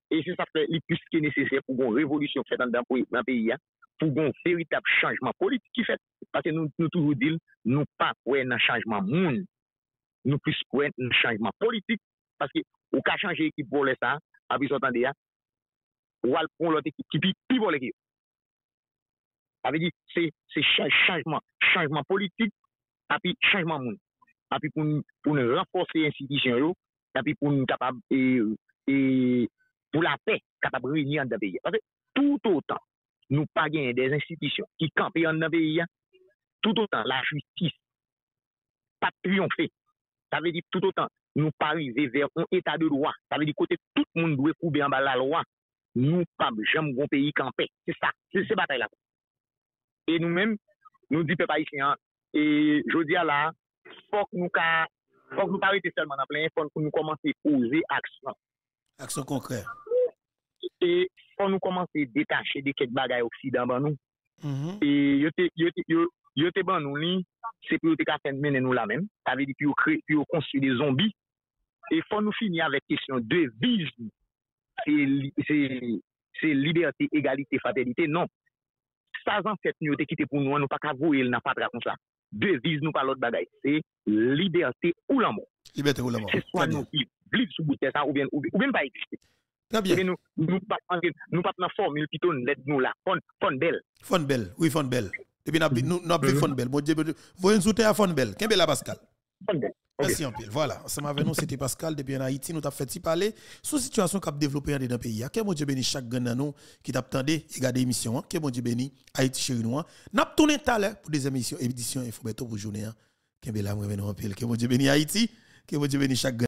Et c'est ça fait plus que nécessaire pour une révolution faite dans le pays, pour un véritable changement politique qui fait. Parce que nous, nous toujours disons, nous pas pour un changement monde, nous plus pour un changement politique. Parce que au cas changer l'équipe pour ça, après ça, attendez, ou al pour l'autre équipe qui plus pour l'équipe. Ça veut dire c'est c'est changement, changement politique, puis changement monde. Puis pour pour nous renforcer l'institution, puis pour nous capable et, et pour la paix, capable de réunir dans le pays. Parce que tout autant, nous pas gagner des institutions qui campent dans le pays, tout autant la justice pas triompher. Ça veut dire tout autant, nous pas arriver vers un état de droit. Ça veut dire côté tout le monde doit couper en bas la loi. Nous pas jamais un pays campé. C'est ça, c'est cette bataille là. Et nous-mêmes, nous disons peuple haïtien, et je dis à là, faut que nous faut que nous pas arrêter seulement dans plein, faut que nous commencer à poser action. Action concrète. Et faut nous commencer à détacher de quelques bagages occidentaux dans nous. Mm-hmm. Et yo te yo te yo yo te ban nous li, c'est pour te faire mener nous là même. Ça veut dire que créer puis construire des zombies. Et faut nous finir avec question de devise. C'est c'est liberté, égalité, fraternité. Non. Ça en fait nous te quitter pour nous, nous pas qu'à vouer n'a pas comme ça. Devise nous pas l'autre bagaille, c'est liberté ou la mort. Liberté ou la mort. C'est soit nous vivre sous bout de ça ou bien ou bien pas exister. Très bien. Nous nous pas nous pas dans formule plutôt l'aide nous là. Fon fon belle. Fon belle. Oui, fon belle. Depuis nous nous appelé fon belle. Bon Dieu, voyez nous à fon belle. Kembe la Pascal. Fon belle. Merci en pile. Voilà, ensemble avec nous, c'était Pascal depuis en Haïti. Nous avons fait parler sur la situation qui a développé dans le pays. Que mon Dieu béni chaque gagnant nous qui t'attendait et garder l'émission. Que mon Dieu béni Haïti chéri nous. N'a pas tourné tout à l'heure pour des émissions, éditions Infobeto pour journée. Que mon Dieu béni en pile. Que mon Dieu béni Haïti. Que mon Dieu béni chaque gagnant.